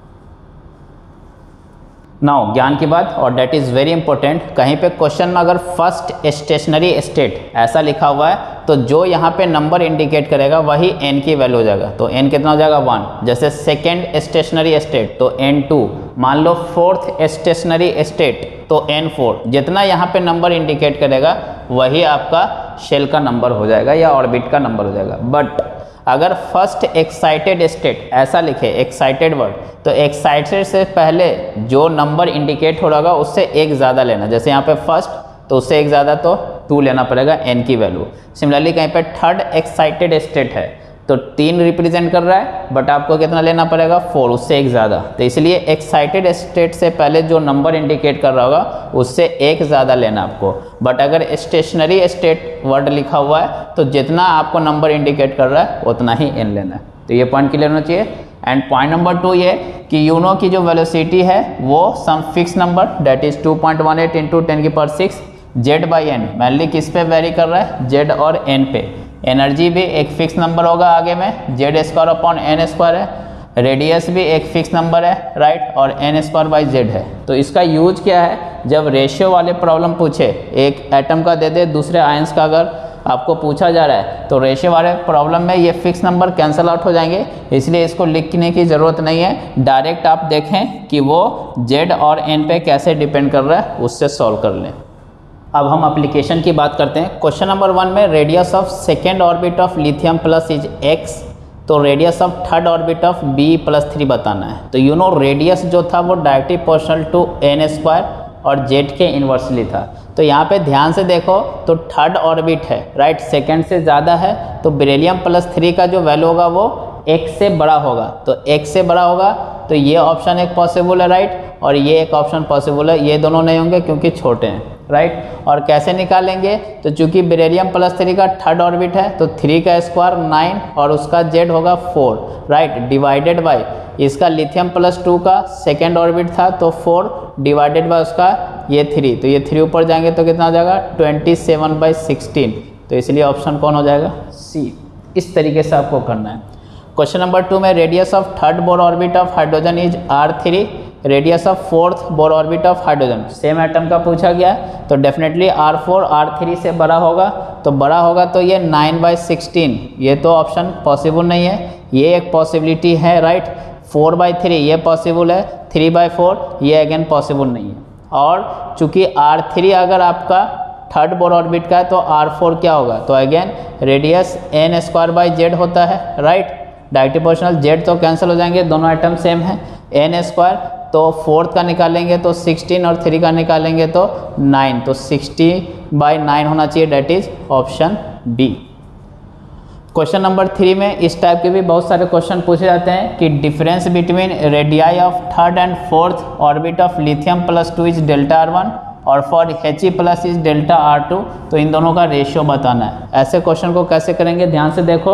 नाउ ज्ञान की बात, और डेट इज़ वेरी इंपॉर्टेंट, कहीं पे क्वेश्चन में अगर फर्स्ट स्टेशनरी स्टेट ऐसा लिखा हुआ है तो जो यहाँ पे नंबर इंडिकेट करेगा वही n की वैल्यू हो जाएगा। तो n कितना हो जाएगा वन। जैसे सेकेंड स्टेशनरी स्टेट तो एन टू, मान लो फोर्थ स्टेशनरी स्टेट तो एन फोर। जितना यहाँ पे नंबर इंडिकेट करेगा वही आपका शेल का नंबर हो जाएगा या ऑर्बिट का नंबर हो जाएगा। बट अगर फर्स्ट एक्साइटेड स्टेट ऐसा लिखे, एक्साइटेड वर्ड, तो एक्साइटेड से पहले जो नंबर इंडिकेट हो रहा उससे एक ज़्यादा लेना। जैसे यहाँ पे फर्स्ट तो उससे एक ज़्यादा तो टू लेना पड़ेगा n की वैल्यू। सिमिलरली कहीं पे थर्ड एक्साइटेड स्टेट है तो तीन रिप्रेजेंट कर रहा है, बट आपको कितना लेना पड़ेगा फोर, उससे एक ज़्यादा। तो इसलिए एक्साइटेड स्टेट से पहले जो नंबर इंडिकेट कर रहा होगा उससे एक ज़्यादा लेना आपको। बट अगर स्टेशनरी स्टेट वर्ड लिखा हुआ है तो जितना आपको नंबर इंडिकेट कर रहा है उतना ही n लेना है। तो ये पॉइंट क्लियर होना चाहिए। एंड पॉइंट नंबर टू ये कि यूनो की जो वेलोसिटी है वो some fix number that is two point one eight into ten की power six Z by N, mainly किस पे वेरी कर रहा है, जेड और एन पे। एनर्जी भी एक फिक्स नंबर होगा आगे में, Z square upon N square है। रेडियस भी एक फिक्स नंबर है, राइट, और एन स्क्वायर बाई जेड है। तो इसका यूज क्या है, जब रेशियो वाले प्रॉब्लम पूछे, एक एटम का दे दे दूसरे आयंस का अगर आपको पूछा जा रहा है तो रेशियो वाले प्रॉब्लम में ये फिक्स नंबर कैंसिल आउट हो जाएंगे, इसलिए इसको लिखने की ज़रूरत नहीं है। डायरेक्ट आप देखें कि वो जेड और एन पे कैसे डिपेंड कर रहा है, उससे सॉल्व कर लें। अब हम एप्लीकेशन की बात करते हैं। क्वेश्चन नंबर वन में radius of second orbit of lithium plus is X, तो radius of third orbit of B plus three बताना है। तो यू नो रेडियस जो था वो directly proportional to N square और जेड के इन्वर्सली था। तो यहाँ पे ध्यान से देखो तो थर्ड ऑर्बिट है, राइट, सेकेंड से ज़्यादा है, तो बेरिलियम प्लस थ्री का जो वैल्यू होगा वो एक से बड़ा होगा। तो एक से बड़ा होगा तो ये ऑप्शन एक पॉसिबल है, राइट, और ये एक ऑप्शन पॉसिबल है। ये दोनों नहीं होंगे क्योंकि छोटे हैं, राइट। और कैसे निकालेंगे, तो चूंकि बेरिलियम प्लस थ्री का थर्ड ऑर्बिट है तो थ्री का स्क्वायर नाइन और उसका जेड होगा फोर, राइट, डिवाइडेड बाय इसका लिथियम प्लस टू का सेकेंड ऑर्बिट था तो फोर डिवाइडेड बाय उसका ये थ्री, तो ये थ्री ऊपर जाएंगे तो कितना हो जाएगा ट्वेंटी सेवन बाई सिक्सटीन। तो इसलिए ऑप्शन कौन हो जाएगा, सी। इस तरीके से आपको करना है। क्वेश्चन नंबर टू में radius of third Bohr orbit of hydrogen is R three, radius of fourth Bohr orbit of hydrogen same atom का पूछा गया है, तो definitely R four R three से बड़ा होगा। तो बड़ा होगा तो ये नाइन बाई सिक्सटीन, ये तो ऑप्शन पॉसिबल नहीं है, ये एक पॉसिबिलिटी है, राइट। फोर बाई थ्री ये पॉसिबल है, थ्री बाई फोर ये अगेन पॉसिबल नहीं है। और चूंकि आर थ्री अगर आपका थर्ड बोर ऑर्बिट का है तो आर फोर क्या होगा, तो again radius N square by Z होता है, राइट, डायरेक्टली प्रोपोर्शनल, जेड तो कैंसिल हो जाएंगे, दोनों आइटम सेम है, एन स्क्वायर तो फोर्थ का निकालेंगे तो सिक्सटीन और थ्री का निकालेंगे तो नाइन, तो सिक्सटी बाई नाइन होना चाहिए, that is option B. Question number three में इस टाइप के भी बहुत सारे क्वेश्चन पूछे जाते हैं कि difference between radii of third and fourth orbit of lithium plus two is delta R one और for H E plus is delta R two, तो इन दोनों का रेशियो बताना है। ऐसे क्वेश्चन को कैसे करेंगे, ध्यान से देखो,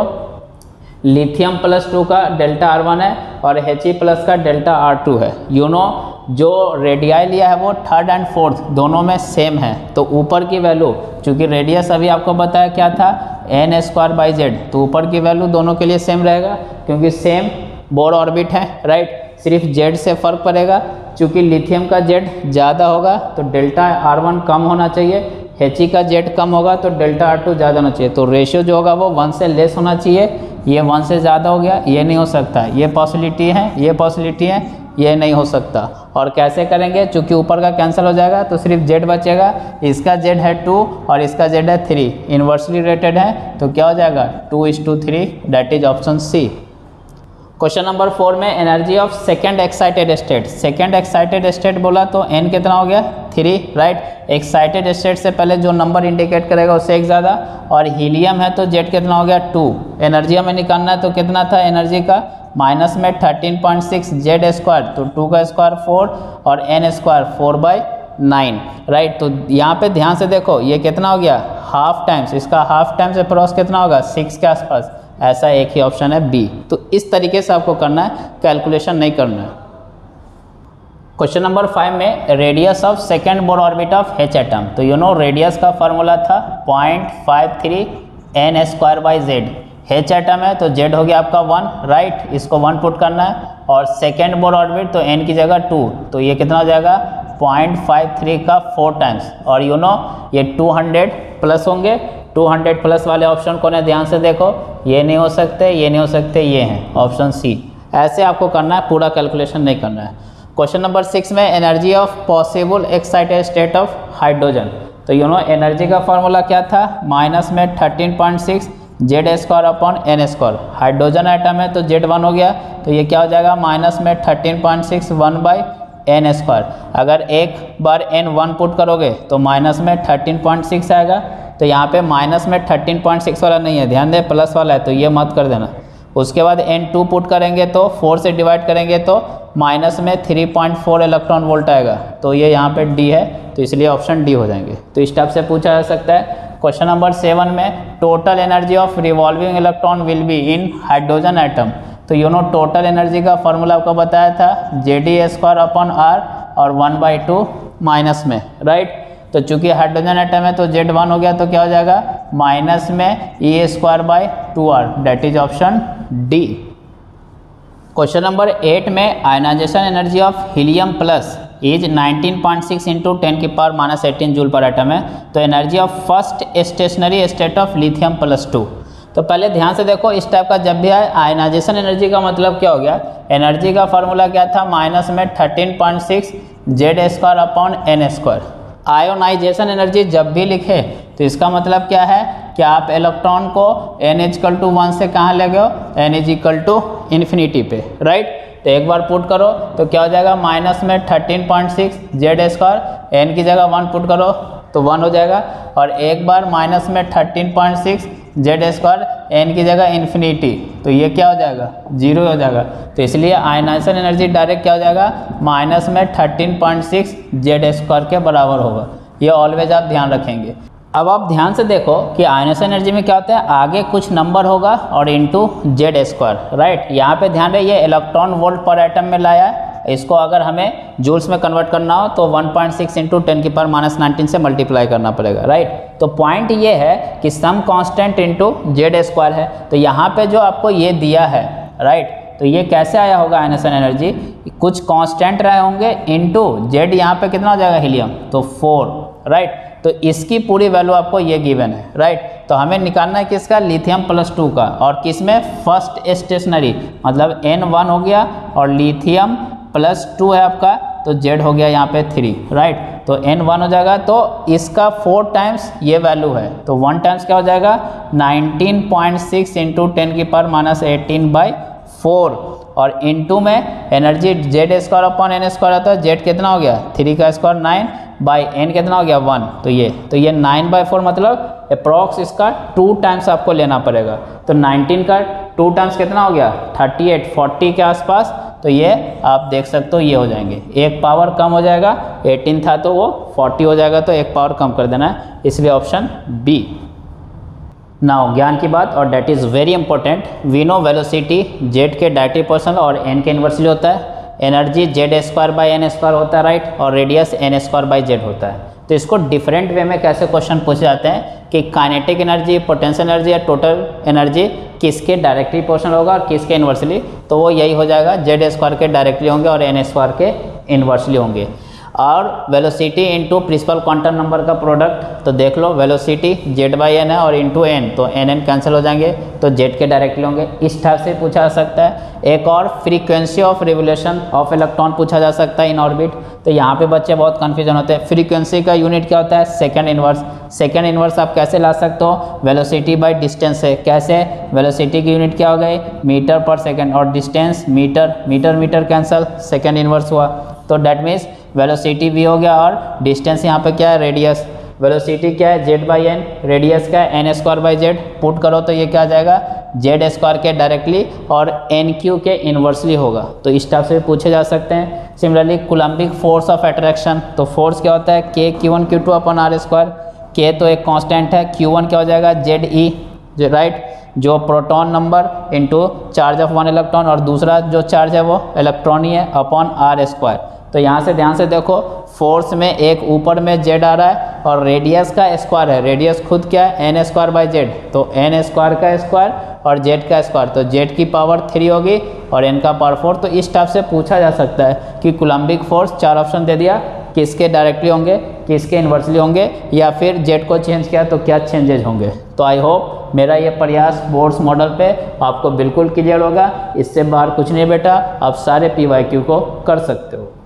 लिथियम प्लस टू का डेल्टा आर वन है और एच ई प्लस का डेल्टा आर टू है। यू नो जो रेडियाई लिया है वो थर्ड एंड फोर्थ दोनों में सेम है, तो ऊपर की वैल्यू, चूँकि रेडियस अभी आपको बताया क्या था एन स्क्वायर बाई जेड, तो ऊपर की वैल्यू दोनों के लिए सेम रहेगा क्योंकि सेम बोर ऑर्बिट है, राइट। सिर्फ जेड से फर्क पड़ेगा, चूँकि लिथियम का जेड ज़्यादा होगा तो डेल्टा आर वन कम होना चाहिए, एच ई का जेड कम होगा तो डेल्टा आर टू ज़्यादा होना चाहिए। तो रेशियो जो होगा वो वन से लेस होना चाहिए, ये वन से ज़्यादा हो गया, ये नहीं हो सकता, ये पॉसिबिलिटी है, ये पॉसिबिलिटी है, ये नहीं हो सकता। और कैसे करेंगे, चूँकि ऊपर का कैंसिल हो जाएगा तो सिर्फ जेड बचेगा, इसका जेड है टू और इसका जेड है थ्री, इन्वर्सली रिलेटेड है तो क्या हो जाएगा two is to three, that is option C. Question number four में energy of second excited state, second excited state बोला तो एन कितना हो गया थ्री, राइट। एक्साइटेड स्टेट से पहले जो नंबर इंडिकेट करेगा उससे एक ज़्यादा, और हीलियम है तो जेड कितना हो गया टू। एनर्जी हमें निकालना है तो कितना था एनर्जी का, माइनस में thirteen point six Z square, तो टू का स्क्वायर फोर और N square four by nine, right. तो यहाँ पे ध्यान से देखो ये कितना हो गया हाफ टाइम्स, इसका हाफ टाइम्स अप्रॉक्स कितना होगा सिक्स के आसपास, ऐसा एक ही ऑप्शन है बी। तो इस तरीके से आपको करना है, कैलकुलेशन नहीं करना है। क्वेश्चन नंबर फाइव में radius of second Bohr orbit of H atom, तो यू नो रेडियस का फॉर्मूला था point five three N square by Z, H atom है तो जेड हो गया आपका वन, राइट, इसको वन पुट करना है, और सेकेंड बोर ऑर्बिट तो एन की जगह टू, तो ये कितना हो जाएगा पॉइंट फाइव थ्री का फोर टाइम्स, और यू नो ये टू हंड्रेड प्लस होंगे, टू हंड्रेड प्लस वाले ऑप्शन को ने ध्यान से देखो, ये नहीं हो सकते, ये नहीं हो सकते, ये हैं ऑप्शन सी। ऐसे आपको करना है, पूरा कैलकुलेशन नहीं करना है। क्वेश्चन नंबर सिक्स में energy of possible excited state of hydrogen, तो यू नो एनर्जी का फॉर्मूला क्या था, माइनस में thirteen point six Z square upon N square, hydrogen atom है तो जेड वन हो गया, तो ये क्या हो जाएगा माइनस में thirteen point six one by N square. अगर एक बार एन वन पुट करोगे तो माइनस में थर्टीन पॉइंट सिक्स आएगा, तो यहाँ पे माइनस में थर्टीन पॉइंट सिक्स वाला नहीं है, ध्यान दें प्लस वाला है, तो ये मत कर देना। उसके बाद एन टू पुट करेंगे तो फोर से डिवाइड करेंगे तो माइनस में three point four electron volt आएगा, तो ये यहाँ पे डी है, तो इसलिए ऑप्शन डी हो जाएंगे। तो इस टाइप से पूछा जा सकता है। क्वेश्चन नंबर सेवन में total energy of revolving electron will be in hydrogen atom, तो यू नो टोटल एनर्जी का फॉर्मूला आपको बताया था J D square upon R और वन बाई टू माइनस में, राइट। तो चूंकि हाइड्रोजन एटम है तो जेड वन हो गया, तो क्या हो जाएगा माइनस में E square by two R, that is option D. Question number eight में ionization energy of helium plus is nineteen point six into ten की power minus eighteen joule per atom है, तो energy of first stationary state of lithium plus two. तो पहले ध्यान से देखो, इस टाइप का जब भी आए आयनाइजेशन एनर्जी का मतलब क्या हो गया, एनर्जी का फॉर्मूला क्या था माइनस में thirteen point six Z square upon N square, ionization energy जब भी लिखे तो इसका मतलब क्या है कि आप इलेक्ट्रॉन को n इक्वल टू वन से कहाँ ले गए, n is equal to infinity पे, राइट। तो एक बार पुट करो तो क्या हो जाएगा, माइनस में thirteen point six Z square, N की जगह वन पुट करो तो वन हो जाएगा, और एक बार माइनस में thirteen point six Z square, N की जगह इन्फिनिटी, तो ये क्या हो जाएगा, जीरो हो जाएगा। तो इसलिए आयनाइजेशन एनर्जी डायरेक्ट क्या हो जाएगा, माइनस में thirteen point six Z square के बराबर होगा। ये ऑलवेज आप ध्यान रखेंगे। अब आप ध्यान से देखो कि आयनाइजेशन एनर्जी में क्या होता है, आगे कुछ नंबर होगा और इनटू जेड स्क्वायर, राइट। यहाँ पे ध्यान रहे ये इलेक्ट्रॉन वोल्ट पर एटम में लाया है, इसको अगर हमें जूल्स में कन्वर्ट करना हो तो one point six into ten की पावर माइनस नाइनटीन से मल्टीप्लाई करना पड़ेगा, राइट। तो पॉइंट ये है कि some constant into Z square है, तो यहाँ पे जो आपको ये दिया है, राइट, तो ये कैसे आया होगा आयनाइजेशन एनर्जी, कुछ कांस्टेंट रहे होंगे इनटू जेड, यहाँ पे कितना हो जाएगा हीलियम, तो फोर, राइट। तो इसकी पूरी वैल्यू आपको ये गिवन है, राइट। तो हमें निकालना है किसका, लिथियम प्लस टू का, और किसमें, फर्स्ट स्टेशनरी, मतलब एन वन हो गया और लिथियम प्लस टू है आपका, तो जेड हो गया यहाँ पे थ्री, राइट। तो एन वन हो जाएगा, तो इसका फोर टाइम्स ये वैल्यू है, तो वन टाइम्स क्या हो जाएगा, nineteen point six into ten की power minus eighteen by four, और इनटू में energy Z square upon N square आता है, जेड कितना हो गया, थ्री का स्क्वायर नाइन बाई एन कितना हो गया, वन, तो ये तो ये नाइन बाई फोर, मतलब अप्रॉक्स इसका टू टाइम्स आपको लेना पड़ेगा। तो नाइनटीन का टू टाइम्स कितना हो गया, थर्टी एट, फोर्टी के आसपास, तो ये आप देख सकते हो ये हो जाएंगे, एक पावर कम हो जाएगा, एटीन था तो वो फोर्टी हो जाएगा, तो एक पावर कम कर देना है, इसलिए ऑप्शन बी। नाउ ज्ञान की बात, और that is very important, we know velocity Z के डायरेक्टली प्रोपोर्शनल और एन के इन्वर्सली होता है, energy Z square by N square होता है, राइट, और radius N square by Z होता है। तो इसको डिफरेंट वे में कैसे क्वेश्चन पूछे जाते हैं कि काइनेटिक एनर्जी, पोटेंशियल एनर्जी या टोटल एनर्जी किसके डायरेक्टली प्रोपोर्शनल होगा और किसके इन्वर्सली, तो वो यही हो जाएगा, जेड स्क्वायर के डायरेक्टली होंगे और एन स्क्वायर के इन्वर्सली होंगे। और velocity into principal quantum number का प्रोडक्ट, तो देख लो वेलोसिटी जेड बाई एन है और इनटू एन, तो एन एन कैंसिल हो जाएंगे, तो जेड के डायरेक्टली होंगे, इस टाइप से पूछा जा सकता है। एक और frequency of revolution of electron पूछा जा सकता है इन ऑर्बिट, तो यहाँ पे बच्चे बहुत कन्फ्यूजन होते हैं। फ्रीक्वेंसी का यूनिट क्या होता है, सेकेंड इनवर्स, सेकेंड इनवर्स आप कैसे ला सकते हो, वेलोसिटी बाई डिस्टेंस से, कैसे, वेलोसिटी की यूनिट क्या हो गई, मीटर पर सेकेंड, और distance metre, metre metre cancel, second inverse हुआ, तो डैट मीन्स वेलोसिटी भी हो गया और डिस्टेंस यहाँ पे क्या है, रेडियस, वेलोसिटी क्या है, जेड बाई एन, रेडियस क्या है, N square by Z, put करो तो ये क्या आ जाएगा, जेड स्क्वायर के डायरेक्टली और एन क्यू के इन्वर्सली होगा, तो इस टाइप से पूछे जा सकते हैं। Similarly coulombic force of attraction, तो फोर्स क्या होता है, K Q one Q two upon R square, K तो एक कांस्टेंट है, क्यू वन क्या हो जाएगा, जेड ई, राइट, जो proton number into charge of one electron, और दूसरा जो चार्ज है वो इलेक्ट्रॉन ही है, अपॉन आर स्क्वायर। तो यहाँ से ध्यान से देखो, फोर्स में एक ऊपर में जेड आ रहा है और रेडियस का स्क्वायर है, रेडियस खुद क्या है, एन स्क्वायर बाई जेड, तो एन स्क्वायर का स्क्वायर और जेड का स्क्वायर, तो जेड की पावर थ्री होगी और एन का पावर फोर। तो इस टाइप से पूछा जा सकता है कि कूलम्बिक फोर्स, चार ऑप्शन दे दिया, किसके डायरेक्टली होंगे, किसके इन्वर्सली होंगे, या फिर जेड को चेंज किया तो क्या चेंजेज होंगे। तो आई होप मेरा ये प्रयास बोर्ड्स मॉडल पे आपको बिल्कुल क्लियर होगा, इससे बाहर कुछ नहीं बेटा, आप सारे पी वाई क्यू को कर सकते हो।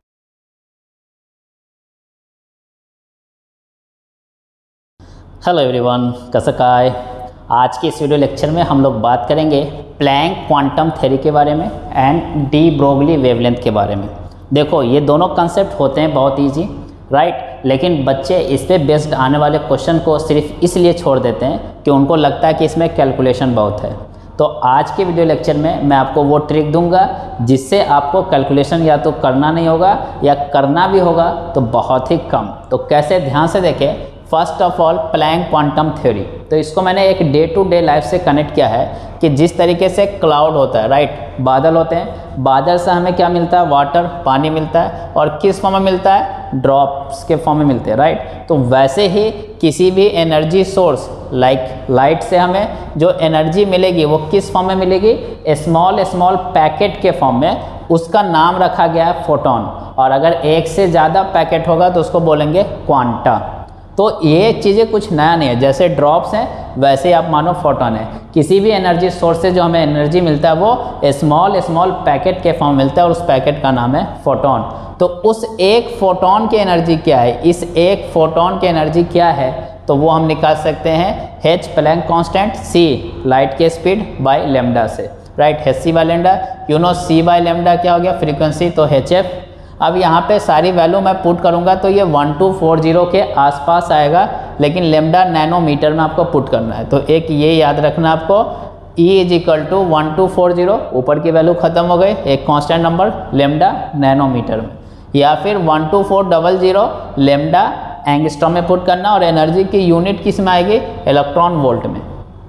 हेलो एवरीवन, कैसा काय। आज की इस वीडियो लेक्चर में हम लोग बात करेंगे प्लैंक क्वांटम थ्योरी के बारे में एंड डी ब्रोगली वेवलेंथ के बारे में। देखो ये दोनों कंसेप्ट होते हैं बहुत इजी, राइट, लेकिन बच्चे इस पे बेस्ड आने वाले क्वेश्चन को सिर्फ इसलिए छोड़ देते हैं कि उनको लगता है कि इसमें कैलकुलेशन बहुत है। तो आज के वीडियो लेक्चर में मैं आपको वो ट्रिक दूंगा जिससे आपको कैलकुलेशन या तो करना नहीं होगा या करना भी होगा तो बहुत ही कम। तो कैसे, ध्यान से देखें। First of all Planck quantum theory, तो इसको मैंने एक डे टू डे लाइफ से कनेक्ट किया है कि जिस तरीके से क्लाउड होता है, राइट, बादल होते हैं, बादल से हमें क्या मिलता है, वाटर, पानी मिलता है, और किस फॉर्म में मिलता है, ड्रॉप्स के फॉर्म में मिलते हैं, राइट। तो वैसे ही किसी भी एनर्जी सोर्स लाइक लाइट से हमें जो एनर्जी मिलेगी वो किस फॉर्म में मिलेगी, स्मॉल स्मॉल पैकेट के फॉर्म में, उसका नाम रखा गया है फोटोन, और अगर एक से ज़्यादा पैकेट होगा तो उसको बोलेंगे क्वांटा। तो ये चीज़ें कुछ नया नहीं है, जैसे ड्रॉप्स हैं वैसे आप मानो फोटोन है। किसी भी एनर्जी सोर्स से जो हमें एनर्जी मिलता है वो स्मॉल स्मॉल पैकेट के फॉर्म मिलता है और उस पैकेट का नाम है फोटोन। तो उस एक फोटोन की एनर्जी क्या है, इस एक फोटोन की एनर्जी क्या है, तो वो हम निकाल सकते हैं H Planck constant C light के स्पीड बाय लेमडा से, right. H C by lambda, you know C by lambda क्या हो गया, फ्रीक्वेंसी, तो एच एफ। अब यहाँ पे सारी वैल्यू मैं पुट करूँगा तो ये वन टू फोर जीरो के आसपास आएगा, लेकिन लेमडा नैनोमीटर में आपको पुट करना है। तो एक ये याद रखना आपको, E is equal to one two four zero, ऊपर की वैल्यू खत्म हो गई, एक कांस्टेंट नंबर लेमडा नैनोमीटर में, या फिर one two four double zero lambda angstrom में पुट करना, और एनर्जी की यूनिट किस में आएगी, इलेक्ट्रॉन वोल्ट में।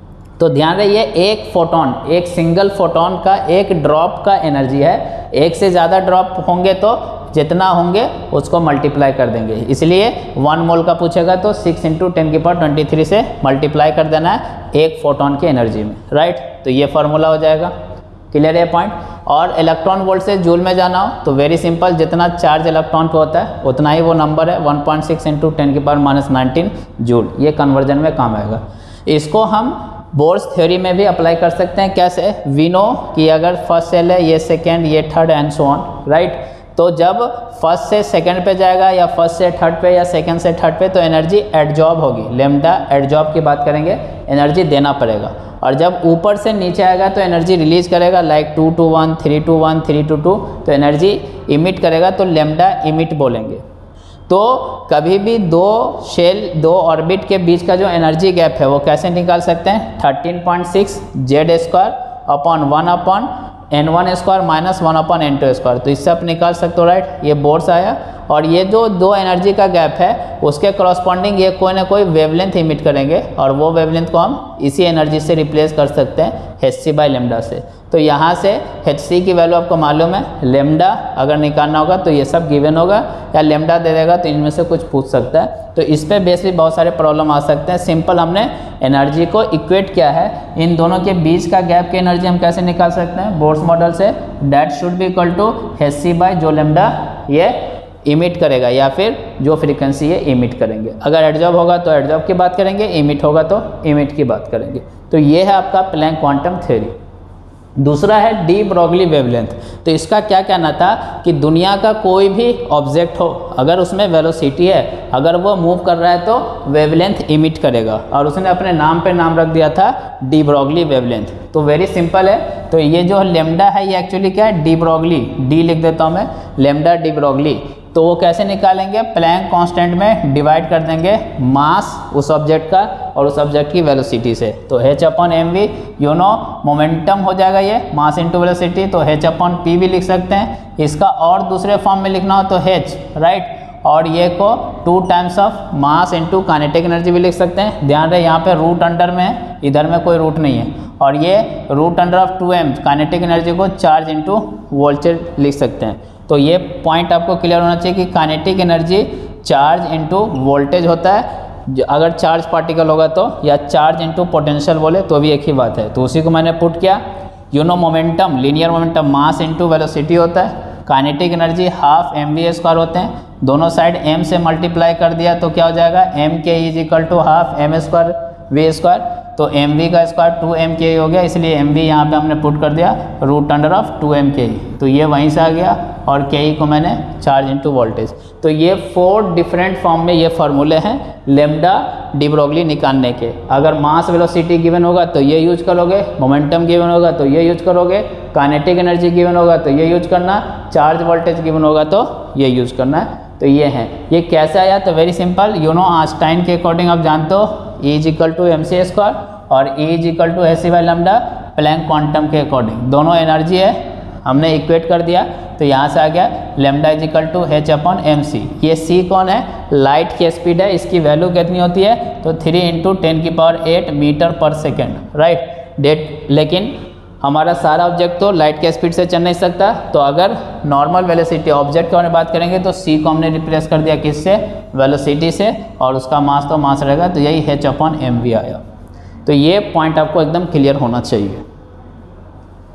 तो ध्यान रहिए एक फोटोन, एक सिंगल फोटोन का एक ड्रॉप का एनर्जी है, एक से ज़्यादा ड्रॉप होंगे तो जितना होंगे उसको मल्टीप्लाई कर देंगे, इसलिए वन मोल का पूछेगा तो सिक्स इंटू टेन की पावर ट्वेंटी थ्री से मल्टीप्लाई कर देना है एक फोटोन की एनर्जी में, राइट। तो ये फार्मूला हो जाएगा, क्लियर है पॉइंट। और इलेक्ट्रॉन वोल्ट से जूल में जाना हो तो वेरी सिंपल, जितना चार्ज इलेक्ट्रॉन पे होता है उतना ही वो नंबर है, one point six into ten की पावर माइनस नाइनटीन जूल, ये कन्वर्जन में काम आएगा। इसको हम बोर्स थ्योरी में भी अप्लाई कर सकते हैं, कैसे, वी नो कि अगर फर्स्ट सेल है, ये सेकेंड, ये third and so on, right. तो जब फर्स्ट से सेकंड पे जाएगा या फर्स्ट से थर्ड पे या सेकंड से थर्ड पे तो एनर्जी एडजॉर्ब होगी, लेमडा एडजॉर्ब की बात करेंगे, एनर्जी देना पड़ेगा। और जब ऊपर से नीचे आएगा तो एनर्जी रिलीज करेगा, like two two one, three two one, three two two, तो एनर्जी इमिट करेगा, तो लेमडा इमिट बोलेंगे। तो कभी भी दो शेल, दो ऑर्बिट के बीच का जो एनर्जी गैप है वो कैसे निकाल सकते हैं, thirteen point six Z square upon one upon N one square minus one upon N two square, तो इससे आप निकाल सकते हो, राइट। ये बोर्स आया, और ये जो दो एनर्जी का गैप है उसके करस्पॉन्डिंग ये कोई ना कोई वेवलेंथ इमिट करेंगे, और वो वेवलेंथ को हम इसी एनर्जी से रिप्लेस कर सकते हैं एच सी बाई लेमडा से। तो यहाँ से एच सी की वैल्यू आपको मालूम है, लेमडा अगर निकालना होगा तो ये सब गिवन होगा, या लेमडा दे देगा तो इनमें से कुछ पूछ सकता है। तो इस पे बेस भी बहुत सारे प्रॉब्लम आ सकते हैं। सिंपल हमने एनर्जी को इक्वेट किया है, इन दोनों के बीच का गैप की एनर्जी हम कैसे निकाल सकते हैं, बोर्स मॉडल से, that should be equal to H C by जो लेमडा ये इमिट करेगा या फिर जो फ्रीक्वेंसी ये इमिट करेंगे। अगर एडजॉर्ब होगा तो एडजॉर्ब की बात करेंगे, इमिट होगा तो इमिट की बात करेंगे। तो ये है आपका प्लैंक क्वांटम थ्योरी। दूसरा है डी ब्रॉगली वेवलेंथ। तो इसका क्या कहना था कि दुनिया का कोई भी ऑब्जेक्ट हो, अगर उसमें वेलोसिटी है, अगर वो मूव कर रहा है तो वेवलेंथ इमिट करेगा, और उसने अपने नाम पे नाम रख दिया था डी ब्रॉगली वेवलेंथ। तो वेरी सिंपल है, तो ये जो लेमडा है ये एक्चुअली क्या है, डी ब्रॉगली, डी लिख देता हूँ मैं, लेमडा डी ब्रॉगली। तो वो कैसे निकालेंगे, प्लैंक कांस्टेंट में डिवाइड कर देंगे मास उस ऑब्जेक्ट का और उस ऑब्जेक्ट की वेलोसिटी से। तो H upon M V, you know momentum हो जाएगा ये, मास इंटू वेलोसिटी, तो एच अपॉन पी भी लिख सकते हैं। इसका और दूसरे फॉर्म में लिखना हो तो एच, राइट, और ये को two times of mass into kinetic energy भी लिख सकते हैं। ध्यान रहे यहाँ पे रूट अंडर में है, इधर में कोई रूट नहीं है, और ये root under of two M kinetic energy को चार्ज इंटू वोल्टेज लिख सकते हैं। तो ये पॉइंट आपको क्लियर होना चाहिए कि kinetic energy charge into voltage होता है, अगर चार्ज पार्टिकल होगा तो, या चार्ज इंटू पोटेंशियल बोले तो भी एक ही बात है। तो उसी को मैंने पुट किया, you know momentum, linear momentum mass into velocity होता है, kinetic energy half M we square होते हैं, दोनों साइड m से मल्टीप्लाई कर दिया तो क्या हो जाएगा, M K is equal to half M square V square, तो एम वी का स्क्वायर टू एम के हो गया, इसलिए एम वी यहाँ पर हमने पुट कर दिया root under of two M K, तो ये वहीं से आ गया, और के को मैंने चार्ज इंटू वोल्टेज। तो ये फोर डिफरेंट फॉर्म में ये फार्मूले हैं लेमडा डी ब्रॉगली निकालने के। अगर मास वेलोसिटी गिवन होगा तो ये यूज करोगे, मोमेंटम गिवन होगा तो ये यूज करोगे, काइनेटिक एनर्जी गिवन होगा तो ये यूज करना, चार्ज वोल्टेज गिवन होगा तो ये यूज करना है। तो ये है, ये कैसे आया, तो very simple, you know Einstein के अकॉर्डिंग आप जानते हो E is equal to M C square और E is equal to H C by lambda, Planck quantum के अकॉर्डिंग दोनों एनर्जी है, हमने इक्वेट कर दिया, तो यहाँ से आ गया lambda is equal to H upon M C. ये सी कौन है, लाइट की स्पीड है, इसकी वैल्यू कितनी होती है, तो थ्री इंटू टेन की power eight metre per second, right that. लेकिन हमारा सारा ऑब्जेक्ट तो लाइट के स्पीड से चल नहीं सकता, तो अगर नॉर्मल वेलोसिटी ऑब्जेक्ट के बारे में बात करेंगे तो सी को हमने रिप्लेस कर दिया किससे, वेलोसिटी से, और उसका मास तो मास रहेगा, तो यही एच अपॉन एम वी आया। तो ये पॉइंट आपको एकदम क्लियर होना चाहिए।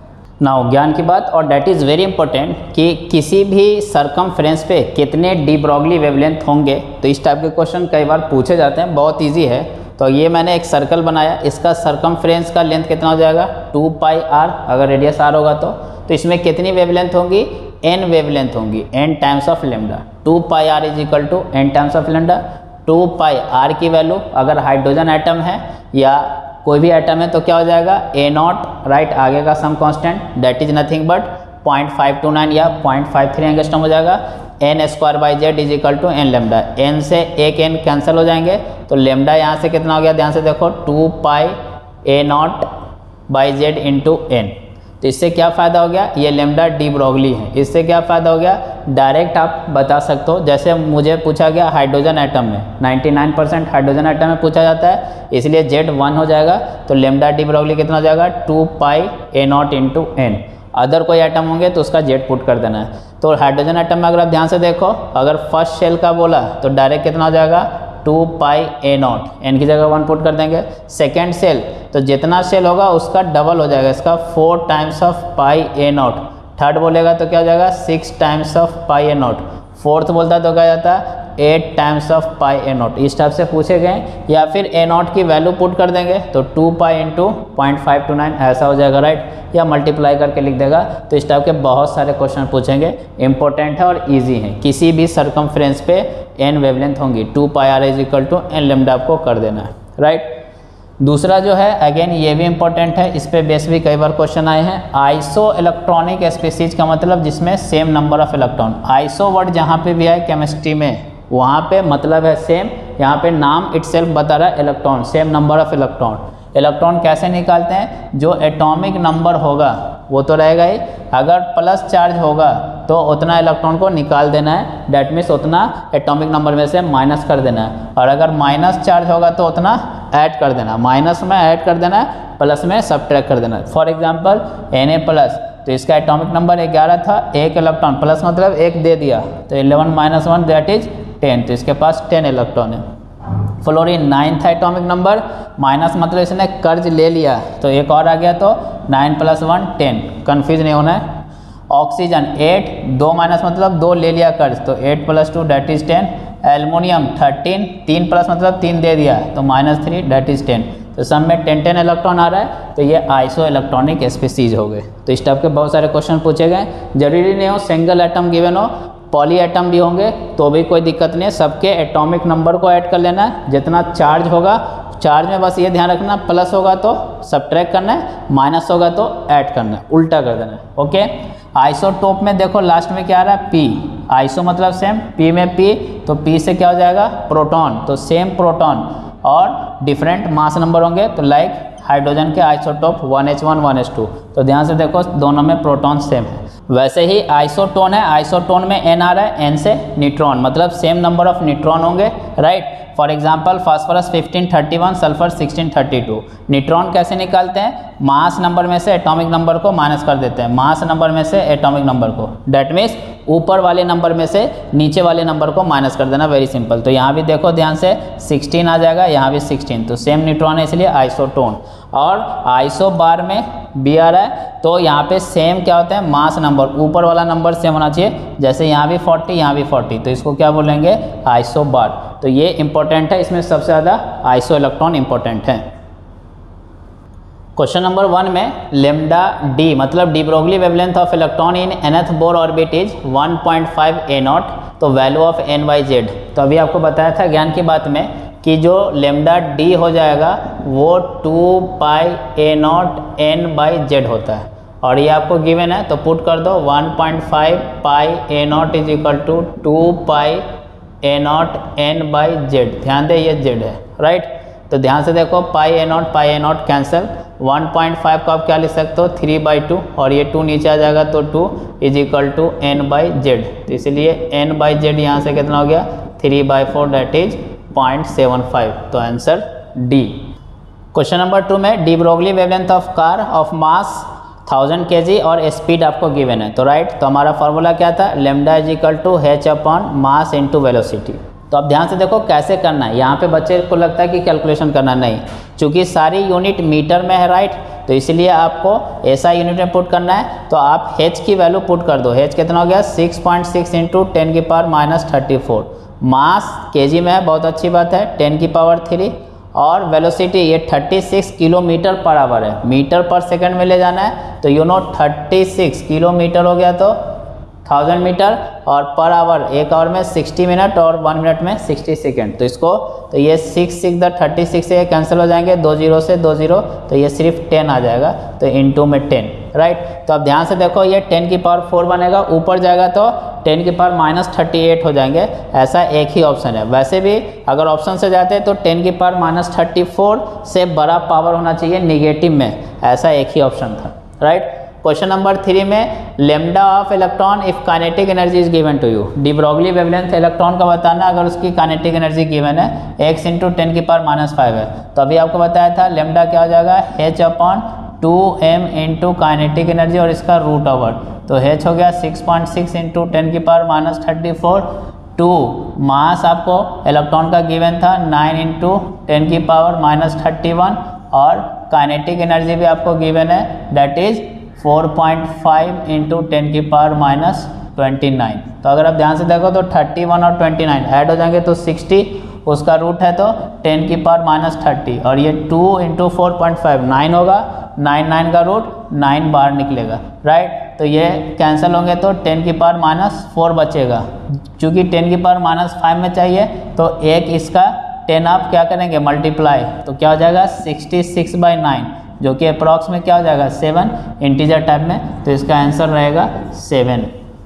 नाउ ज्ञान की बात, और डैट इज़ वेरी इंपॉर्टेंट कि किसी भी सरकमफ्रेंस पे कितने डी ब्रॉगली वेवलेंथ होंगे। तो इस टाइप के क्वेश्चन कई बार पूछे जाते हैं, बहुत इजी है। तो ये मैंने एक सर्कल बनाया, इसका सरकमफ्रेंस का लेंथ कितना हो जाएगा, टू पाई आर, अगर रेडियस आर होगा तो तो इसमें कितनी वेवलेंथ होंगी, एन वेवलेंथ होंगी, N times of lambda. Two pi R is equal to N times of lambda. Two pi R की वैल्यू अगर हाइड्रोजन एटम है या कोई भी एटम है तो क्या हो जाएगा, ए नॉट, राइट, आगे का some constant that is nothing but point five two nine या पॉइंट फाइव थ्री एंगस्ट्रॉम हो जाएगा। N square by Z is equal to N lambda. N से एक एन कैंसिल हो जाएंगे तो लेमडा यहाँ से कितना हो गया, ध्यान से देखो, two pi A naught by Z into N. तो इससे क्या फ़ायदा हो गया, ये लेमडा डी ब्रॉगली है। इससे क्या फ़ायदा हो गया, डायरेक्ट आप बता सकते हो। जैसे मुझे पूछा गया हाइड्रोजन एटम में, निन्यानवे परसेंट हाइड्रोजन एटम में पूछा जाता है, इसलिए जेड वन हो जाएगा। तो लेमडा डी ब्रॉगली कितना हो जाएगा, two pi A naught into N. Other कोई एटम होंगे तो उसका जेड पुट कर देना है। तो हाइड्रोजन एटम में अगर आप ध्यान से देखो, अगर फर्स्ट शेल का बोला तो डायरेक्ट कितना हो जाएगा, two pi A not, N की जगह वन पुट कर देंगे। सेकेंड सेल तो जितना सेल होगा उसका डबल हो जाएगा, इसका four times of pi A naught. Third बोलेगा तो क्या हो जाएगा, six times of pi A naught. Fourth बोलता तो क्या जाता है, eight times of pi A naught. इस टाइप से पूछे गए, या फिर ए नॉट की वैल्यू पुट कर देंगे तो two pi into point five two nine ऐसा हो जाएगा, राइट, या मल्टीप्लाई करके लिख देगा। तो इस टाइप के बहुत सारे क्वेश्चन पूछेंगे, इंपॉर्टेंट है और इजी है। किसी भी सरकमफ्रेंस पे एन वेवलेंथ होंगी, two pi R is equal to N lambda आपको कर देना है, राइट। दूसरा जो है, अगेन ये भी इंपॉर्टेंट है, इस पे बेस भी कई बार क्वेश्चन आए हैं। आइसो इलेक्ट्रॉनिक स्पीसीज का मतलब जिसमें same number of electron. Iso word जहाँ पे भी आए केमिस्ट्री में, वहाँ पे मतलब है सेम, यहाँ पे नाम इटसेल्फ बता रहा है electron, same number of electron. Electron कैसे निकालते हैं, जो एटॉमिक नंबर होगा वो तो रहेगा ही, अगर प्लस चार्ज होगा तो उतना इलेक्ट्रॉन को निकाल देना है, डैट मीन्स उतना एटॉमिक नंबर में से माइनस कर देना है। और अगर माइनस चार्ज होगा तो उतना ऐड कर देना, माइनस में ऐड कर देना है, प्लस में सब्ट्रैक्ट कर देना है। For example N A plus, तो इसका एटॉमिक नंबर ग्यारह था, एक इलेक्ट्रॉन प्लस मतलब एक दे दिया, तो eleven minus one that is ten, तो इसके पास टेन इलेक्ट्रॉन है। फ्लोरीन नाइन था एटॉमिक नंबर, माइनस मतलब इसने कर्ज ले लिया तो एक और आ गया, तो nine plus one ten, confuse नहीं होना है। ऑक्सीजन एट, दो माइनस मतलब दो ले लिया कर्ज, तो eight plus two that is ten. Aluminium thirteen, तीन प्लस मतलब तीन दे दिया तो minus three that is ten. तो सब में टेन टेन इलेक्ट्रॉन आ रहा है, तो ये आइसो इलेक्ट्रॉनिक स्पीसीज हो गए। तो इस टाइप के बहुत सारे क्वेश्चन पूछे गए, जरूरी नहीं हो सिंगल एटम गिवन हो, पॉली एटम भी होंगे तो भी कोई दिक्कत नहीं है, सबके एटॉमिक नंबर को ऐड कर लेना है। जितना चार्ज होगा, चार्ज में बस ये ध्यान रखना, प्लस होगा तो सब्ट्रैक्ट करना है, माइनस होगा तो ऐड करना है, उल्टा कर देना है, ओके। आइसोटोप में देखो लास्ट में क्या आ रहा है, पी। आइसो मतलब सेम, पी में पी, तो पी से क्या हो जाएगा, प्रोटॉन, तो सेम प्रोटॉन और डिफरेंट मास नंबर होंगे, तो लाइक हाइड्रोजन के isotope one H one one H two, तो ध्यान से देखो दोनों में प्रोटॉन सेम है। वैसे ही आइसोटोन है, आइसोटोन में एन आ रहा है, एन से न्यूट्रॉन, मतलब सेम नंबर ऑफ न्यूट्रॉन होंगे, right. For example phosphorus fifteen thirty one, sulphur sixteen thirty two. Neutron कैसे निकालते हैं, मास नंबर में से एटॉमिक नंबर को माइनस कर देते हैं, मास नंबर में से एटॉमिक नंबर को, डेट मीन्स ऊपर वाले नंबर में से नीचे वाले नंबर को माइनस कर देना, वेरी सिंपल। तो यहाँ भी देखो ध्यान से सिक्सटीन आ जाएगा, यहाँ भी सिक्सटीन, तो सेम न्यूट्रॉन है इसलिए आइसोटोन। और आइसो बार में बी आ रहा है, तो यहाँ पे सेम क्या होता है, मास नंबर, ऊपर वाला नंबर सेम होना चाहिए, जैसे यहाँ भी फोर्टी यहाँ भी फोर्टी, तो इसको क्या बोलेंगे, आइसो बार। तो ये इंपॉर्टेंट है, इसमें सबसे ज़्यादा आइसो इलेक्ट्रॉन इंपॉर्टेंट है। क्वेश्चन नंबर वन में लेमडा डी मतलब de Broglie wavelength of electron in nth Bohr orbit is one point five A not, तो value of N by Z. तो अभी आपको बताया था ज्ञान की बात में कि जो लेमडा डी हो जाएगा वो two pi A not N by Z होता है, और ये आपको गिवन है तो पुट कर दो one point five pi A nought is equal to two pi A not N by Z. ध्यान दे ये जेड है, राइट। तो ध्यान से देखो pi A nought pi A nought cancel, one point five को आप क्या लिख सकते हो, थ्री बाई टू, और ये टू नीचे आ जाएगा तो two is equal to N by Z. तो इसलिए एन बाई जेड यहाँ से कितना हो गया, three by four that is point seven five, तो answer D. Question number two में de Broglie wavelength of car of mass thousand K G और स्पीड आपको गिवन है, तो राइट। तो हमारा फार्मूला क्या था, lambda is equal to H upon mass into velocity. तो अब ध्यान से देखो कैसे करना है। यहाँ पे बच्चे को लगता है कि कैलकुलेशन करना, नहीं, चूँकि सारी यूनिट मीटर में है, राइट, तो इसलिए आपको ऐसा यूनिट में पुट करना है। तो आप h की वैल्यू पुट कर दो। h कितना हो गया, six point six into ten की power minus thirty four. Mass KG में है, बहुत अच्छी बात है, टेन की पावर थ्री। और वेलोसिटी ये thirty six kilometre per hour है, मीटर पर सेकंड में ले जाना है, तो you know thirty six kilometre हो गया तो थाउजेंड मीटर, और पर आवर एक आवर में सिक्सटी मिनट और वन मिनट में सिक्सटी सेकेंड। तो इसको तो ये six six the thirty six से कैंसिल हो जाएंगे, दो जीरो से दो जीरो, तो ये सिर्फ टेन आ जाएगा, तो इनटू में टेन, राइट। तो अब ध्यान से देखो, ये टेन की पावर फोर बनेगा, ऊपर जाएगा तो टेन की पावर माइनस थर्टी एट हो जाएंगे। ऐसा एक ही ऑप्शन है। वैसे भी अगर ऑप्शन से जाते हैं तो टेन की पावर माइनस थर्टी फोर से बड़ा पावर होना चाहिए निगेटिव में, ऐसा एक ही ऑप्शन था, राइट। क्वेश्चन नंबर थ्री में lambda of electron if kinetic energy is given to you. De Broglie wavelength electron का बताना अगर उसकी काइनेटिक एनर्जी गिवन है, एक्स इंटू टेन की पावर माइनस फाइव है। तो अभी आपको बताया था लेमडा क्या हो जाएगा, H upon two M into kinetic energy और इसका रूट ओवर, तो एच हो गया six point six into ten की power minus thirty four. Two mass आपको इलेक्ट्रॉन का गिवन था नाइन इंटू टेन की पावर माइनस थर्टी वन, और काइनेटिक एनर्जी भी आपको गिवन है, that is four point five into ten की पावर माइनस ट्वेंटी नाइन। तो अगर आप ध्यान से देखो तो थर्टी वन और ट्वेंटी नाइन ऐड हो जाएंगे तो सिक्सटी, उसका रूट है तो टेन की पावर माइनस थर्टी, और ये two into four point five nine होगा, नाइन नाइन का रूट नाइन बाहर निकलेगा, राइट। तो ये कैंसिल होंगे तो टेन की पावर माइनस फोर बचेगा। चूँकि टेन की पावर माइनस फाइव में चाहिए तो एक इसका टेन आप क्या करेंगे मल्टीप्लाई, तो क्या हो जाएगा सिक्सटी सिक्स बाई नाइन, जो कि अप्रॉक्स में क्या हो जाएगा सेवन, इंटीजर टाइप में, तो इसका आंसर रहेगा सेवन।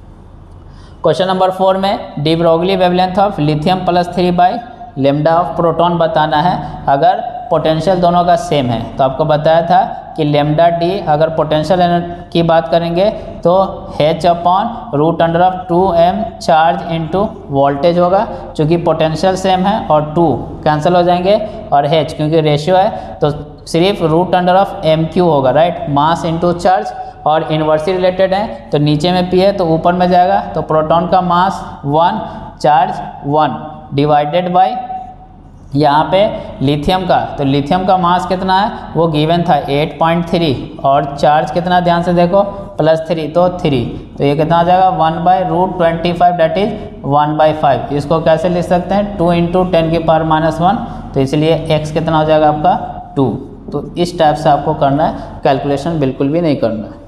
क्वेश्चन नंबर फोर में de Broglie wavelength of lithium plus three by lambda of proton बताना है। अगर पोटेंशियल दोनों का सेम है तो आपको बताया था कि लेमडा डी अगर पोटेंशियल की बात करेंगे तो H upon root under of two M charge into voltage होगा, चूँकि पोटेंशियल सेम है, और टू कैंसिल हो जाएंगे, और एच क्योंकि रेशियो है तो सिर्फ root under of M Q होगा, राइट, मास इंटू चार्ज, और इन्वर्सली रिलेटेड है तो नीचे में पी है तो ऊपर में जाएगा, तो प्रोटॉन का mass one, charge one, divided by यहाँ पे लिथियम का, तो लिथियम का मास कितना है वो गिवन था एट पॉइंट थ्री, और चार्ज कितना ध्यान से देखो प्लस थ्री, तो थ्री, तो ये कितना हो जाएगा one by root twenty five, that is one by five. इसको कैसे लिख सकते हैं, टू इंटू टेन की पावर माइनस वन, तो इसलिए एक्स कितना हो जाएगा आपका टू। तो इस टाइप से आपको करना है, कैलकुलेशन बिल्कुल भी नहीं करना है।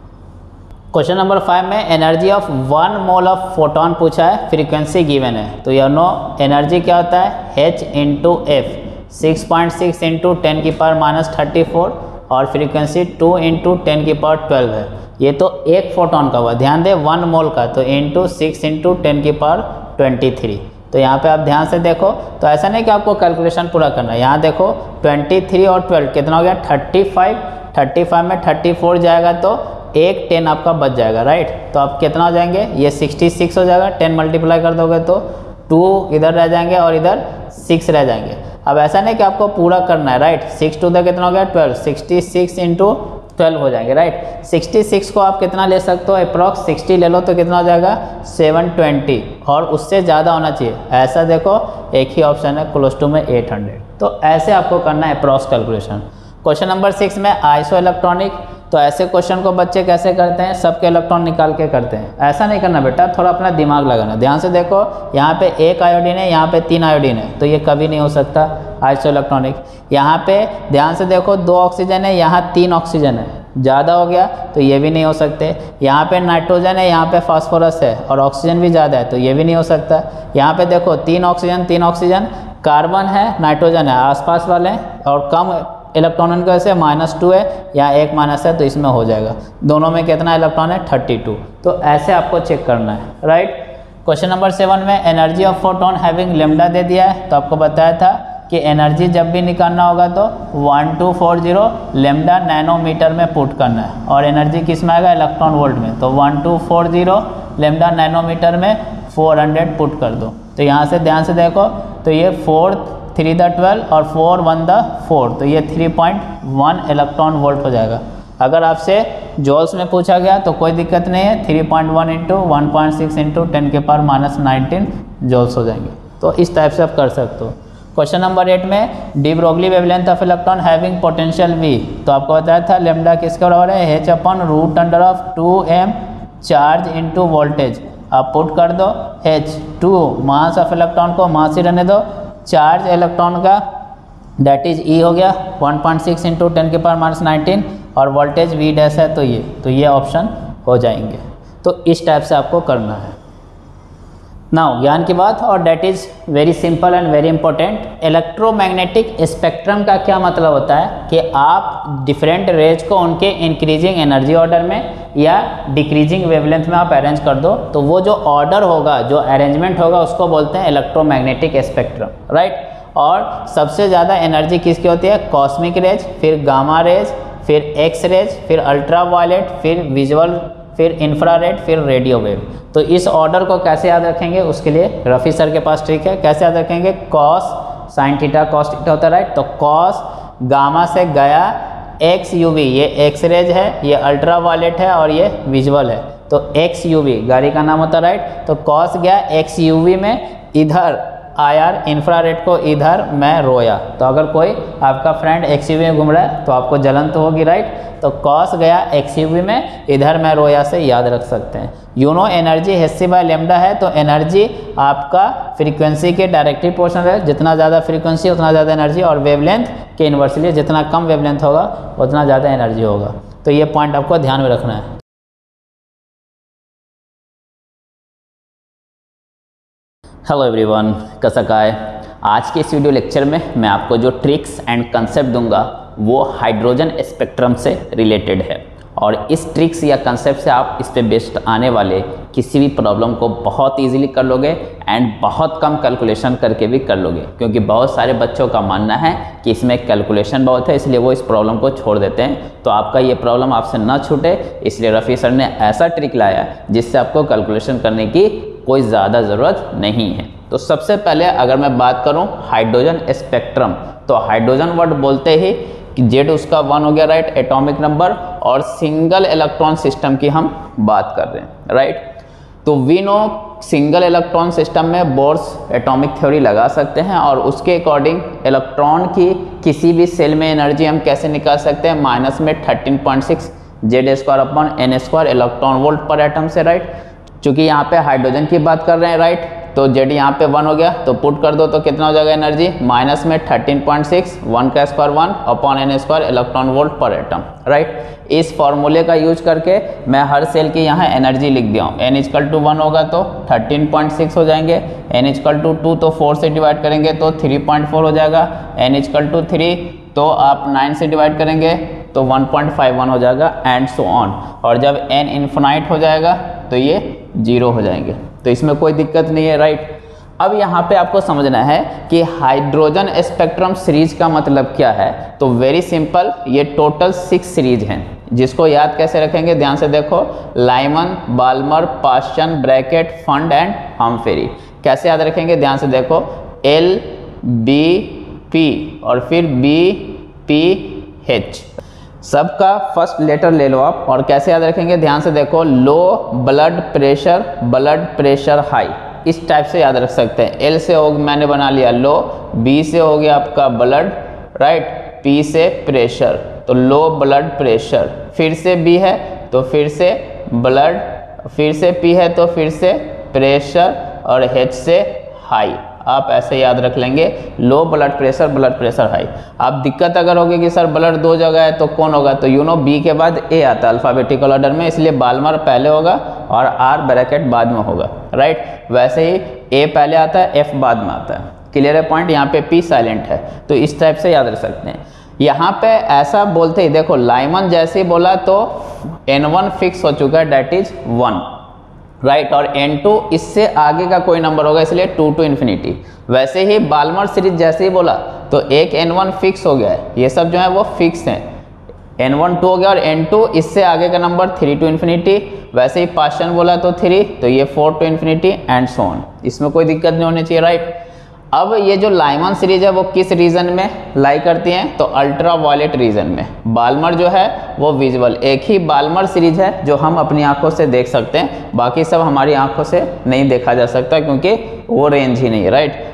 क्वेश्चन नंबर फाइव में energy of one mole of photon पूछा है, फ्रीक्वेंसी गिवन है, तो यह नो एनर्जी क्या होता है h into F, six point six into ten की पावर माइनस थर्टी फोर, और फ्रीक्वेंसी टू इंटू टेन की पावर ट्वेल्व है। ये तो एक फोटोन का हुआ, ध्यान दे वन मोल का, तो इंटू सिक्स इंटू टेन की पावर ट्वेंटी थ्री। तो यहाँ पे आप ध्यान से देखो, तो ऐसा नहीं कि आपको कैलकुलेशन पूरा करना है, यहाँ देखो ट्वेंटी थ्री और ट्वेल्व कितना हो गया थर्टी फाइव, थर्टी फाइव में थर्टी फोर जाएगा तो एक टेन आपका बच जाएगा, राइट। तो आप कितना हो जाएंगे, ये सिक्सटी सिक्स हो जाएगा, टेन मल्टीप्लाई कर दोगे तो टू इधर रह जाएंगे और इधर सिक्स रह जाएंगे। अब ऐसा नहीं कि आपको पूरा करना है, राइट, सिक्स टू द कितना हो गया twelve, sixty six into twelve हो जाएंगे, राइट। सिक्सटी सिक्स को आप कितना ले सकते हो, अप्रॉक्स सिक्सटी ले लो तो कितना हो जाएगा सेवन ट्वेंटी, और उससे ज़्यादा होना चाहिए। ऐसा देखो एक ही ऑप्शन है क्लोज टू में एट हंड्रेड, तो ऐसे आपको करना है approx calculation. Question number six में आइसो इलेक्ट्रॉनिक, तो ऐसे क्वेश्चन को बच्चे कैसे करते हैं, सबके इलेक्ट्रॉन निकाल के करते हैं। ऐसा नहीं करना बेटा, थोड़ा अपना दिमाग लगाना। ध्यान से देखो, यहाँ पे एक आयोडीन है, यहाँ पे तीन आयोडीन है, तो ये कभी नहीं हो सकता आइसो इलेक्ट्रॉनिक। यहाँ पे ध्यान से देखो, दो ऑक्सीजन है, यहाँ तीन ऑक्सीजन है, ज़्यादा हो गया तो ये भी नहीं हो सकते। यहाँ पे नाइट्रोजन है, यहाँ पे फास्फोरस है, और ऑक्सीजन भी ज़्यादा है, तो ये भी नहीं हो सकता। यहाँ पे देखो तीन ऑक्सीजन तीन ऑक्सीजन, कार्बन है नाइट्रोजन है आसपास वाले, और कम इलेक्ट्रॉन की वजह से माइनस टू है, यहाँ एक माइनस है तो इसमें हो जाएगा। दोनों में कितना इलेक्ट्रॉन है थर्टी टू, तो ऐसे आपको चेक करना है, राइट। क्वेश्चन नंबर सेवन में energy of photon having lambda दे दिया है, तो आपको बताया था कि एनर्जी जब भी निकालना होगा तो one two four zero lambda nanometre में पुट करना है, और एनर्जी किस में आएगा इलेक्ट्रॉन वोल्ट में, तो one two four zero lambda nanometre में फोर हंड्रेड पुट कर दो। तो यहाँ से ध्यान से देखो, तो ये फोर थ्री द ट्वेल्व और फोर वन द फोर, तो ये three point one electron volt हो जाएगा। अगर आपसे जॉल्स में पूछा गया तो कोई दिक्कत नहीं है, three point one into one point six into ten के पावर माइनस नाइनटीन जॉल्स हो जाएंगे। तो इस टाइप से आप कर सकते हो। क्वेश्चन नंबर एट में de Broglie wavelength of electron having potential V, तो आपको बताया था लेमडा किसके बराबर है, H upon root under of two M charge into voltage. आप पुट कर दो H two mass of electron को मास ही रहने दो, चार्ज इलेक्ट्रॉन का दैट इज ई हो गया one point six into ten के पावर माइनस नाइनटीन और वोल्टेज वी डैश है तो ये तो ये ऑप्शन हो जाएंगे। तो इस टाइप से आपको करना है। नाउ ज्ञान की बात, और that is very simple and very important. Electromagnetic spectrum का क्या मतलब होता है कि आप डिफरेंट रेज को उनके इंक्रीजिंग एनर्जी ऑर्डर में या डिक्रीजिंग वेवलेंथ में आप अरेंज कर दो, तो वो जो ऑर्डर होगा, जो अरेंजमेंट होगा, उसको बोलते हैं इलेक्ट्रोमैग्नेटिक स्पेक्ट्रम, राइट। और सबसे ज़्यादा एनर्जी किसकी होती है, कॉस्मिक रेज, फिर गामा रेज, फिर एक्स रेज, फिर अल्ट्रा वायलेट, फिर विजुअल, फिर इंफ्रारेड, फिर रेडियो वेव। तो इस ऑर्डर को कैसे याद रखेंगे, उसके लिए रफ़ी सर के पास ट्रिक है। कैसे याद रखेंगे, cos sine theta cos theta होता है, राइट। तो कॉस गामा से गया एक्स यूवी, ये एक्स रेज है, ये अल्ट्रा वायलेट है और ये विजुअल है, तो एक्स यूवी गाड़ी का नाम होता है, राइट। तो कॉस गया एक्स यूवी में, इधर आयार इंफ्रारेड को इधर मैं रोया। तो अगर कोई आपका फ्रेंड एक्स यूवी में घूम रहा है तो आपको जलन तो होगी, राइट। तो कॉस गया एक्स यूवी में, इधर मैं रोया से याद रख सकते हैं। You know energy H by lambda है, तो एनर्जी आपका फ्रीक्वेंसी के डायरेक्टली प्रोपोर्शनल है, जितना ज़्यादा फ्रीक्वेंसी उतना ज़्यादा एनर्जी, और वेवलेंथ के इन्वर्सली जितना कम वेवलेंथ होगा उतना ज़्यादा एनर्जी होगा। तो ये पॉइंट आपको ध्यान में रखना है। हेलो एवरीवन, कैसा है। आज के इस वीडियो लेक्चर में मैं आपको जो ट्रिक्स एंड कंसेप्ट दूंगा वो हाइड्रोजन स्पेक्ट्रम से रिलेटेड है, और इस ट्रिक्स या कंसेप्ट से आप इस पे बेस्ड आने वाले किसी भी प्रॉब्लम को बहुत इजीली कर लोगे एंड बहुत कम कैलकुलेशन करके भी कर लोगे, क्योंकि बहुत सारे बच्चों का मानना है कि इसमें कैलकुलेशन बहुत है, इसलिए वो इस प्रॉब्लम को छोड़ देते हैं। तो आपका ये प्रॉब्लम आपसे ना छूटे, इसलिए रफ़ी सर ने ऐसा ट्रिक लाया जिससे आपको कैलकुलेशन करने की कोई ज़्यादा ज़रूरत नहीं है। तो सबसे पहले अगर मैं बात करूं हाइड्रोजन स्पेक्ट्रम, तो हाइड्रोजन वर्ड बोलते ही कि जेड उसका वन हो गया, राइट, एटॉमिक नंबर, और सिंगल इलेक्ट्रॉन सिस्टम की हम बात कर रहे हैं, राइट। तो we know single electron system में बोर्स एटॉमिक थ्योरी लगा सकते हैं, और उसके अकॉर्डिंग इलेक्ट्रॉन की किसी भी सेल में एनर्जी हम कैसे निकाल सकते हैं, माइनस में thirteen point six Z square upon N square electron volt per atom से, राइट। चूंकि यहाँ पे हाइड्रोजन की बात कर रहे हैं, राइट, तो जेड यहाँ पे वन हो गया, तो पुट कर दो तो कितना हो जाएगा एनर्जी, माइनस में थर्टीन पॉइंट सिक्स, वन का square one upon N square electron volt per atom, right. इस फॉर्मूले का यूज करके मैं हर सेल की यहाँ एनर्जी लिख दिया हूँ। एन इजकल टू वन होगा तो थर्टीन पॉइंट सिक्स हो जाएंगे, एन इजकल टू टू तो फोर से डिवाइड करेंगे तो थ्री पॉइंट फोर हो जाएगा, एन इजकल टू थ्री तो आप नाइन से डिवाइड करेंगे तो वन पॉइंट फाइव वन हो जाएगा, एंड सो ऑन। और जब एन इन्फिनाइट हो जाएगा तो ये जीरो हो जाएंगे, तो इसमें कोई दिक्कत नहीं है, राइट। अब यहाँ पे आपको समझना है कि हाइड्रोजन स्पेक्ट्रम सीरीज का मतलब क्या है। तो वेरी सिंपल, ये टोटल सिक्स सीरीज हैं, जिसको याद कैसे रखेंगे, ध्यान से देखो, Lyman, Balmer, Paschen, Brackett, Pfund and Humphrey. कैसे याद रखेंगे, ध्यान से देखो, एल बी पी और फिर बी पी एच, सबका फर्स्ट लेटर ले लो आप। और कैसे याद रखेंगे, ध्यान से देखो, low blood pressure, blood pressure high, इस टाइप से याद रख सकते हैं। एल से हो मैंने बना लिया लो, बी से हो गया आपका ब्लड, राइट, पी से प्रेशर, तो लो ब्लड प्रेशर, फिर से बी है तो फिर से ब्लड, फिर से पी है तो फिर से प्रेशर, और एच से हाई। आप ऐसे याद रख लेंगे, low blood pressure, blood pressure high. अब दिक्कत अगर होगी कि सर ब्लड दो जगह है तो कौन होगा, तो यू नो बी के बाद ए आता है अल्फाबेटिकल ऑर्डर में, इसलिए बाल्मर पहले होगा और आर ब्रैकेट बाद में होगा, राइट। वैसे ही ए पहले आता है, एफ बाद में आता है। क्लियर है पॉइंट, यहाँ पे पी साइलेंट है, तो इस टाइप से याद रख सकते हैं। यहाँ पे ऐसा बोलते ही देखो, लाइमन जैसे ही बोला तो एन वन फिक्स हो चुका है, डेट इज वन, राइट, और एन टू इससे आगे का कोई नंबर होगा, इसलिए टू टू इन्फिनिटी। वैसे ही बाल्मर सीरीज जैसे ही बोला तो एक एन वन फिक्स हो गया है, ये सब जो है वो फिक्स हैं, एन वन टू हो गया, और एन टू इससे आगे का नंबर थ्री टू इन्फिनिटी। वैसे ही पास्चन बोला तो थ्री, तो ये four to infinity and so on, इसमें कोई दिक्कत नहीं होनी चाहिए, राइट। अब ये जो लाइमन सीरीज है वो किस रीजन में लाई करती हैं, तो अल्ट्रा वायलेट रीजन में। बाल्मर जो है वो विजुअल, एक ही बाल्मर सीरीज है जो हम अपनी आंखों से देख सकते हैं, बाकी सब हमारी आंखों से नहीं देखा जा सकता क्योंकि वो रेंज ही नहीं है, राइट।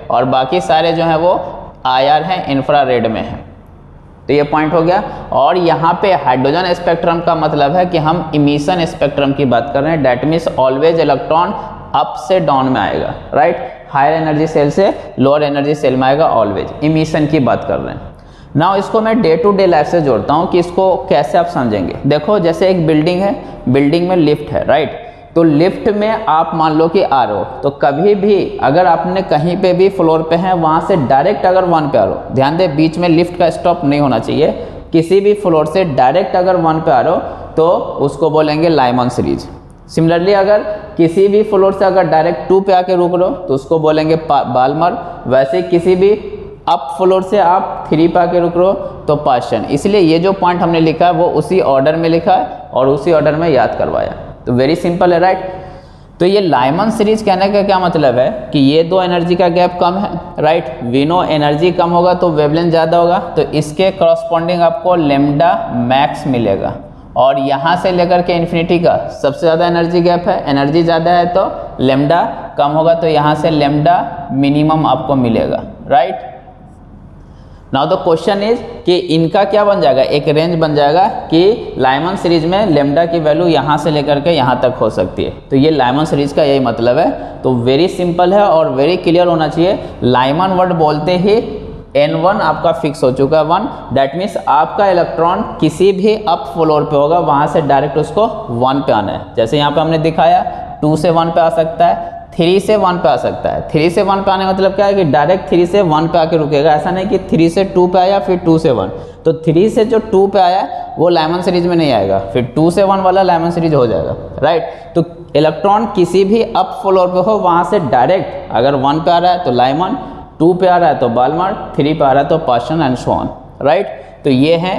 और बाकी सारे जो है वो आई आर हैं, इंफ्रारेड में है। तो ये पॉइंट हो गया। और यहाँ पे हाइड्रोजन स्पेक्ट्रम का मतलब है कि हम इमिशन स्पेक्ट्रम की बात कर रहे हैं। That means always electron up से डाउन में आएगा, राइट। हायर एनर्जी सेल से लोअर एनर्जी सेल में आएगा, ऑलवेज इमिशन की बात कर रहे हैं। ना इसको मैं डे टू डे लाइफ से जोड़ता हूँ कि इसको कैसे आप समझेंगे। देखो जैसे एक बिल्डिंग है, बिल्डिंग में लिफ्ट है, राइट। तो लिफ्ट में आप मान लो कि आ रहे हो, तो कभी भी अगर आपने कहीं पे भी फ्लोर पे हैं वहाँ से डायरेक्ट अगर वन पे आ रहे हो, ध्यान दे बीच में लिफ्ट का स्टॉप नहीं होना चाहिए। किसी भी फ्लोर से डायरेक्ट अगर वन पे आ रहे हो तो उसको बोलेंगे लाइमन सीरीज। सिमिलरली अगर किसी भी फ्लोर से अगर डायरेक्ट टू पे आके रुक रहे हो तो उसको बोलेंगे बाल्मर। वैसे किसी भी अप फ्लोर से आप थ्री पे आके रुक रहे हो तो पास्चन। इसलिए ये जो पॉइंट हमने लिखा है वो उसी ऑर्डर में लिखा है और उसी ऑर्डर में याद करवाया। तो वेरी सिंपल है, राइट। तो ये लाइमन सीरीज कहने का क्या मतलब है कि ये दो एनर्जी का गैप कम है, राइट। वी नो एनर्जी कम होगा तो वेवलेंथ ज़्यादा होगा, तो इसके करस्पॉन्डिंग आपको लेमडा मैक्स मिलेगा। और यहाँ से लेकर के इन्फिनिटी का सबसे ज़्यादा एनर्जी गैप है, एनर्जी ज़्यादा है तो लेमडा कम होगा, तो यहाँ से लेमडा मिनिमम आपको मिलेगा, right. Now the question is कि इनका क्या बन जाएगा, एक रेंज बन जाएगा कि लाइमन सीरीज में लेमडा की वैल्यू यहाँ से लेकर के यहाँ तक हो सकती है। तो ये लाइमन सीरीज का यही मतलब है। तो वेरी सिंपल है और वेरी क्लियर होना चाहिए। लाइमन वर्ड बोलते ही एन वन आपका फिक्स हो चुका है वन। दैट मीन्स आपका इलेक्ट्रॉन किसी भी अप फ्लोर पे होगा वहाँ से डायरेक्ट उसको वन पे आना है। जैसे यहाँ पे हमने दिखाया टू से वन पे आ सकता है, थ्री से वन पे आ सकता है। थ्री से वन पे आने का मतलब क्या है कि डायरेक्ट थ्री से वन पे आके रुकेगा। ऐसा नहीं कि थ्री से टू पे आया फिर टू से वन। तो थ्री से जो टू पे आया वो लाइमन सीरीज में नहीं आएगा, फिर टू से वन वाला लाइमन सीरीज हो जाएगा, राइट। तो इलेक्ट्रॉन किसी भी अप फ्लोर पे हो वहाँ से डायरेक्ट अगर वन पे आ रहा है तो लाइमन, टू पे आ रहा है तो बाल्मर, थ्री पे आ रहा है तो Paschen and so on, right. तो ये है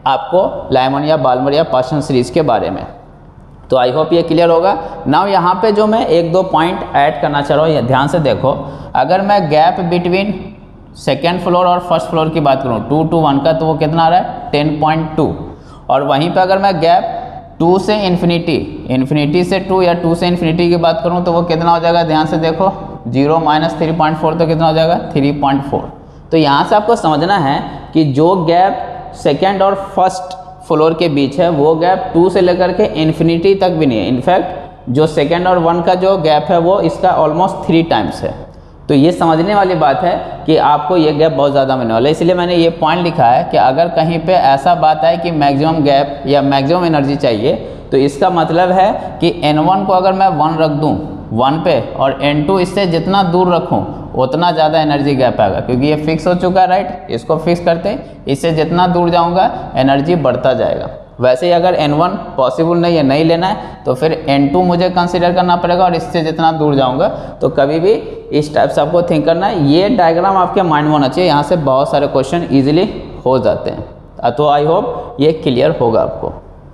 आपको लाइमन या बाल्मर या पास्चन सीरीज के बारे में। तो आई होप ये क्लियर होगा। नाउ यहाँ पे जो मैं एक दो पॉइंट ऐड करना चाह रहा हूँ, ध्यान से देखो। अगर मैं गैप बिटवीन सेकेंड फ्लोर और फर्स्ट फ्लोर की बात करूँ टू टू वन का, तो वो कितना आ रहा है टेन पॉइंट टू। और वहीं पे अगर मैं गैप टू से इन्फिनिटी, इन्फिनिटी से टू या टू से इन्फिनिटी की बात करूँ तो वो कितना हो जाएगा, ध्यान से देखो, zero minus three point four तो कितना हो जाएगा थ्री पॉइंट फोर। तो यहाँ से आपको समझना है कि जो गैप सेकेंड और फर्स्ट फ्लोर के बीच है वो गैप टू से लेकर के इन्फिनिटी तक भी नहीं है। इनफैक्ट जो सेकेंड और वन का जो गैप है वो इसका ऑलमोस्ट थ्री टाइम्स है। तो ये समझने वाली बात है कि आपको ये गैप बहुत ज़्यादा मिलने वाला है। इसलिए मैंने ये पॉइंट लिखा है कि अगर कहीं पे ऐसा बात है कि मैक्सिमम गैप या मैक्सिमम एनर्जी चाहिए तो इसका मतलब है कि एन वन को अगर मैं वन रख दूँ वन पे और एन टू इससे जितना दूर रखूँ उतना ज़्यादा एनर्जी गैप आएगा, क्योंकि ये फिक्स हो चुका है, राइट। इसको फिक्स करते इससे जितना दूर जाऊँगा एनर्जी बढ़ता जाएगा। वैसे ही अगर एन वन पॉसिबल नहीं है, नहीं लेना है, तो फिर एन टू मुझे कंसीडर करना पड़ेगा और इससे जितना दूर जाऊँगा। तो कभी भी इस टाइप से आपको थिंक करना है। ये डायग्राम आपके माइंड में होना चाहिए, यहाँ से बहुत सारे क्वेश्चन ईजिली हो जाते हैं। तो आई होप ये क्लियर होगा आपको।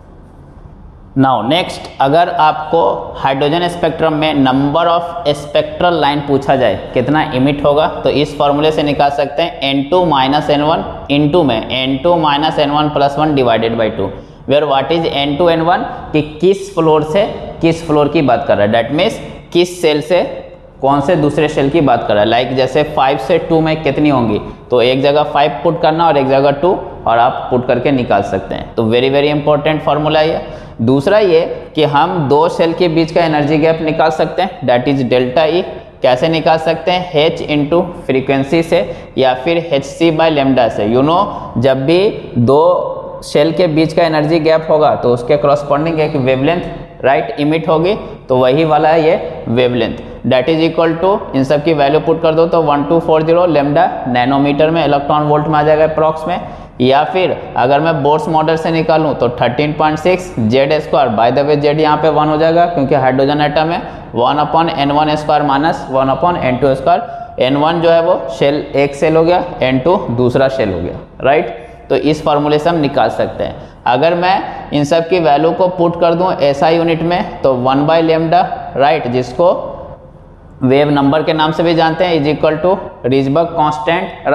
नाउ नेक्स्ट, अगर आपको हाइड्रोजन स्पेक्ट्रम में नंबर ऑफ स्पेक्ट्रल लाइन पूछा जाए कितना इमिट होगा, तो इस फॉर्मूले से निकाल सकते हैं n two minus n one into में n two minus n one plus one divided by two, where what is n two n one कि किस फ्लोर से किस फ्लोर की बात कर रहा है। डेट मीन्स किस सेल से कौन से दूसरे सेल की बात कर रहा है। लाइक like जैसे फाइव से टू में कितनी होंगी, तो एक जगह फाइव पुट करना और एक जगह टू, और आप पुट करके निकाल सकते हैं। तो वेरी वेरी इंपॉर्टेंट फार्मूला है। दूसरा ये कि हम दो सेल के बीच का एनर्जी गैप निकाल सकते हैं, दैट इज डेल्टा ई। कैसे निकाल सकते हैं, एच इंटू फ्रीक्वेंसी से या फिर एच सी बाई लेमडा से। यू नो जब भी दो सेल के बीच का एनर्जी गैप होगा तो उसके करस्पॉन्डिंग एक वेवलेंथ राइट इमिट होगी, तो वही वाला है ये wavelength. That is equal to इन सब की वैल्यू पुट कर दो तो one two four zero lambda nanometre में इलेक्ट्रॉन वोल्ट में आ जाएगा अप्रॉक्स में। या फिर अगर मैं बोर्स मॉडल से निकालूं तो thirteen point six Z square, by the way Z यहाँ पे वन हो जाएगा क्योंकि हाइड्रोजन एटम है, one upon N one square minus one upon N two square. N one जो है वो शेल एक सेल हो गया, एन टू दूसरा शेल हो गया, राइट। तो इस फॉर्मूले से हम निकाल सकते हैं। अगर मैं इन सब की वैल्यू को पुट कर दूं एसआई यूनिट में तो वन बाई लेमडा राइट, जिसको वेव नंबर के नाम से भी जानते हैं, is equal to Rydberg constant right.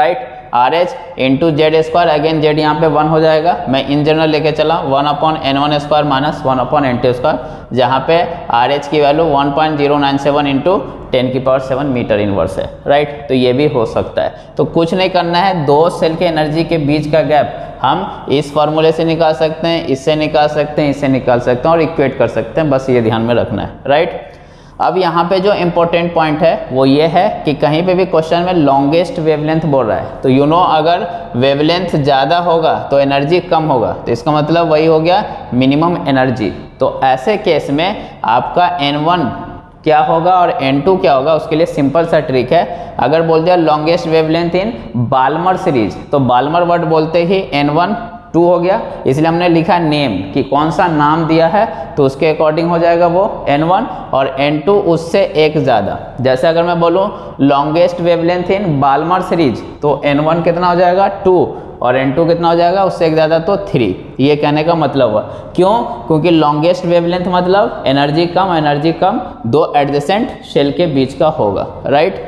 R H into Z square, again Z यहाँ पे वन हो जाएगा, मैं इन जनरल लेके चला one upon N one square minus one upon N two square, जहाँ पे आर एच की value one point zero nine seven into ten की पावर सेवन मीटर इनवर्स है, राइट। तो ये भी हो सकता है। तो कुछ नहीं करना है, दो सेल के एनर्जी के बीच का गैप हम इस फॉर्मूले से निकाल सकते हैं, इससे निकाल सकते हैं, इससे निकाल सकते हैं और इक्वेट कर सकते हैं, बस ये ध्यान में रखना है, राइट। अब यहाँ पे जो इम्पोर्टेंट पॉइंट है वो ये है कि कहीं पे भी क्वेश्चन में लॉन्गेस्ट वेवलेंथ बोल रहा है, तो यू नो अगर वेवलेंथ ज़्यादा होगा तो एनर्जी कम होगा, तो इसका मतलब वही हो गया मिनिमम एनर्जी। तो ऐसे केस में आपका एन वन क्या होगा और एन टू क्या होगा, उसके लिए सिंपल सा ट्रिक है। अगर बोल दिया longest wavelength in Balmer series, तो बाल्मर वर्ड बोलते ही एन वन टू हो गया, इसलिए हमने लिखा नेम कि कौन सा नाम दिया है तो उसके अकॉर्डिंग हो जाएगा वो एन वन, और एन टू उससे एक ज़्यादा। जैसे अगर मैं बोलूँ longest wavelength in Balmer series, तो एन वन कितना हो जाएगा टू, और एन टू कितना हो जाएगा उससे एक ज़्यादा तो थ्री। ये कहने का मतलब हुआ, क्यों? क्योंकि लॉन्गेस्ट वेवलेंथ मतलब एनर्जी कम, एनर्जी कम दो एडजेसेंट शेल के बीच का होगा, राइट।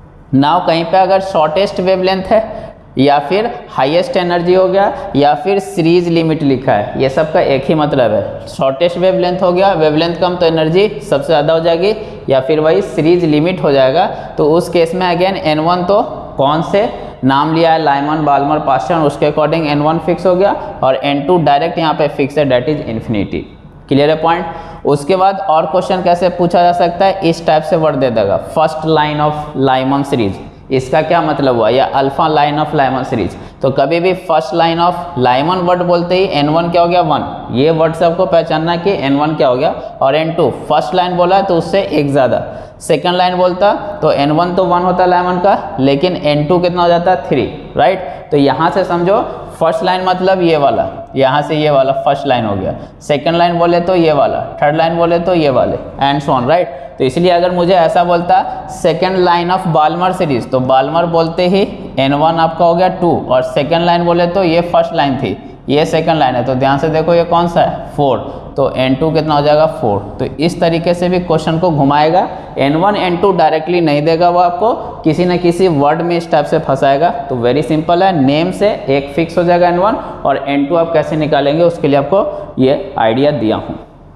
नाउ कहीं पे अगर शॉर्टेस्ट वेवलेंथ है या फिर हाईएस्ट एनर्जी हो गया या फिर सीरीज लिमिट लिखा है, ये सब का एक ही मतलब है। शॉर्टेस्ट वेवलेंथ हो गया, वेवलेंथ कम तो एनर्जी सबसे ज़्यादा हो जाएगी, या फिर वही सीरीज लिमिट हो जाएगा। तो उस केस में अगेन एन वन तो कौन से नाम लिया है लाइमन बाल्मर पास्चन, उसके अकॉर्डिंग एन वन फिक्स हो गया, और एन टू डायरेक्ट यहाँ पे फिक्स है, डेट इज इन्फिनिटी। क्लियर है पॉइंट। उसके बाद और क्वेश्चन कैसे पूछा जा सकता है, इस टाइप से वर्ड दे देगा first line of Lyman series, इसका क्या मतलब हुआ, या alpha line of Lyman series. तो कभी भी first line of Lyman word बोलते ही एन वन क्या हो गया वन, ये वर्ड से आपको पहचानना कि एन वन क्या हो गया, और एन टू फर्स्ट लाइन बोला है तो उससे एक ज़्यादा, सेकंड लाइन बोलता तो एन वन तो वन होता लाइमन का, लेकिन एन टू कितना हो जाता थ्री, राइट। तो यहाँ से समझो फर्स्ट लाइन मतलब ये वाला, यहाँ से ये वाला फर्स्ट लाइन हो गया, सेकंड लाइन बोले तो ये वाला, थर्ड लाइन बोले तो ये वाले, एंड सो ऑन, राइट। तो इसलिए अगर मुझे ऐसा बोलता second line of Balmer series, तो बाल्मर बोलते ही एन वन आपका हो गया टू, और सेकंड लाइन बोले तो ये फर्स्ट लाइन थी, ये सेकंड लाइन है, तो ध्यान से देखो ये कौन सा है फोर, तो एन टू कितना हो जाएगा फोर। तो इस तरीके से भी क्वेश्चन को घुमाएगा, n one n two directly नहीं देगा, वो आपको किसी न किसी वर्ड में इस टाइप से फंसाएगा। तो वेरी सिंपल है, नेम से एक फिक्स हो जाएगा एन वन, और एन टू आप कैसे निकालेंगे उसके लिए आपको ये आइडिया दिया हूँ।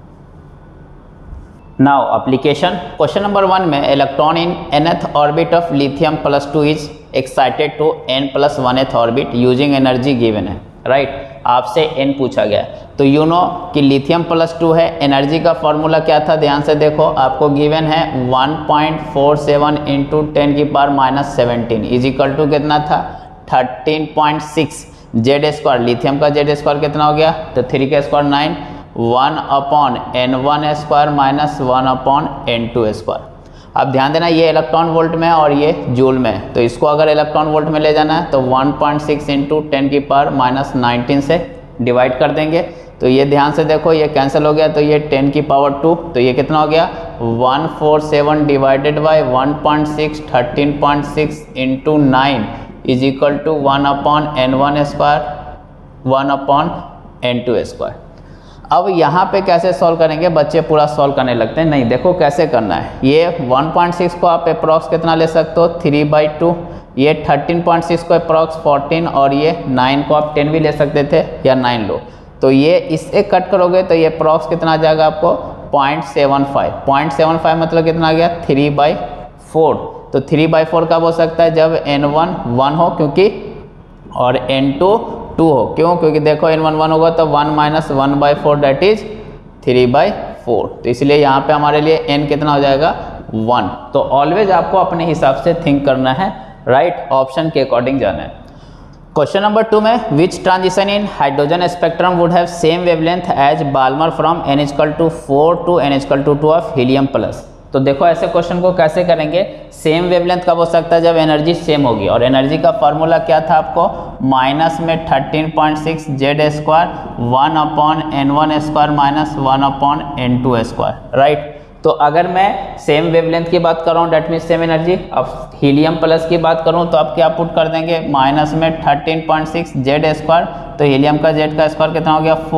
Now application, question number one में electron in nth orbit of lithium plus two is excited to n plus one th orbit using energy given है, राइट। आपसे n पूछा गया, तो यू नो कि लिथियम प्लस टू है, energy का formula क्या था, ध्यान से देखो, आपको गिवन है one point four seven into ten की power minus seventeen is equal to कितना था thirteen point six Z square, lithium का जेड स्क्वायर कितना हो गया, तो थ्री का square nine, one upon N one square minus one upon N two square. अब ध्यान देना ये इलेक्ट्रॉन वोल्ट में है और ये जूल में है, तो इसको अगर इलेक्ट्रॉन वोल्ट में ले जाना है तो one point six into ten की पावर माइनस नाइनटीन से डिवाइड कर देंगे। तो ये ध्यान से देखो ये कैंसिल हो गया, तो ये टेन की पावर टू, तो ये कितना हो गया one four seven divided by one point six thirteen point six into nine is equal to one upon N one square one upon N two square. अब यहाँ पे कैसे सॉल्व करेंगे, बच्चे पूरा सॉल्व करने लगते हैं, नहीं देखो कैसे करना है। ये वन पॉइंट सिक्स को आप अप्रॉक्स कितना ले सकते हो थ्री बाई टू, ये थर्टीन पॉइंट सिक्स को अप्रॉक्स फोर्टीन, और ये नाइन को आप टेन भी ले सकते थे या नाइन लो। तो ये इससे कट करोगे तो ये अप्रॉक्स कितना आ जाएगा आपको point seven five, point seven five मतलब कितना आ गया थ्री बाई फोर। तो थ्री बाई फोर कब हो सकता है, जब एन वन वन हो क्योंकि, और एन टू टू हो, क्यों, क्योंकि देखो एन वन वन होगा तो one minus one by four that is three by four. तो इसलिए यहाँ पे हमारे लिए एन कितना हो जाएगा वन। तो ऑलवेज आपको अपने हिसाब से थिंक करना है, राइट, ऑप्शन के अकॉर्डिंग जाना है। क्वेश्चन नंबर टू में which transition in hydrogen spectrum would have same wavelength as Balmer from n equal to four to n equal to two of helium plus. तो देखो ऐसे question को कैसे करेंगे, सेम वेवलेंथ कब हो सकता है, जब एनर्जी सेम होगी, और एनर्जी का फॉर्मूला क्या था आपको माइनस में thirteen point six Z square one upon N one square minus one upon N two square, right. तो अगर मैं सेम वेवलेंथ की बात कर रहा हूँ डेट मीन सेम एनर्जी, अब हीलियम प्लस की बात करूँ तो आप क्या पुट कर देंगे माइनस में thirteen point six Z square, तो हीलियम का जेड का स्क्वायर कितना हो गया फोर,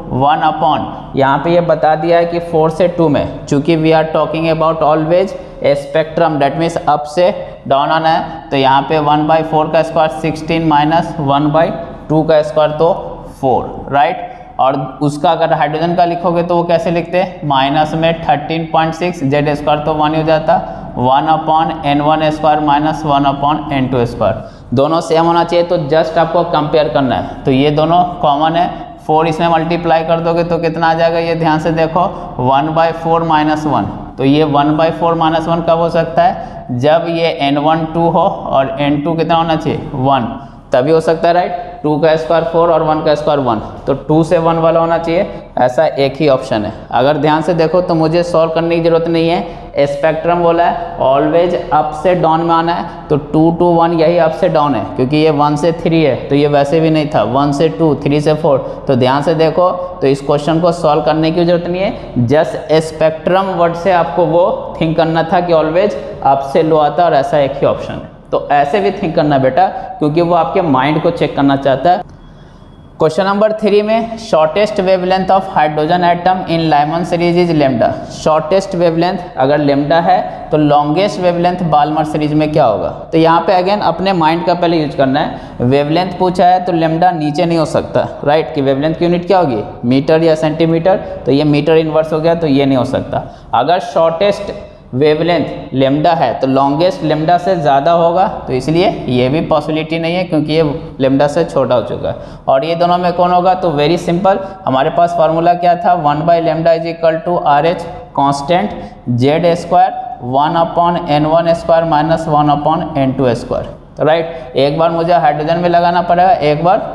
वन अपॉन, यहाँ पे ये बता दिया है कि फोर से टू में, चूंकि we are talking about always a spectrum that means up से डाउन आना है, तो यहाँ पे वन बाई फोर का square sixteen minus one by two का स्क्वायर तो फोर, राइट। और उसका अगर हाइड्रोजन का लिखोगे तो वो कैसे लिखते हैं, माइनस में thirteen point six, Z square तो वन हो जाता, one upon N one square minus one upon N two square, दोनों सेम होना चाहिए। तो जस्ट आपको कंपेयर करना है, तो ये दोनों कॉमन है, फोर इसमें मल्टीप्लाई कर दोगे तो कितना आ जाएगा, ये ध्यान से देखो, one by four minus one, तो ये one by four minus one कब हो सकता है, जब ये एन वन टू हो और एन टू कितना होना चाहिए, वन, तभी हो सकता है, राइट। टू का स्क्वायर फोर और वन का स्क्वायर वन, तो टू से वन वाला होना चाहिए, ऐसा एक ही ऑप्शन है। अगर ध्यान से देखो तो मुझे सॉल्व करने की जरूरत नहीं है, स्पेक्ट्रम बोला है ऑलवेज अप से डाउन में आना है, तो टू टू वन यही अप से डाउन है, क्योंकि ये वन से थ्री है, तो ये वैसे भी नहीं था, वन से टू, थ्री से फोर, तो ध्यान से देखो, तो इस क्वेश्चन को सॉल्व करने की जरूरत नहीं है, जस्ट स्पेक्ट्रम वर्ड से आपको वो थिंक करना था कि ऑलवेज अप से लो आता है, और ऐसा एक ही ऑप्शन है। तो ऐसे भी थिंक करना बेटा, क्योंकि वो आपके माइंड को चेक करना चाहता है। क्वेश्चन नंबर थ्री में shortest wavelength of hydrogen atom in Lyman series is lambda. Shortest wavelength अगर लेमडा है तो लॉन्गेस्ट वेवलेंथ बाल्मर सीरीज में क्या होगा। तो यहाँ पे अगेन अपने माइंड का पहले यूज करना है। वेवलेंथ पूछा है तो लेमडा नीचे नहीं हो सकता, राइट, कि वेवलेंथ की यूनिट क्या होगी, मीटर या सेंटीमीटर, तो ये मीटर इनवर्स हो गया, तो ये नहीं हो सकता। अगर शॉर्टेस्ट वेवलेंथ लेमडा है तो लॉन्गेस्ट लेमडा से ज़्यादा होगा, तो इसलिए ये भी पॉसिबिलिटी नहीं है, क्योंकि ये लेमडा से छोटा हो चुका है। और ये दोनों में कौन होगा, तो वेरी सिंपल, हमारे पास फार्मूला क्या था, one by lambda is equal to R H constant Z square one upon N one square minus one upon N two square, right. एक बार मुझे हाइड्रोजन में लगाना पड़ेगा, एक बार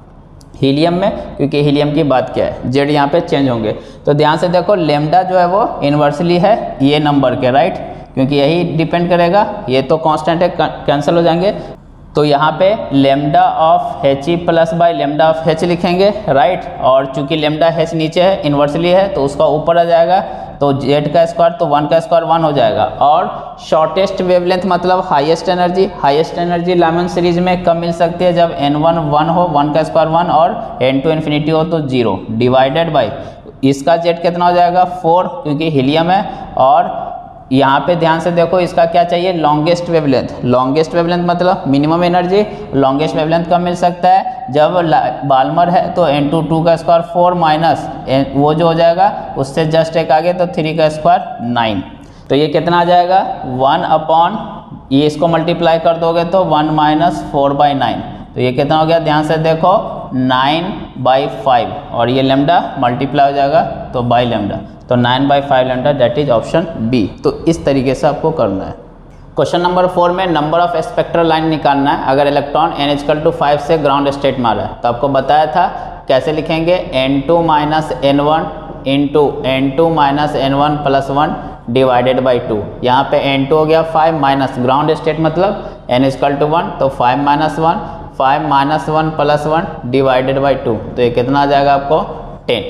हीलियम में, क्योंकि हीलियम की बात क्या है, जेड यहाँ पे चेंज होंगे। तो ध्यान से देखो, लेमडा जो है वो इन्वर्सली है ये नंबर के, राइट, क्योंकि यही डिपेंड करेगा, ये तो कांस्टेंट है, कैंसिल हो जाएंगे। तो यहाँ पे lambda of H E plus by lambda of H लिखेंगे, राइट, और चूंकि लेमडा एच नीचे है, इन्वर्सली है, तो उसका ऊपर आ जाएगा, तो जेड का स्क्वायर तो वन का स्क्वायर वन हो जाएगा। और शॉर्टेस्ट वेवलेंथ मतलब highest energy, highest energy Lyman series में कब मिल सकती है, जब एन वन वन हो, वन का स्क्वायर वन, और एन टू इन्फिनिटी हो तो जीरो, डिवाइडेड बाई इसका जेड कितना हो जाएगा, फोर, क्योंकि हीलियम है। और यहाँ पे ध्यान से देखो, इसका क्या चाहिए, लॉन्गेस्ट वेवलेंथ। लॉन्गेस्ट वेवलेंथ मतलब मिनिमम एनर्जी, लॉन्गेस्ट वेवलेंथ कब मिल सकता है, जब बाल्मर है तो एन टू टू का स्क्वायर फोर माइनस वो जो हो जाएगा उससे जस्ट एक आगे, तो थ्री का स्क्वायर नाइन, तो ये कितना आ जाएगा, वन अपॉन, ये इसको मल्टीप्लाई कर दोगे तो one minus four by nine, तो ये कितना हो गया, ध्यान से देखो, नाइन बाई फाइव, और ये लेमडा मल्टीप्लाई हो जाएगा तो बाई लेमडा, तो nine by five lambda, that is option B. तो इस तरीके से आपको करना है। क्वेश्चन नंबर फोर में नंबर ऑफ स्पेक्ट्रल लाइन निकालना है। अगर electron n equal to five से ग्राउंड स्टेट में आ रहा है, तो आपको बताया था कैसे लिखेंगे, n two minus n one into n two minus n one plus one divided by two. यहाँ पे एन टू हो गया फाइव माइनस ग्राउंड स्टेट मतलब एन इक्वल टू वन, तो five minus one, five minus one plus one divided by two, तो ये कितना आ जाएगा आपको, टेन।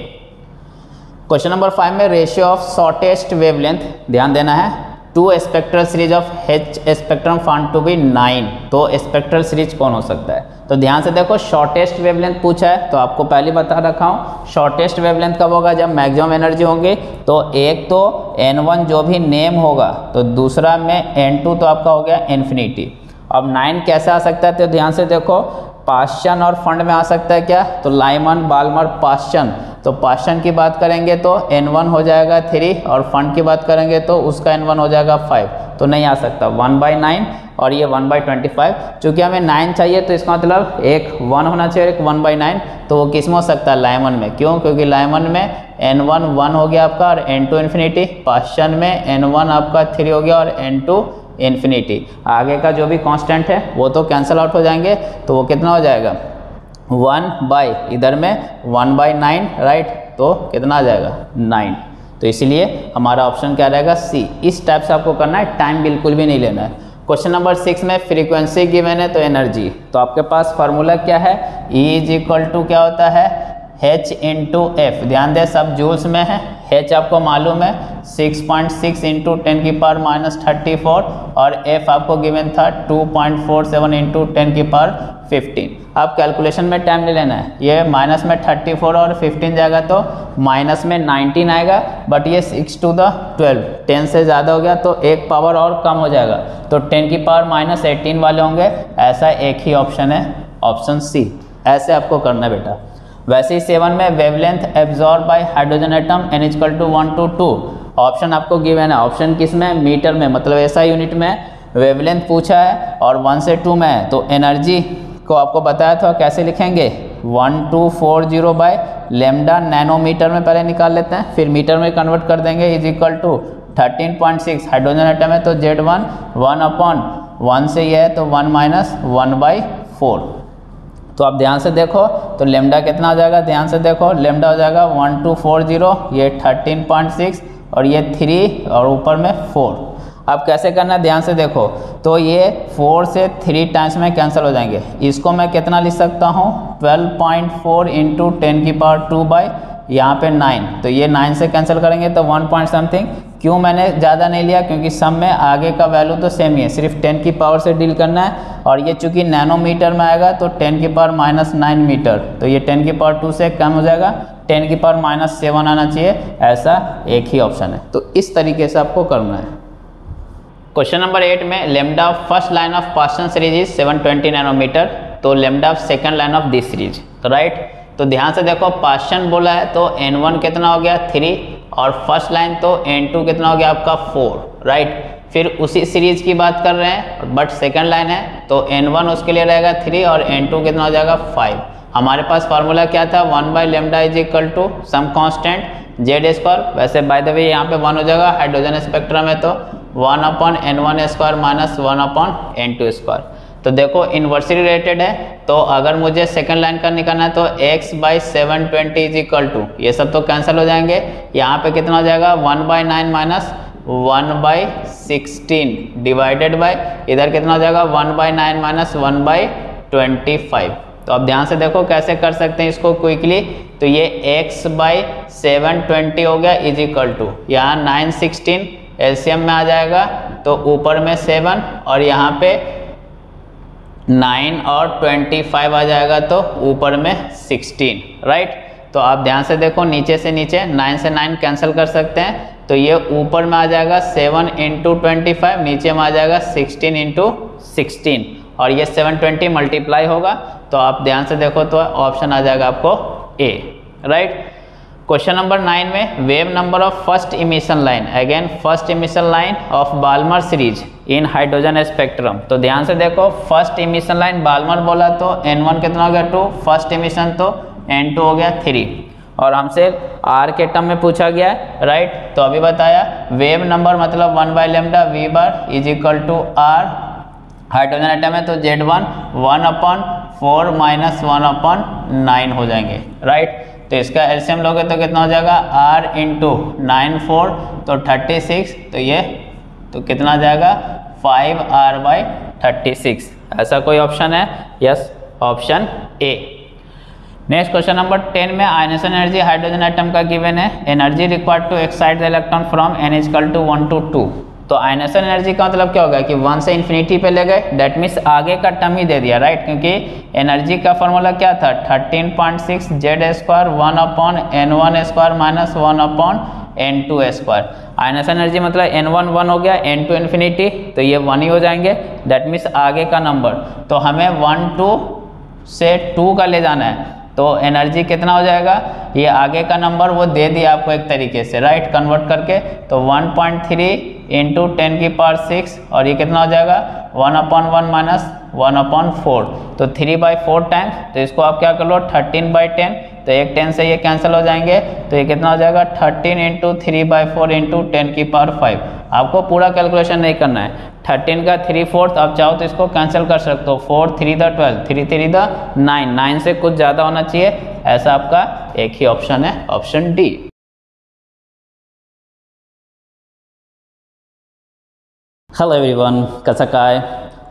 क्वेश्चन नंबर फाइव में रेशियो ऑफ शॉर्टेस्ट वेवलेंथ ध्यान देना है, two spectral series of H spectrum found to be nine, तो स्पेक्ट्रल सीरीज कौन हो सकता है। तो ध्यान से देखो, शॉर्टेस्ट वेवलेंथ पूछा है, तो आपको पहले बता रखा हूँ, शॉर्टेस्ट वेवलेंथ कब होगा, जब मैक्सिमम एनर्जी होंगे। तो एक तो एन वन जो भी नेम होगा, तो दूसरा में एन टू तो आपका हो गया इन्फिनिटी। अब नाइन कैसे आ सकता है, तो ध्यान से देखो, पाश्चन और फंड में आ सकता है क्या, तो लाइमन बाल्मर पाश्चन, तो पाश्चन की बात करेंगे तो एन वन हो जाएगा थ्री, और फंड की बात करेंगे तो उसका एन वन हो जाएगा फाइव, तो नहीं आ सकता, वन बाई नाइन और ये वन बाई ट्वेंटी फाइव। चूँकि हमें नाइन चाहिए तो इसका मतलब एक वन होना चाहिए, एक वन बाई नाइन, तो वो किस में हो सकता है, लाइमन में। क्यों, क्योंकि लाइमन में एन वन वन हो गया आपका और एन टू इन्फिनिटी, पाश्चन में एन वन आपका थ्री हो गया और एन टू इन्फिनिटी। आगे का जो भी कांस्टेंट है वो तो कैंसिल आउट हो जाएंगे, तो वो कितना हो जाएगा, वन बाई इधर में वन बाई नाइन, राइट, तो कितना आ जाएगा, नाइन। तो इसीलिए हमारा ऑप्शन क्या रहेगा, सी। इस टाइप से आपको करना है, टाइम बिल्कुल भी नहीं लेना है। क्वेश्चन नंबर सिक्स में फ्रीक्वेंसी गिवन है तो एनर्जी, तो आपके पास फार्मूला क्या है, E इज इक्वल टू क्या होता है, h इंटू एफ, ध्यान दें सब जूल्स में है, h आपको मालूम है six point six into ten की पावर माइनस थर्टी फोर और f आपको गिवन था two point four seven into ten की पावर फिफ्टीन। अब कैलकुलेशन में टाइम ले लेना है, ये माइनस में थर्टी फोर और फिफ्टीन जाएगा तो माइनस में नाइनटीन आएगा, बट ये six to the twelve, ten से ज़्यादा हो गया तो एक पावर और कम हो जाएगा, तो टेन की पावर माइनस एटीन वाले होंगे, ऐसा एक ही ऑप्शन है, ऑप्शन सी। ऐसे आपको करना है बेटा। वैसे ही सेवन में wavelength absorb by hydrogen atom n equal to one two two, option आपको गिवन है, ऑप्शन किस में, मीटर में, मतलब ऐसा यूनिट में वेवलेंथ पूछा है और वन से टू में है, तो एनर्जी को आपको बताया था कैसे लिखेंगे, one two four zero by lambda nanometre में पहले निकाल लेते हैं, फिर मीटर में कन्वर्ट कर देंगे, is equal to thirteen point six, hydrogen atom है तो Z one, one upon one से ये है तो one minus one by four. तो आप ध्यान से देखो तो लेमडा कितना हो जाएगा, ध्यान से देखो, लेमडा हो जाएगा वन टू फोर जीरो, ये थर्टीन पॉइंट सिक्स और ये थ्री और ऊपर में फोर। अब कैसे करना है ध्यान से देखो, तो ये फोर से थ्री टाइम्स में कैंसिल हो जाएंगे, इसको मैं कितना लिख सकता हूँ, twelve point four into ten की पावर टू बाई यहाँ पे नाइन, तो ये नाइन से कैंसिल करेंगे तो वन पॉइंट समथिंग। क्यों मैंने ज़्यादा नहीं लिया, क्योंकि सब में आगे का वैल्यू तो सेम ही है, सिर्फ टेन की पावर से डील करना है, और ये चूंकि नैनोमीटर में आएगा तो टेन की पावर माइनस नाइन मीटर, तो ये टेन की पावर टू से कम हो जाएगा, टेन की पावर माइनस सेवन आना चाहिए, ऐसा एक ही ऑप्शन है। तो इस तरीके से आपको करना है। क्वेश्चन नंबर एट में lambda first line of Paschen series is seven twenty nanometre, तो lambda second line of this series, तो राइट। तो ध्यान से देखो पास्टन बोला है तो एन वन कितना हो गया थ्री, और फर्स्ट लाइन तो एन टू कितना हो गया आपका फोर, राइट। फिर उसी सीरीज की बात कर रहे हैं बट सेकंड लाइन है तो एन वन उसके लिए रहेगा थ्री और एन टू कितना हो जाएगा फाइव। हमारे पास फार्मूला क्या था, one by lambda is equal to some constant Z square, वैसे बाय द वे यहाँ पे वन हो जाएगा, हाइड्रोजन स्पेक्ट्रम है तो one upon N one square minus one upon N two square. तो देखो इन्वर्सली रिलेटेड है, तो अगर मुझे सेकंड लाइन का निकालना है तो x by seven twenty is equal to, ये सब तो कैंसिल हो जाएंगे, यहाँ पे कितना हो जाएगा one by nine minus one by sixteen divided by इधर कितना हो जाएगा one by nine minus one by twenty five. तो अब ध्यान से देखो कैसे कर सकते हैं इसको क्विकली, तो ये x बाई सेवन ट्वेंटी हो गया इज इक्वल टू, यहाँ नाइन सिक्सटीन एलसीएम में आ जाएगा तो ऊपर में सेवन और यहाँ पे नाइन और ट्वेंटी फाइव आ जाएगा तो ऊपर में सिक्सटीन, राइट। तो आप ध्यान से देखो नीचे से नीचे नाइन से नाइन कैंसिल कर सकते हैं, तो ये ऊपर में आ जाएगा सेवन इंटू ट्वेंटी फाइव, नीचे में आ जाएगा सिक्सटीन इंटू सिक्सटीन और ये सेवन ट्वेंटी मल्टीप्लाई होगा, तो आप ध्यान से देखो तो ऑप्शन आ जाएगा आपको A, right. Question number nine में wave number of first emission line, again first emission line of Balmer series in hydrogen spectrum. तो ध्यान से देखो फर्स्ट इमिशन लाइन बाल्मर बोला तो एन वन कितना हो गया टू, फर्स्ट इमिशन तो एन टू हो गया थ्री, और हमसे आर के टर्म में पूछा गया है, राइट। तो अभी बताया वेव नंबर मतलब one by lambda v bar is equal to R, hydrogen atom है तो Z one one upon four minus one upon nine हो जाएंगे, राइट। तो इसका एलसीएम लोगे तो कितना हो जाएगा आर इंटू नाइन फोर तो थर्टी सिक्स, तो ये तो कितना आ जाएगा five R by thirty six, ऐसा कोई ऑप्शन है, yes option A. Next question number ten में आयनेशन एनर्जी हाइड्रोजन एटम का गिवन है, energy required to excite the electron from n is equal to one two two. तो ionisation energy का मतलब क्या होगा कि वन से इन्फिनिटी पे ले गए, डेट मीन्स आगे का टर्म ही दे दिया, राइट, क्योंकि एनर्जी का फॉर्मूला क्या था thirteen point six Z square one upon N one square minus one upon N two square. Ionisation energy मतलब एन वन वन हो गया, एन टू इन्फिनिटी तो ये वन ही हो जाएंगे, डेट मीन्स आगे का नंबर, तो हमें वन टू से टू का ले जाना है, तो एनर्जी कितना हो जाएगा, ये आगे का नंबर वो दे दिया आपको एक तरीके से, राइट, कन्वर्ट करके, तो one point three into ten की पावर सिक्स और ये कितना हो जाएगा one upon one minus one upon four, तो थ्री बाई फोर टाइम्स, तो इसको आप क्या कर लो थर्टीन बाई टेन, तो एक टेन से ये कैंसिल हो जाएंगे, तो ये कितना हो जाएगा thirteen into three by four into ten की पावर फाइव। आपको पूरा कैलकुलेशन नहीं करना है, थर्टीन का थ्री फोर्थ आप चाहो तो इसको कैंसिल कर सकते हो, four three the twelve, three three the nine, नाइन से कुछ ज़्यादा होना चाहिए, ऐसा आपका एक ही ऑप्शन है, ऑप्शन डी। हेलो एवरीवन, कैसा काय।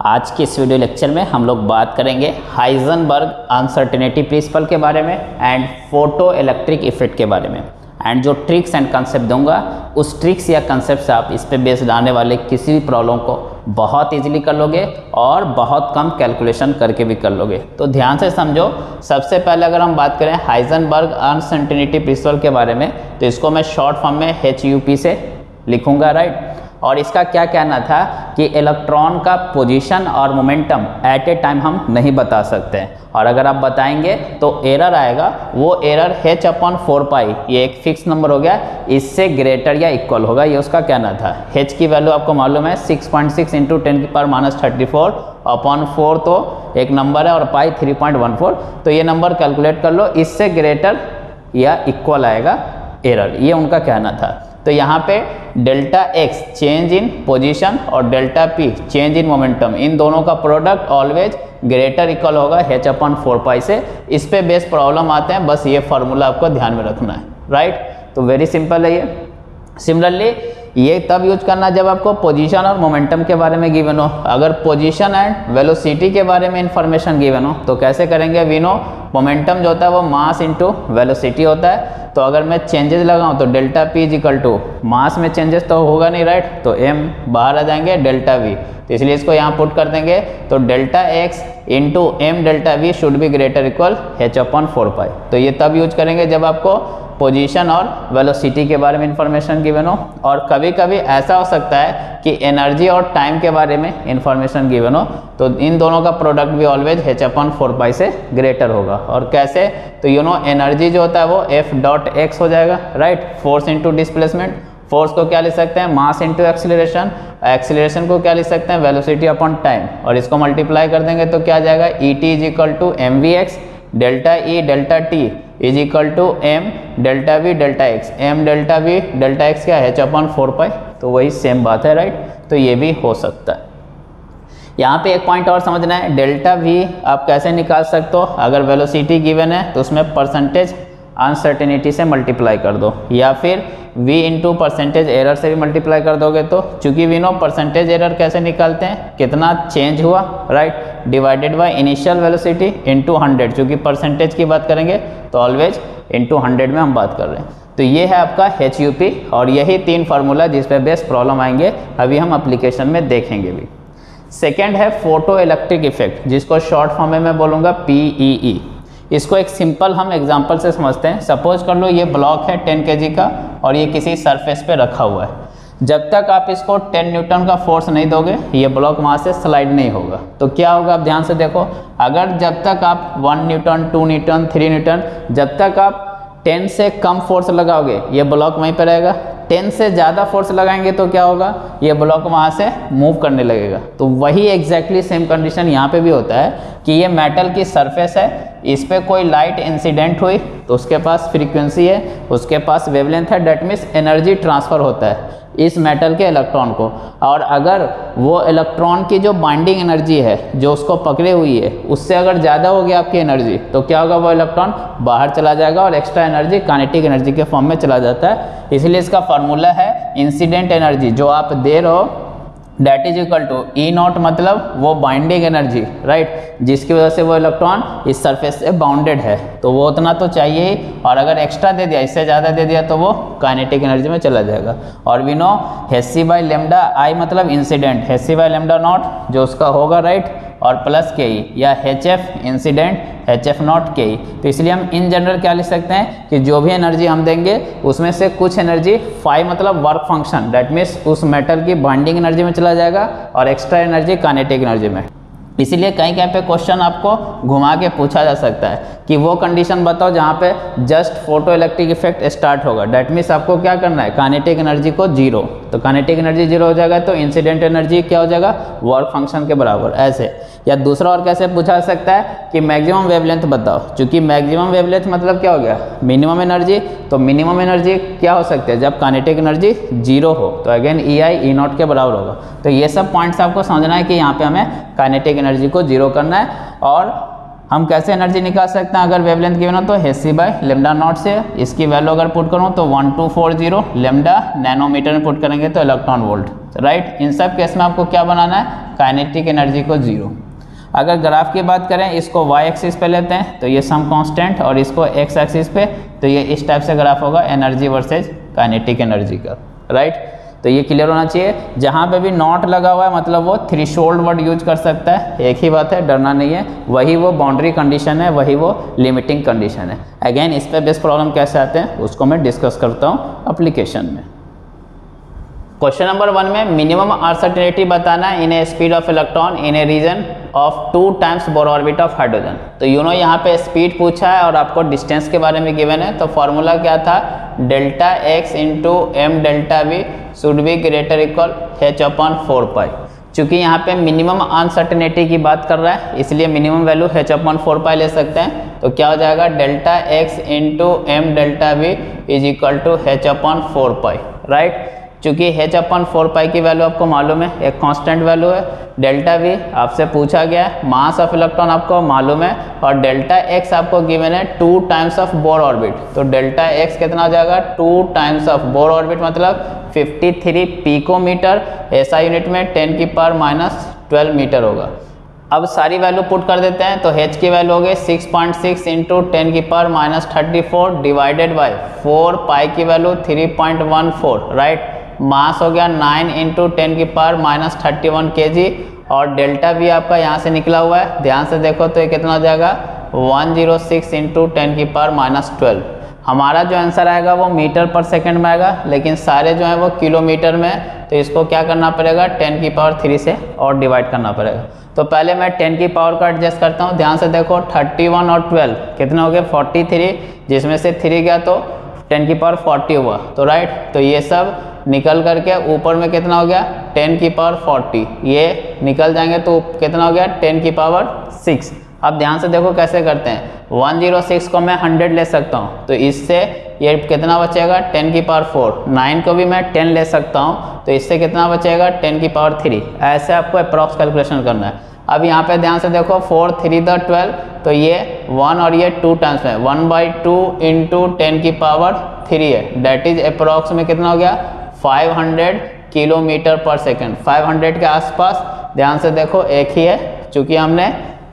आज के इस वीडियो लेक्चर में हम लोग बात करेंगे हाइजेनबर्ग अनसर्टेनिटी प्रिंसिपल के बारे में एंड फोटो इलेक्ट्रिक इफेक्ट के बारे में। एंड जो ट्रिक्स एंड कंसेप्ट दूंगा उस ट्रिक्स या कंसेप्ट से आप इस पे बेस्ड आने वाले किसी भी प्रॉब्लम को बहुत इजीली कर लोगे और बहुत कम कैलकुलेशन करके भी कर लोगे। तो ध्यान से समझो। सबसे पहले अगर हम बात करें हाइजेनबर्ग अनसर्टेनिटी प्रिंसिपल के बारे में, तो इसको मैं शॉर्ट फॉर्म में एच यू पी से लिखूंगा, राइट। और इसका क्या कहना था कि इलेक्ट्रॉन का पोजीशन और मोमेंटम एट ए टाइम हम नहीं बता सकते हैं, और अगर आप बताएंगे तो एरर आएगा। वो error h upon four pi, ये एक फिक्स नंबर हो गया, इससे ग्रेटर या इक्वल होगा, ये उसका कहना था। h की वैल्यू आपको मालूम है six point six into ten की power minus thirty four upon four, तो एक नंबर है, और pi three point one four, तो ये नंबर कैलकुलेट कर लो, इससे ग्रेटर या इक्वल आएगा एरर, ये उनका कहना था। तो यहाँ पे delta x change in position और delta p change in momentum, इन दोनों का प्रोडक्ट ऑलवेज ग्रेटर इक्वल होगा h अपॉन फोर पाई से। इस पे बेस प्रॉब्लम आते हैं, बस ये फार्मूला आपको ध्यान में रखना है, राइट। तो वेरी सिंपल है ये। सिमिलरली ये तब यूज करना जब आपको पोजीशन और मोमेंटम के बारे में गिवन हो। अगर पोजीशन एंड वेलोसिटी के बारे में इंफॉर्मेशन गिवन हो तो कैसे करेंगे, वी नो मोमेंटम जो होता है वो मास इंटू वेलोसिटी होता है। तो अगर मैं चेंजेस लगाऊं तो delta p is equal to mass में चेंजेस तो होगा नहीं, राइट, तो एम बाहर आ जाएंगे, डेल्टा वी, तो इसलिए इसको यहाँ पुट कर देंगे। तो delta x into m delta v should be greater equal h upon four pi. तो ये तब यूज करेंगे जब आपको पोजीशन और वेलोसिटी के बारे में इंफॉर्मेशन गिवन हो। और कभी कभी ऐसा हो सकता है कि एनर्जी और टाइम के बारे में इंफॉर्मेशन गिवन हो, तो इन दोनों का प्रोडक्ट भी always h upon four pi से ग्रेटर होगा। और कैसे, तो यू नो एनर्जी जो होता है वो एफ डॉट एक्स हो जाएगा, right, force into displacement. Force को क्या लिख सकते हैं, मास इंटू एक्सीलरेशन। एक्सीलरेशन को क्या लिख सकते हैं, वेलोसिटी अपॉन टाइम, और इसको मल्टीप्लाई कर देंगे तो क्या आ जाएगा, E t is equal to m v x delta E delta t is equal to m delta v delta x. M delta v delta x क्या है, एच अपॉन फोर पाई, तो वही सेम बात है, राइट। तो ये भी हो सकता है। यहाँ पे एक पॉइंट और समझना है, डेल्टा वी आप कैसे निकाल सकते हो, अगर वेलोसिटी गिवन है तो उसमें परसेंटेज अनसर्टेनिटी से मल्टीप्लाई कर दो, या फिर v इंटू परसेंटेज एरर से भी मल्टीप्लाई कर दोगे। तो चूंकि वी नो परसेंटेज एरर कैसे निकालते हैं, कितना चेंज हुआ, right, divided by initial velocity into hundred. चूंकि परसेंटेज की बात करेंगे तो ऑलवेज इंटू हंड्रेड में हम बात कर रहे हैं। तो ये है आपका एच यू पी, और यही तीन फार्मूला जिस पे बेस्ट प्रॉब्लम आएंगे, अभी हम एप्लीकेशन में देखेंगे भी। सेकेंड है फोटो इलेक्ट्रिक इफेक्ट, जिसको शॉर्ट फॉर्म में मैं बोलूँगा पी ई ई। इसको एक सिंपल हम एग्जांपल से समझते हैं। सपोज कर लो ये ब्लॉक है टेन केजी का और ये किसी सरफेस पे रखा हुआ है। जब तक आप इसको टेन न्यूटन का फोर्स नहीं दोगे ये ब्लॉक वहाँ से स्लाइड नहीं होगा। तो क्या होगा, आप ध्यान से देखो, अगर जब तक आप one newton two newton three newton जब तक आप टेन से कम फोर्स लगाओगे ये ब्लॉक वहीं पर रहेगा। टेन से ज़्यादा फोर्स लगाएंगे तो क्या होगा, ये ब्लॉक वहाँ से मूव करने लगेगा। तो वही एग्जैक्टली सेम कंडीशन यहाँ पे भी होता है कि ये मेटल की सरफेस है, इस पे कोई लाइट इंसिडेंट हुई तो उसके पास फ्रीक्वेंसी है, उसके पास वेवलेंथ है, डेट मीन्स एनर्जी ट्रांसफ़र होता है इस मेटल के इलेक्ट्रॉन को। और अगर वो इलेक्ट्रॉन की जो बाइंडिंग एनर्जी है जो उसको पकड़े हुई है उससे अगर ज़्यादा हो गया आपकी एनर्जी, तो क्या होगा, वो इलेक्ट्रॉन बाहर चला जाएगा और एक्स्ट्रा एनर्जी काइनेटिक एनर्जी के फॉर्म में चला जाता है। इसलिए इसका फार्मूला है इंसिडेंट एनर्जी जो आप दे रहे हो that is equal to E nought, मतलब वो बाइंडिंग एनर्जी, राइट, जिसकी वजह से वो इलेक्ट्रॉन इस सरफेस से बाउंडेड है, तो वो उतना तो चाहिए ही। और अगर एक्स्ट्रा दे दिया, इससे ज़्यादा दे दिया, तो वो काइनेटिक एनर्जी में चला जाएगा। और we know h C by lambda i मतलब incident, h C by lambda nought जो उसका होगा, राइट, और प्लस के ई, या h f incident h f nought K E. तो इसलिए हम इन जनरल क्या लिख सकते हैं कि जो भी एनर्जी हम देंगे उसमें से कुछ एनर्जी फाइव मतलब वर्क फंक्शन, दैट मीन्स उस मेटल की बाइंडिंग एनर्जी में चला जाएगा और एक्स्ट्रा एनर्जी काइनेटिक एनर्जी में। इसीलिए कहीं कहीं पे क्वेश्चन आपको घुमा के पूछा जा सकता है कि वो कंडीशन बताओ जहाँ पे just photo electric effect start होगा, डेट मीन्स आपको क्या करना है, काइनेटिक एनर्जी को जीरो। तो काइनेटिक एनर्जी जीरो हो जाएगा तो इंसिडेंट एनर्जी क्या हो जाएगा, वर्क फंक्शन के बराबर, ऐसे। या दूसरा और कैसे पूछा सकता है कि मैक्सिमम वेवलेंथ बताओ, क्योंकि मैक्सिमम वेवलेंथ मतलब क्या हो गया, मिनिमम एनर्जी। तो मिनिमम एनर्जी क्या हो सकती है, जब काइनेटिक एनर्जी जीरो हो, तो again E I E not के बराबर होगा। तो ये सब पॉइंट्स आपको समझना है कि यहाँ पे हमें काइनेटिक एनर्जी को जीरो करना है। और हम कैसे एनर्जी निकाल सकते हैं अगर वेवलेंथ गिवन हो तो h C by lambda nought से। इसकी वैल्यू अगर पुट करूँ तो one two four zero lambda nanometre में पुट करेंगे तो इलेक्ट्रॉन वोल्ट, राइट। इन सब केस में आपको क्या बनाना है, काइनेटिक एनर्जी को जीरो। अगर ग्राफ की बात करें, इसको वाई एक्सिस पे लेते हैं तो ये सम कांस्टेंट, और इसको एक्स एक्सिस पे तो ये इस टाइप से ग्राफ होगा एनर्जी वर्सेज काइनेटिक एनर्जी का, राइट। तो ये क्लियर होना चाहिए। जहाँ पे भी नॉट लगा हुआ है मतलब वो थ्रेशोल्ड वर्ड यूज कर सकता है, एक ही बात है, डरना नहीं है। वही वो बाउंड्री कंडीशन है, वही वो लिमिटिंग कंडीशन है। अगेन इस पे बेस प्रॉब्लम कैसे आते हैं उसको मैं डिस्कस करता हूँ एप्लीकेशन में। क्वेश्चन नंबर वन में मिनिमम अनसर्टेनिटी बताना in a speed of electron in a region of two times Bohr orbit of hydrogen. तो यू नो यहाँ पे स्पीड पूछा है और आपको डिस्टेंस के बारे में गिवन है। तो फॉर्मूला क्या था, delta x into m delta v should be greater equal h upon four pi. चूंकि यहाँ पे मिनिमम अनसर्टेनिटी की बात कर रहा है इसलिए minimum value h upon four pi ले सकते हैं। तो क्या हो जाएगा, delta x into m delta v is equal to H upon four pi, right. चूंकि एच अपन फोर पाई की वैल्यू आपको मालूम है, एक कांस्टेंट वैल्यू है। डेल्टा वी आपसे पूछा गया है, मास ऑफ इलेक्ट्रॉन आपको मालूम है, और डेल्टा एक्स आपको गिवन है two times of Bohr orbit. तो डेल्टा एक्स कितना हो जाएगा, two times of Bohr orbit मतलब फिफ्टी थ्री पिकोमीटर, ऐसा यूनिट में टेन की पावर माइनस ट्वेल्व मीटर होगा। अब सारी वैल्यू पुट कर देते हैं तो h की वैल्यू हो गई six point six into ten की power minus thirty four divided by four, pi की value three point one four, right. Mass हो गया नाइन इंटू टेन की पावर माइनस थर्टी वन के जी, और डेल्टा भी आपका यहाँ से निकला हुआ है, ध्यान से देखो तो ये कितना हो जाएगा, one zero six into ten की पावर माइनस ट्वेल्व। हमारा जो आंसर आएगा वो मीटर पर सेकंड में आएगा, लेकिन सारे जो है वो किलोमीटर में। तो इसको क्या करना पड़ेगा, टेन की पावर थ्री से और डिवाइड करना पड़ेगा। तो पहले मैं टेन की पावर का एडजस्ट करता हूँ, ध्यान से देखो थर्टी वन और ट्वेल्व कितने हो गए, फोर्टी थ्री, जिसमें से थ्री गया तो टेन की पावर फोर्टी हुआ, तो राइट। तो ये सब निकल करके ऊपर में कितना हो गया, टेन की पावर फोर्टी, ये निकल जाएंगे तो कितना हो गया, टेन की पावर सिक्स। अब ध्यान से देखो कैसे करते हैं, वन जीरो सिक्स को मैं हंड्रेड ले सकता हूँ तो इससे ये कितना बचेगा, टेन की पावर फोर। नाइन को भी मैं टेन ले सकता हूँ तो इससे कितना बचेगा, टेन की पावर थ्री। ऐसे आपको अप्रॉक्स कैलकुलेशन करना है। अब यहाँ पे ध्यान से देखो फोर थ्री द ट्वेल्व, तो ये वन और ये टू टाइम्स में one by two into ten की पावर थ्री है, डेट इज अप्रॉक्स में कितना हो गया, five hundred kilometre per second. Five hundred के आसपास, ध्यान से देखो एक ही है, चूंकि हमने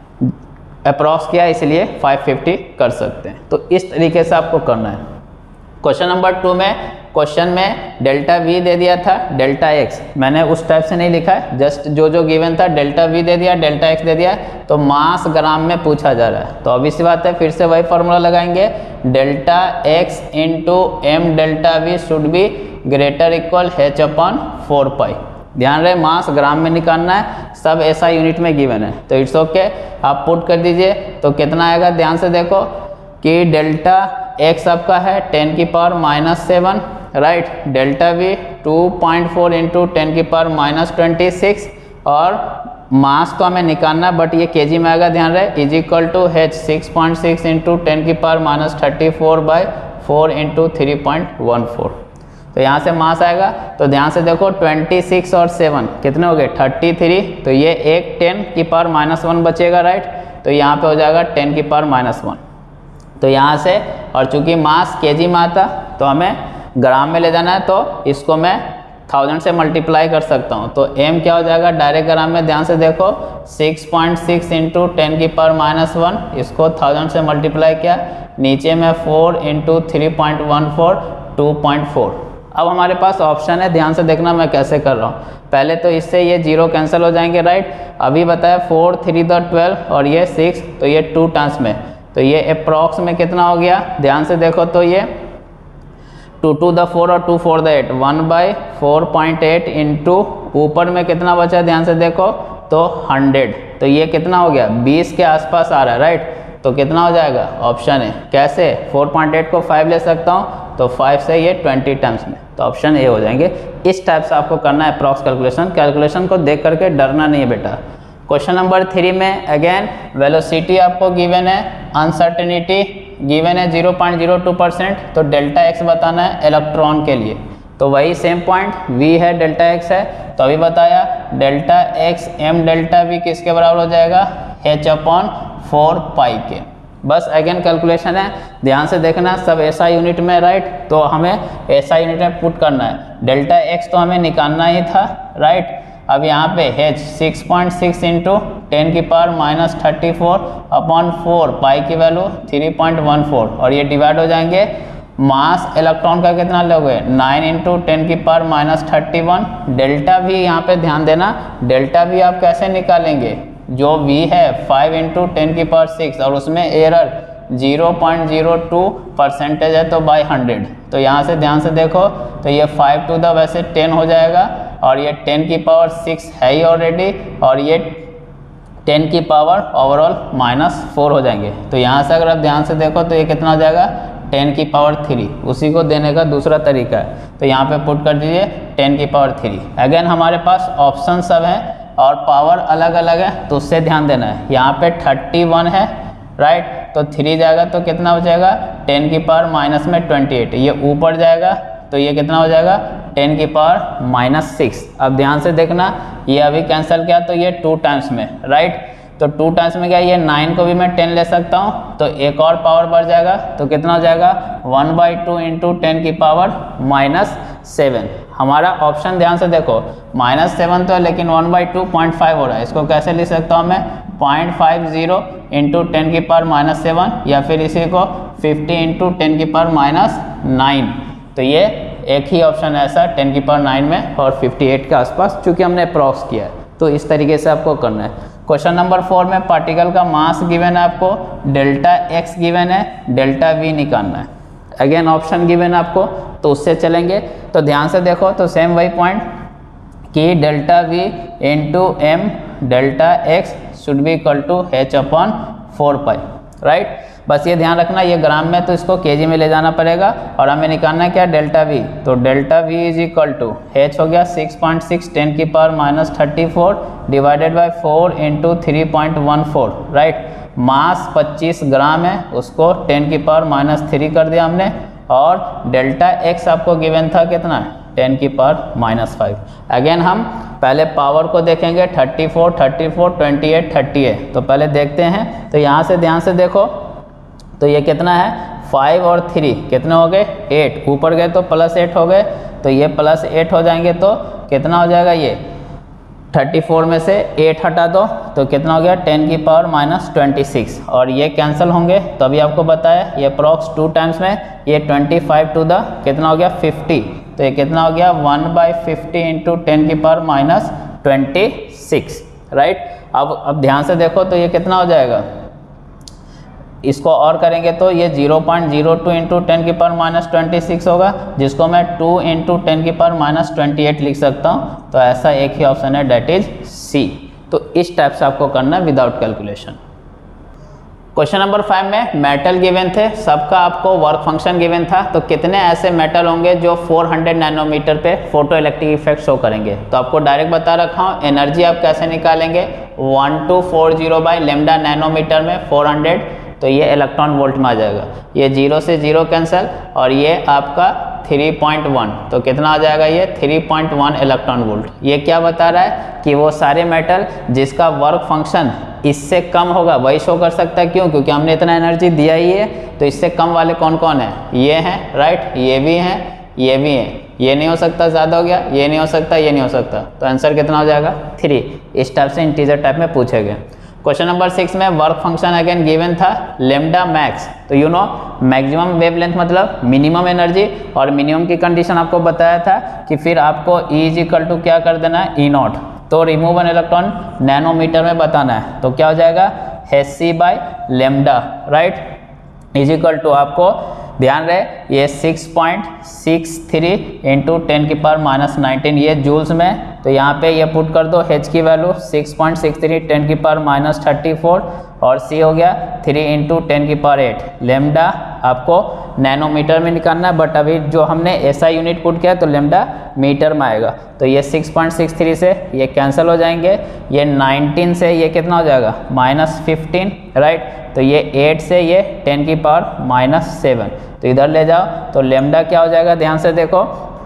अप्रॉक्स किया इसलिए फाइव फिफ्टी कर सकते हैं। तो इस तरीके से आपको करना है। क्वेश्चन नंबर टू में, क्वेश्चन में डेल्टा वी दे दिया था, डेल्टा एक्स मैंने उस टाइप से नहीं लिखा है, जस्ट जो जो गिवन था डेल्टा वी दे दिया, डेल्टा एक्स दे दिया, तो मास ग्राम में पूछा जा रहा है। तो अभी सी बात है, फिर से वही फॉर्मूला लगाएंगे, delta x into m delta v should be greater equal h upon four pi. ध्यान रहे मास ग्राम में निकालना है, सब ऐसा यूनिट में गिवन है। तो इट्स ओके, आप पुट कर दीजिए तो कितना आएगा, ध्यान से देखो कि डेल्टा एक्स आपका है टेन की power minus seven, right. Delta v two point four into ten की पावर माइनस ट्वेंटी सिक्स, और मास तो हमें निकालना है बट ये केजी में आएगा, ध्यान रहे, is equal to h six point six into ten की power minus thirty four by four into three point one four. तो यहाँ से मास आएगा, तो ध्यान से देखो ट्वेंटी सिक्स और सेवन कितने हो गए, थर्टी थ्री। तो ये एक टेन की पावर माइनस वन बचेगा, राइट। तो यहाँ पे हो जाएगा टेन की पावर माइनस वन। तो यहाँ से, और चूंकि मास केजी में आता तो हमें ग्राम में ले जाना है, तो इसको मैं थाउजेंड से मल्टीप्लाई कर सकता हूँ। तो m क्या हो जाएगा डायरेक्ट ग्राम में, ध्यान से देखो six point six into ten की पावर माइनस वन, इसको थाउजेंड से मल्टीप्लाई किया, नीचे में four into three point one four, two point four. अब हमारे पास ऑप्शन है, ध्यान से देखना मैं कैसे कर रहा हूँ। पहले तो इससे ये जीरो कैंसिल हो जाएंगे, राइट। अभी बताया फोर थ्री द ट्वेल्व और ये सिक्स, तो ये टू टाइम्स में, तो ये अप्रॉक्स में कितना हो गया, ध्यान से देखो तो ये टू टू द फोर और two four the eight, one by four point eight into ऊपर में कितना बचा, ध्यान से देखो तो हंड्रेड। तो ये कितना हो गया, बीस के आसपास आ रहा है, राइट। तो कितना हो जाएगा, ऑप्शन है। कैसे, फोर पॉइंट एट को फाइव ले सकता हूँ तो फाइव से ये ट्वेंटी टाइम्स में, तो ऑप्शन ए हो जाएंगे। इस टाइप से आपको करना है अप्रॉक्स कैलकुलेशन। कैलकुलेशन को देख करके डरना नहीं है बेटा। क्वेश्चन नंबर थ्री में अगेन वेलोसिटी आपको गिवन है, अनसर्टेनिटी गिवन है zero point zero two percent. तो डेल्टा एक्स बताना है इलेक्ट्रॉन के लिए। तो वही सेम पॉइंट v है, डेल्टा x है, तो अभी बताया delta x m delta v किसके बराबर हो जाएगा, h अपॉन फोर पाई के। बस अगेन कैलकुलेशन है, ध्यान से देखना, सब ऐसा यूनिट में, राइट, तो हमें ऐसा यूनिट में पुट करना है। डेल्टा x तो हमें निकालना ही था, राइट। अब यहाँ पे h six point six into ten की power minus thirty four upon four, pi की value three point one four, और ये डिवाइड हो जाएंगे। मास इलेक्ट्रॉन का कितना लोगे, नाइन इंटू टेन की power minus thirty one. Delta v यहाँ पे ध्यान देना, डेल्टा v आप कैसे निकालेंगे, जो v है फाइव इंटू टेन की पावर सिक्स, और उसमें error zero point zero two percentage है, तो बाई हंड्रेड। तो यहाँ से ध्यान से देखो, तो ये फाइव टू द वैसे टेन हो जाएगा, और ये टेन की पावर सिक्स है ही ऑलरेडी, और ये टेन की पावर ओवरऑल माइनस फोर हो जाएंगे। तो यहाँ से अगर आप ध्यान से देखो तो ये कितना हो जाएगा, टेन की पावर थ्री। उसी को देने का दूसरा तरीका है, तो यहाँ पे पुट कर दीजिए टेन की पावर थ्री। अगेन हमारे पास ऑप्शन सब है और पावर अलग अलग है, तो उससे ध्यान देना है। यहाँ पे थर्टी वन है, राइट, तो थ्री जाएगा तो कितना हो जाएगा, टेन की पावर माइनस में ट्वेंटी एट। ये ऊपर जाएगा तो ये कितना हो जाएगा, टेन की पावर माइनस सिक्स। अब ध्यान से देखना, ये अभी कैंसिल किया तो ये टू टाइम्स में, राइट, तो टू टाइम्स में क्या, ये नाइन को भी मैं टेन ले सकता हूँ, तो एक और पावर बढ़ जाएगा, तो कितना हो जाएगा, one by two into ten की पावर माइनस सेवन। हमारा ऑप्शन ध्यान से देखो, माइनस सेवन तो है, लेकिन one by two point five हो रहा है। इसको कैसे लिख सकता हूँ मैं, point five zero into ten की पावर माइनस सेवन, या फिर इसी को फिफ्टी इंटू टेन की पावर माइनस नाइन। तो ये एक ही ऑप्शन है ऐसा, टेन की पावर नाइन में और फिफ्टी एट के आसपास, चूँकि हमने अप्रॉक्स किया है। तो इस तरीके से आपको करना है। क्वेश्चन नंबर फोर में पार्टिकल का मास गिवन है, आपको डेल्टा एक्स गिवन है, डेल्टा वी निकालना है। अगेन ऑप्शन गिवन है आपको, तो उससे चलेंगे। तो ध्यान से देखो, तो सेम वही पॉइंट कि delta v into m delta x should be equal to H upon four pi, right. बस ये ध्यान रखना, ये ग्राम में तो इसको केजी में ले जाना पड़ेगा, और हमें निकालना है क्या, डेल्टा वी। तो delta v is equal to h हो गया सिक्स पॉइंट सिक्स टेन की power minus thirty four divided by four into three point one four, right. Mass पच्चीस ग्राम है, उसको टेन की पावर माइनस थ्री कर दिया हमने, और डेल्टा एक्स आपको गिवन था कितना है, टेन की पावर माइनस फाइव। अगेन हम पहले पावर को देखेंगे, thirty four, thirty four, twenty eight, thirty eight. तो पहले देखते हैं, तो यहाँ से ध्यान से देखो, तो ये कितना है, फाइव और थ्री कितने हो गए, एट, ऊपर गए तो प्लस एट हो गए, तो ये प्लस एट हो जाएंगे, तो कितना हो जाएगा, ये थर्टी फोर में से एट हटा दो, तो कितना हो गया, टेन की पावर माइनस ट्वेंटी सिक्स, और ये कैंसिल होंगे। तो अभी आपको बताया ये अप्रॉक्स टू टाइम्स में, ये ट्वेंटी फाइव टू द कितना हो गया, फिफ्टी, तो ये कितना हो गया, one by fifty into ten की power minus twenty six, right. अब अब ध्यान से देखो, तो ये कितना हो जाएगा, इसको और करेंगे तो ये zero point zero two into ten की पावर माइनस ट्वेंटी सिक्स होगा, जिसको मैं टू इंटू टेन की पावर माइनस ट्वेंटी एट लिख सकता हूँ। तो ऐसा एक ही ऑप्शन है, डेट इज सी। तो इस टाइप से आपको करना है without calculation. Question number five में मेटल गिवन थे, सबका आपको वर्क फंक्शन गिवन था। तो कितने ऐसे मेटल होंगे जो फोर हंड्रेड नैनोमीटर पे फोटो इलेक्ट्रिक इफेक्ट शो करेंगे। तो आपको डायरेक्ट बता रखा हूँ, एनर्जी आप कैसे निकालेंगे, one two four zero by lambda nanometre में फोर हंड्रेड, तो ये इलेक्ट्रॉन वोल्ट में आ जाएगा। ये जीरो से जीरो कैंसिल, और ये आपका थ्री पॉइंट वन, तो कितना आ जाएगा, ये three point one electron volt. ये क्या बता रहा है कि वो सारे मेटल जिसका वर्क फंक्शन इससे कम होगा वही शो कर सकता है। क्यों, क्योंकि हमने इतना एनर्जी दिया ही है। तो इससे कम वाले कौन कौन है, ये हैं, राइट, ये भी हैं, ये भी हैं। ये नहीं हो सकता, ज़्यादा हो गया, ये नहीं हो सकता, ये नहीं हो सकता। तो आंसर कितना हो जाएगा, थ्री। इस टाइप से इंटीजर टाइप में पूछे गए। क्वेश्चन नंबर सिक्स में वर्क फंक्शन अगेन गिवन था लेमडा मैक्स। तो यू नो मैक्सिमम वेवलेंथ मतलब मिनिमम एनर्जी, और मिनिमम की कंडीशन आपको बताया था कि फिर आपको ई इज इक्वल टू क्या कर देना है, ई नॉट। तो रिमूव एन इलेक्ट्रॉन नैनोमीटर में बताना है, तो क्या हो जाएगा, h C by lambda, right, is equal to आपको ध्यान रहे ये six point six three into ten की पावर माइनस नाइनटीन, ये जूल्स में। तो यहाँ पे ये पुट कर दो, एच की value six point six three ten की पावर माइनस थर्टी फोर, और सी हो गया थ्री इंटू टेन की पावर एट। लेमडा आपको नैनोमीटर में निकालना है, बट अभी जो हमने ऐसा यूनिट पुट किया तो लेमडा मीटर में आएगा। तो ये सिक्स पॉइंट सिक्स थ्री से ये कैंसिल हो जाएंगे, ये नाइनटीन से ये कितना हो जाएगा, माइनस फिफ्टीन, राइट। तो ये एट से ये टेन की पावर माइनस सेवन, तो इधर ले जाओ। तो लेमडा क्या हो जाएगा, ध्यान से देखो,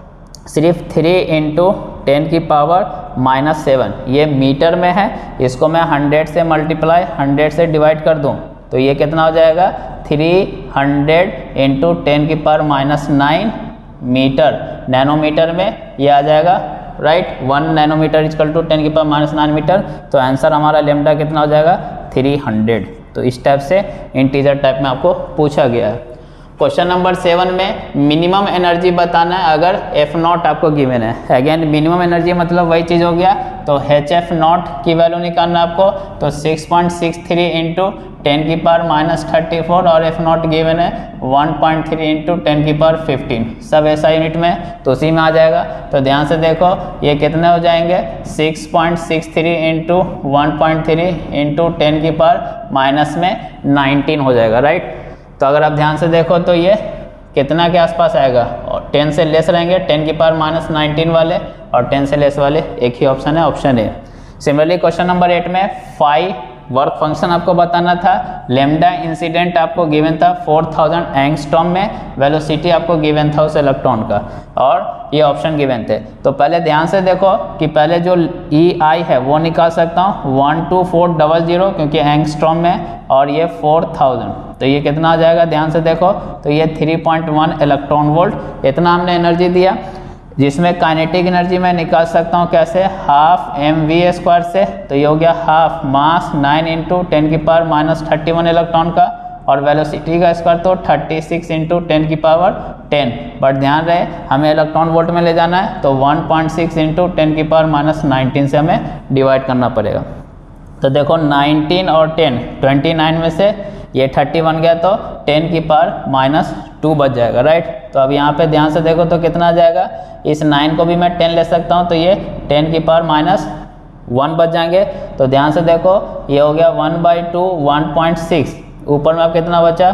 सिर्फ थ्री इंटू टेन की पावर माइनस सेवन, ये मीटर में है, इसको मैं हंड्रेड से मल्टीप्लाई हंड्रेड से डिवाइड कर दूं तो ये कितना हो जाएगा, थ्री हंड्रेड इंटू टेन की power minus nine metre, nanometre में ये आ जाएगा, right, one nanometre equal to ten की पावर माइनस नाइन मीटर। तो आंसर हमारा लेमडा कितना हो जाएगा, थ्री हंड्रेड। तो इस टाइप से इंटीजर टाइप में आपको पूछा गया है। क्वेश्चन नंबर सेवन में मिनिमम एनर्जी बताना है अगर एफ नॉट आपको गिवन है। अगेन मिनिमम एनर्जी मतलब वही चीज़ हो गया, तो एच एफ नॉट की वैल्यू निकालना है आपको, तो six point six three into ten की पावर माइनस थर्टी फोर और एफ नॉट गिवन है one point three into ten की पावर फिफ्टीन, सब ऐसा यूनिट में, तो उसी में आ जाएगा। तो ध्यान से देखो ये कितने हो जाएंगे, six point six three into one point three into ten की पावर माइनस में नाइनटीन हो जाएगा, राइट। तो अगर आप ध्यान से देखो तो ये कितना के आसपास आएगा, और टेन से लेस रहेंगे, टेन की पावर माइनस नाइनटीन वाले और टेन से लेस वाले एक ही ऑप्शन है, option A. Similarly question number eight में फाइव वर्क फंक्शन आपको बताना था, लेमडा इंसिडेंट आपको गिवन था फोर थाउजेंड एंगस्ट्रॉम में, वेलोसिटी आपको गिवन था उस इलेक्ट्रॉन का, और ये ऑप्शन गिवन थे। तो पहले ध्यान से देखो कि पहले जो ई आई है वो निकाल सकता हूँ one two four double zero क्योंकि एंगस्ट्रॉम में, और ये फोर थाउजेंड, तो ये कितना आ जाएगा, ध्यान से देखो तो ये three point one electron volt, इतना हमने एनर्जी दिया, जिसमें काइनेटिक एनर्जी मैं निकाल सकता हूँ कैसे, हाफ एम वी स्क्वायर से, तो ये हो गया half mass nine into ten की power minus thirty one electron का, और वेलोसिटी का स्क्वायर तो थर्टी सिक्स इंटू टेन की पावर टेन, बट ध्यान रहे हमें इलेक्ट्रॉन वोल्ट में ले जाना है, तो one point six into ten की पावर माइनस नाइनटीन से हमें डिवाइड करना पड़ेगा। तो देखो नाइनटीन और टेन, ट्वेंटी नाइन में से ये थर्टी बन गया तो टेन की पावर माइनस टू बच जाएगा, राइट। तो अब यहाँ पे ध्यान से देखो तो कितना आ जाएगा, इस नाइन को भी मैं टेन ले सकता हूँ तो ये टेन की पावर माइनस वन बच जाएंगे। तो ध्यान से देखो ये हो गया one by two one point six, ऊपर में अब कितना बचा,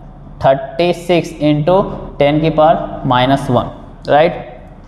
थर्टी सिक्स इंटू टेन की पावर माइनस वन, राइट।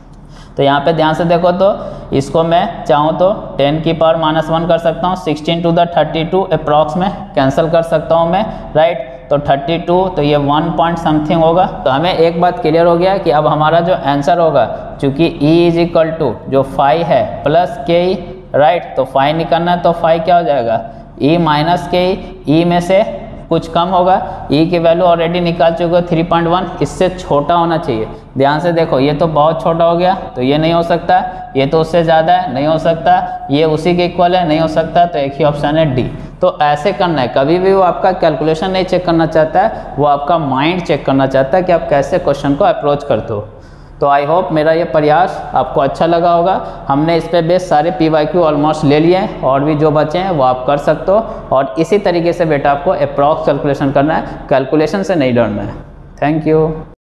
तो यहाँ पे ध्यान से देखो तो इसको मैं चाहूँ तो टेन की पावर माइनस वन कर सकता हूँ, sixteen two the thirty two approx में कैंसिल कर सकता हूँ मैं, राइट। तो थर्टी टू तो ये वन पॉइंट समथिंग होगा। तो हमें एक बात क्लियर हो गया कि अब हमारा जो आंसर होगा, चूँकि E इज इक्वल टू जो फाइव है प्लस के ई, राइट, तो फाइव निकालना है तो फाइव क्या हो जाएगा, E माइनस के ई, ई में से कुछ कम होगा, E की वैल्यू ऑलरेडी निकाल चुके हो थ्री पॉइंट वन, इससे छोटा होना चाहिए। ध्यान से देखो ये तो बहुत छोटा हो गया तो ये नहीं हो सकता, ये तो उससे ज़्यादा है, नहीं हो सकता, ये उसी के इक्वल है, नहीं हो सकता, तो एक ही ऑप्शन है डी। तो ऐसे करना है, कभी भी वो आपका कैलकुलेशन नहीं चेक करना चाहता है, वो आपका माइंड चेक करना चाहता है कि आप कैसे क्वेश्चन को अप्रोच करते हो। तो आई होप मेरा ये प्रयास आपको अच्छा लगा होगा। हमने इस पे बेस सारे पी वाई क्यू ऑलमोस्ट ले लिए हैं, और भी जो बचे हैं वो आप कर सकते हो, और इसी तरीके से बेटा आपको अप्रॉक्स कैलकुलेशन करना है, कैलकुलेशन से नहीं डरना है। Thank you.